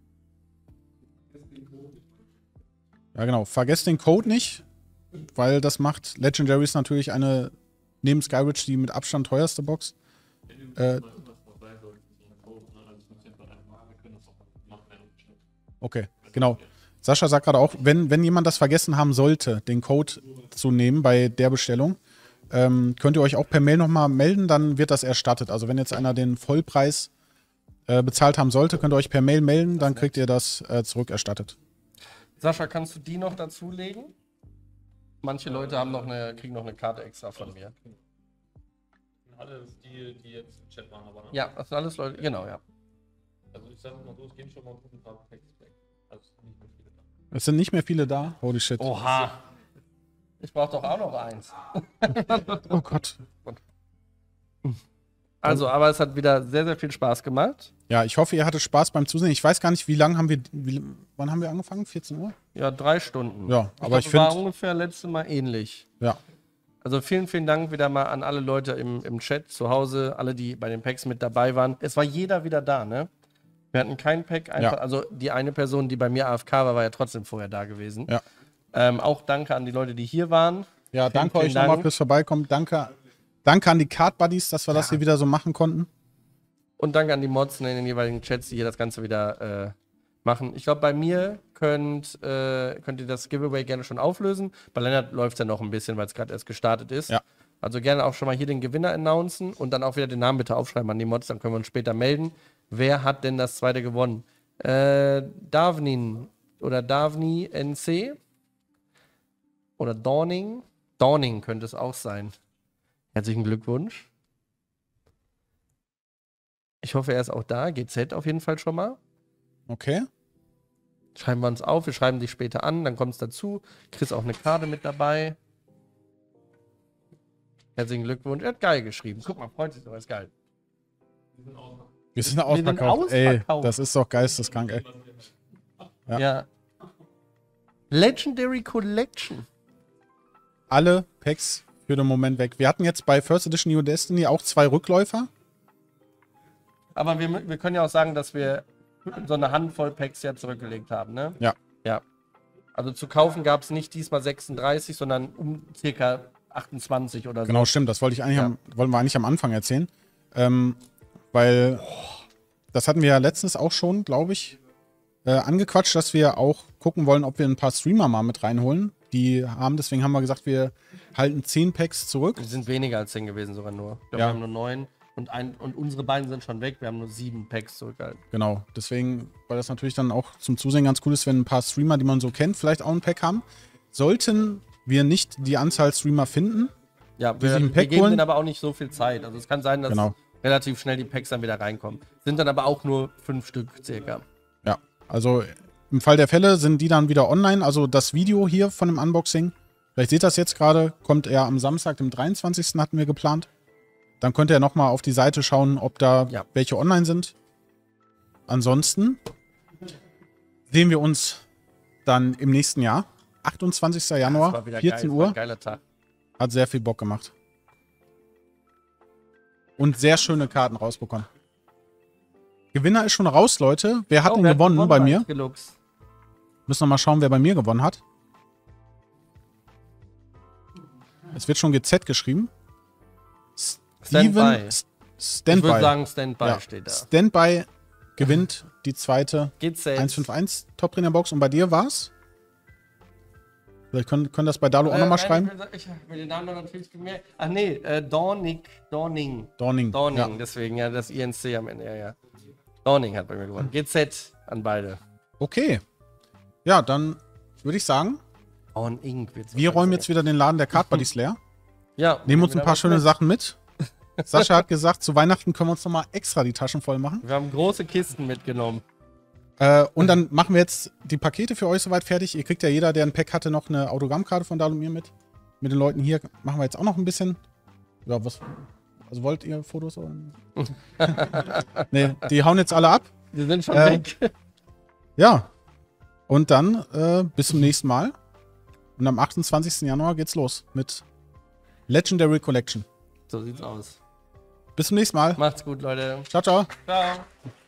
Ja, genau. Vergesst den Code nicht, weil das macht Legendaries natürlich eine, neben Skyridge, die mit Abstand teuerste Box. Okay, genau. Sascha sagt gerade auch, wenn jemand das vergessen haben sollte, den Code zu nehmen bei der Bestellung, könnt ihr euch auch per Mail nochmal melden, dann wird das erstattet. Also wenn jetzt einer den Vollpreis bezahlt haben sollte, könnt ihr euch per Mail melden, dann kriegt ihr das zurückerstattet. Sascha, kannst du die noch dazulegen? Manche Leute kriegen noch eine Karte extra von mir. Alles die jetzt im Chat waren, aber. Ja, das sind alles Leute, genau, ja. Also ich sag mal so, es gehen schon mal ein paar Packs weg. Also nicht mehr viele da. Es sind nicht mehr viele da. Holy shit. Oha. Ich brauche doch auch noch eins. Oh Gott. Also, aber es hat wieder sehr, sehr viel Spaß gemacht. Ja, ich hoffe, ihr hattet Spaß beim Zusehen. Ich weiß gar nicht, wann haben wir angefangen? 14 Uhr? Ja, 3 Stunden. Ja, aber ich war finde. ungefähr letztes Mal ähnlich. Ja. Also vielen, vielen Dank wieder mal an alle Leute im Chat zu Hause, alle, die bei den Packs mit dabei waren. Es war jeder wieder da, ne? Wir hatten kein Pack, einfach, also die eine Person, die bei mir AFK war ja trotzdem vorher da gewesen. Ja. Auch danke an die Leute, die hier waren. Ja, danke euch nochmal fürs Vorbeikommen. Danke an die Card Buddies, dass wir das hier wieder so machen konnten. Und danke an die Mods in den jeweiligen Chats, die hier das Ganze wieder machen. Ich glaube, bei mir könnt ihr das Giveaway gerne schon auflösen. Bei Lennart läuft es ja noch ein bisschen, weil es gerade erst gestartet ist. Ja. Also gerne auch schon mal hier den Gewinner announcen und dann auch wieder den Namen bitte aufschreiben an die Mods, dann können wir uns später melden. Wer hat denn das zweite gewonnen? Davnin oder Davni NC oder Dawning. Dawning könnte es auch sein. Herzlichen Glückwunsch. Ich hoffe, er ist auch da. GZ auf jeden Fall schon mal. Okay. Schreiben wir uns auf, wir schreiben dich später an, dann kommt es dazu. Chris auch eine Karte mit dabei. Herzlichen Glückwunsch. Er hat geil geschrieben. Guck mal, freut sich doch, ist geil. Wir sind ausverkauft. Ey, das ist doch geisteskrank, ey. Ja. Legendary Collection. Alle Packs für den Moment weg. Wir hatten jetzt bei First Edition New Destiny auch 2 Rückläufer. Aber wir können ja auch sagen, dass wir so eine Handvoll Packs ja zurückgelegt haben, ne? Ja. Ja. Also zu kaufen gab es nicht diesmal 36, sondern circa 28 oder so. Genau, stimmt. Das wollte ich eigentlich Ja. wollten wir eigentlich am Anfang erzählen. Weil das hatten wir ja letztens auch schon, glaube ich, angequatscht, dass wir auch gucken wollen, ob wir ein paar Streamer mal mit reinholen. Deswegen haben wir gesagt, wir halten 10 Packs zurück. Wir sind weniger als 10 gewesen sogar nur. Ich glaube, Ja. wir haben nur 9 und unsere beiden sind schon weg. Wir haben nur 7 Packs zurückgehalten. Genau, deswegen, weil das natürlich dann auch zum Zusehen ganz cool ist, wenn ein paar Streamer, die man so kennt, vielleicht auch ein Pack haben. Sollten wir nicht die Anzahl Streamer finden, Ja, sich ein wir Pack geben holen? denen aber auch nicht so viel Zeit. Also es kann sein, dass Genau. relativ schnell die Packs dann wieder reinkommen. Sind dann aber auch nur 5 Stück circa. ja, also im Fall der Fälle sind die dann wieder online. Also das Video hier von dem Unboxing, vielleicht seht ihr das jetzt gerade, kommt er am Samstag, dem 23. hatten wir geplant. Dann könnt ihr nochmal auf die Seite schauen, ob da Ja. welche online sind. Ansonsten sehen wir uns dann im nächsten Jahr. 28. Das Januar, war wieder 14 geil. Das war Uhr. ein geiler Tag. Hat sehr viel Bock gemacht. Und sehr schöne Karten rausbekommen. Gewinner ist schon raus, Leute. Wer hat denn wer gewonnen bei mir? Gelux. Müssen wir mal schauen, wer bei mir gewonnen hat. Es wird schon GZ geschrieben. Standby. Standby. Ich würde sagen, Standby Ja. steht da. Standby gewinnt die zweite Geht's selbst. 151 Top-Trainer-Box. Und bei dir war's? Vielleicht können das bei Dalu auch nochmal schreiben. Ich will den Namen dann natürlich gemerkt. Ach nee, Dorning. Dorning. Ja. Ja. Deswegen ja das INC am Ende. Ja. Dorning hat bei mir gewonnen. GZ an beide. Okay. Ja, dann würde ich sagen, On Ink wird's. wir räumen jetzt wieder den Laden der Card Buddies leer. Ja. Nehmen uns ein wieder paar was schöne mit. Sachen mit. Sascha hat gesagt, zu Weihnachten können wir uns nochmal extra die Taschen voll machen. Wir haben große Kisten mitgenommen. Und dann machen wir jetzt die Pakete für euch soweit fertig. Ihr kriegt ja jeder, der ein Pack hatte, noch eine Autogrammkarte von Dalu mir mit. Mit den Leuten hier machen wir jetzt auch noch ein bisschen. Ja, was. Also wollt ihr Fotos? Oder? Nee, die hauen jetzt alle ab. Die sind schon Äh, weg. Ja. Und dann bis zum nächsten Mal. Und am 28. Januar geht's los mit Legendary Collection. So sieht's aus. Bis zum nächsten Mal. Macht's gut, Leute. Ciao, ciao. Ciao.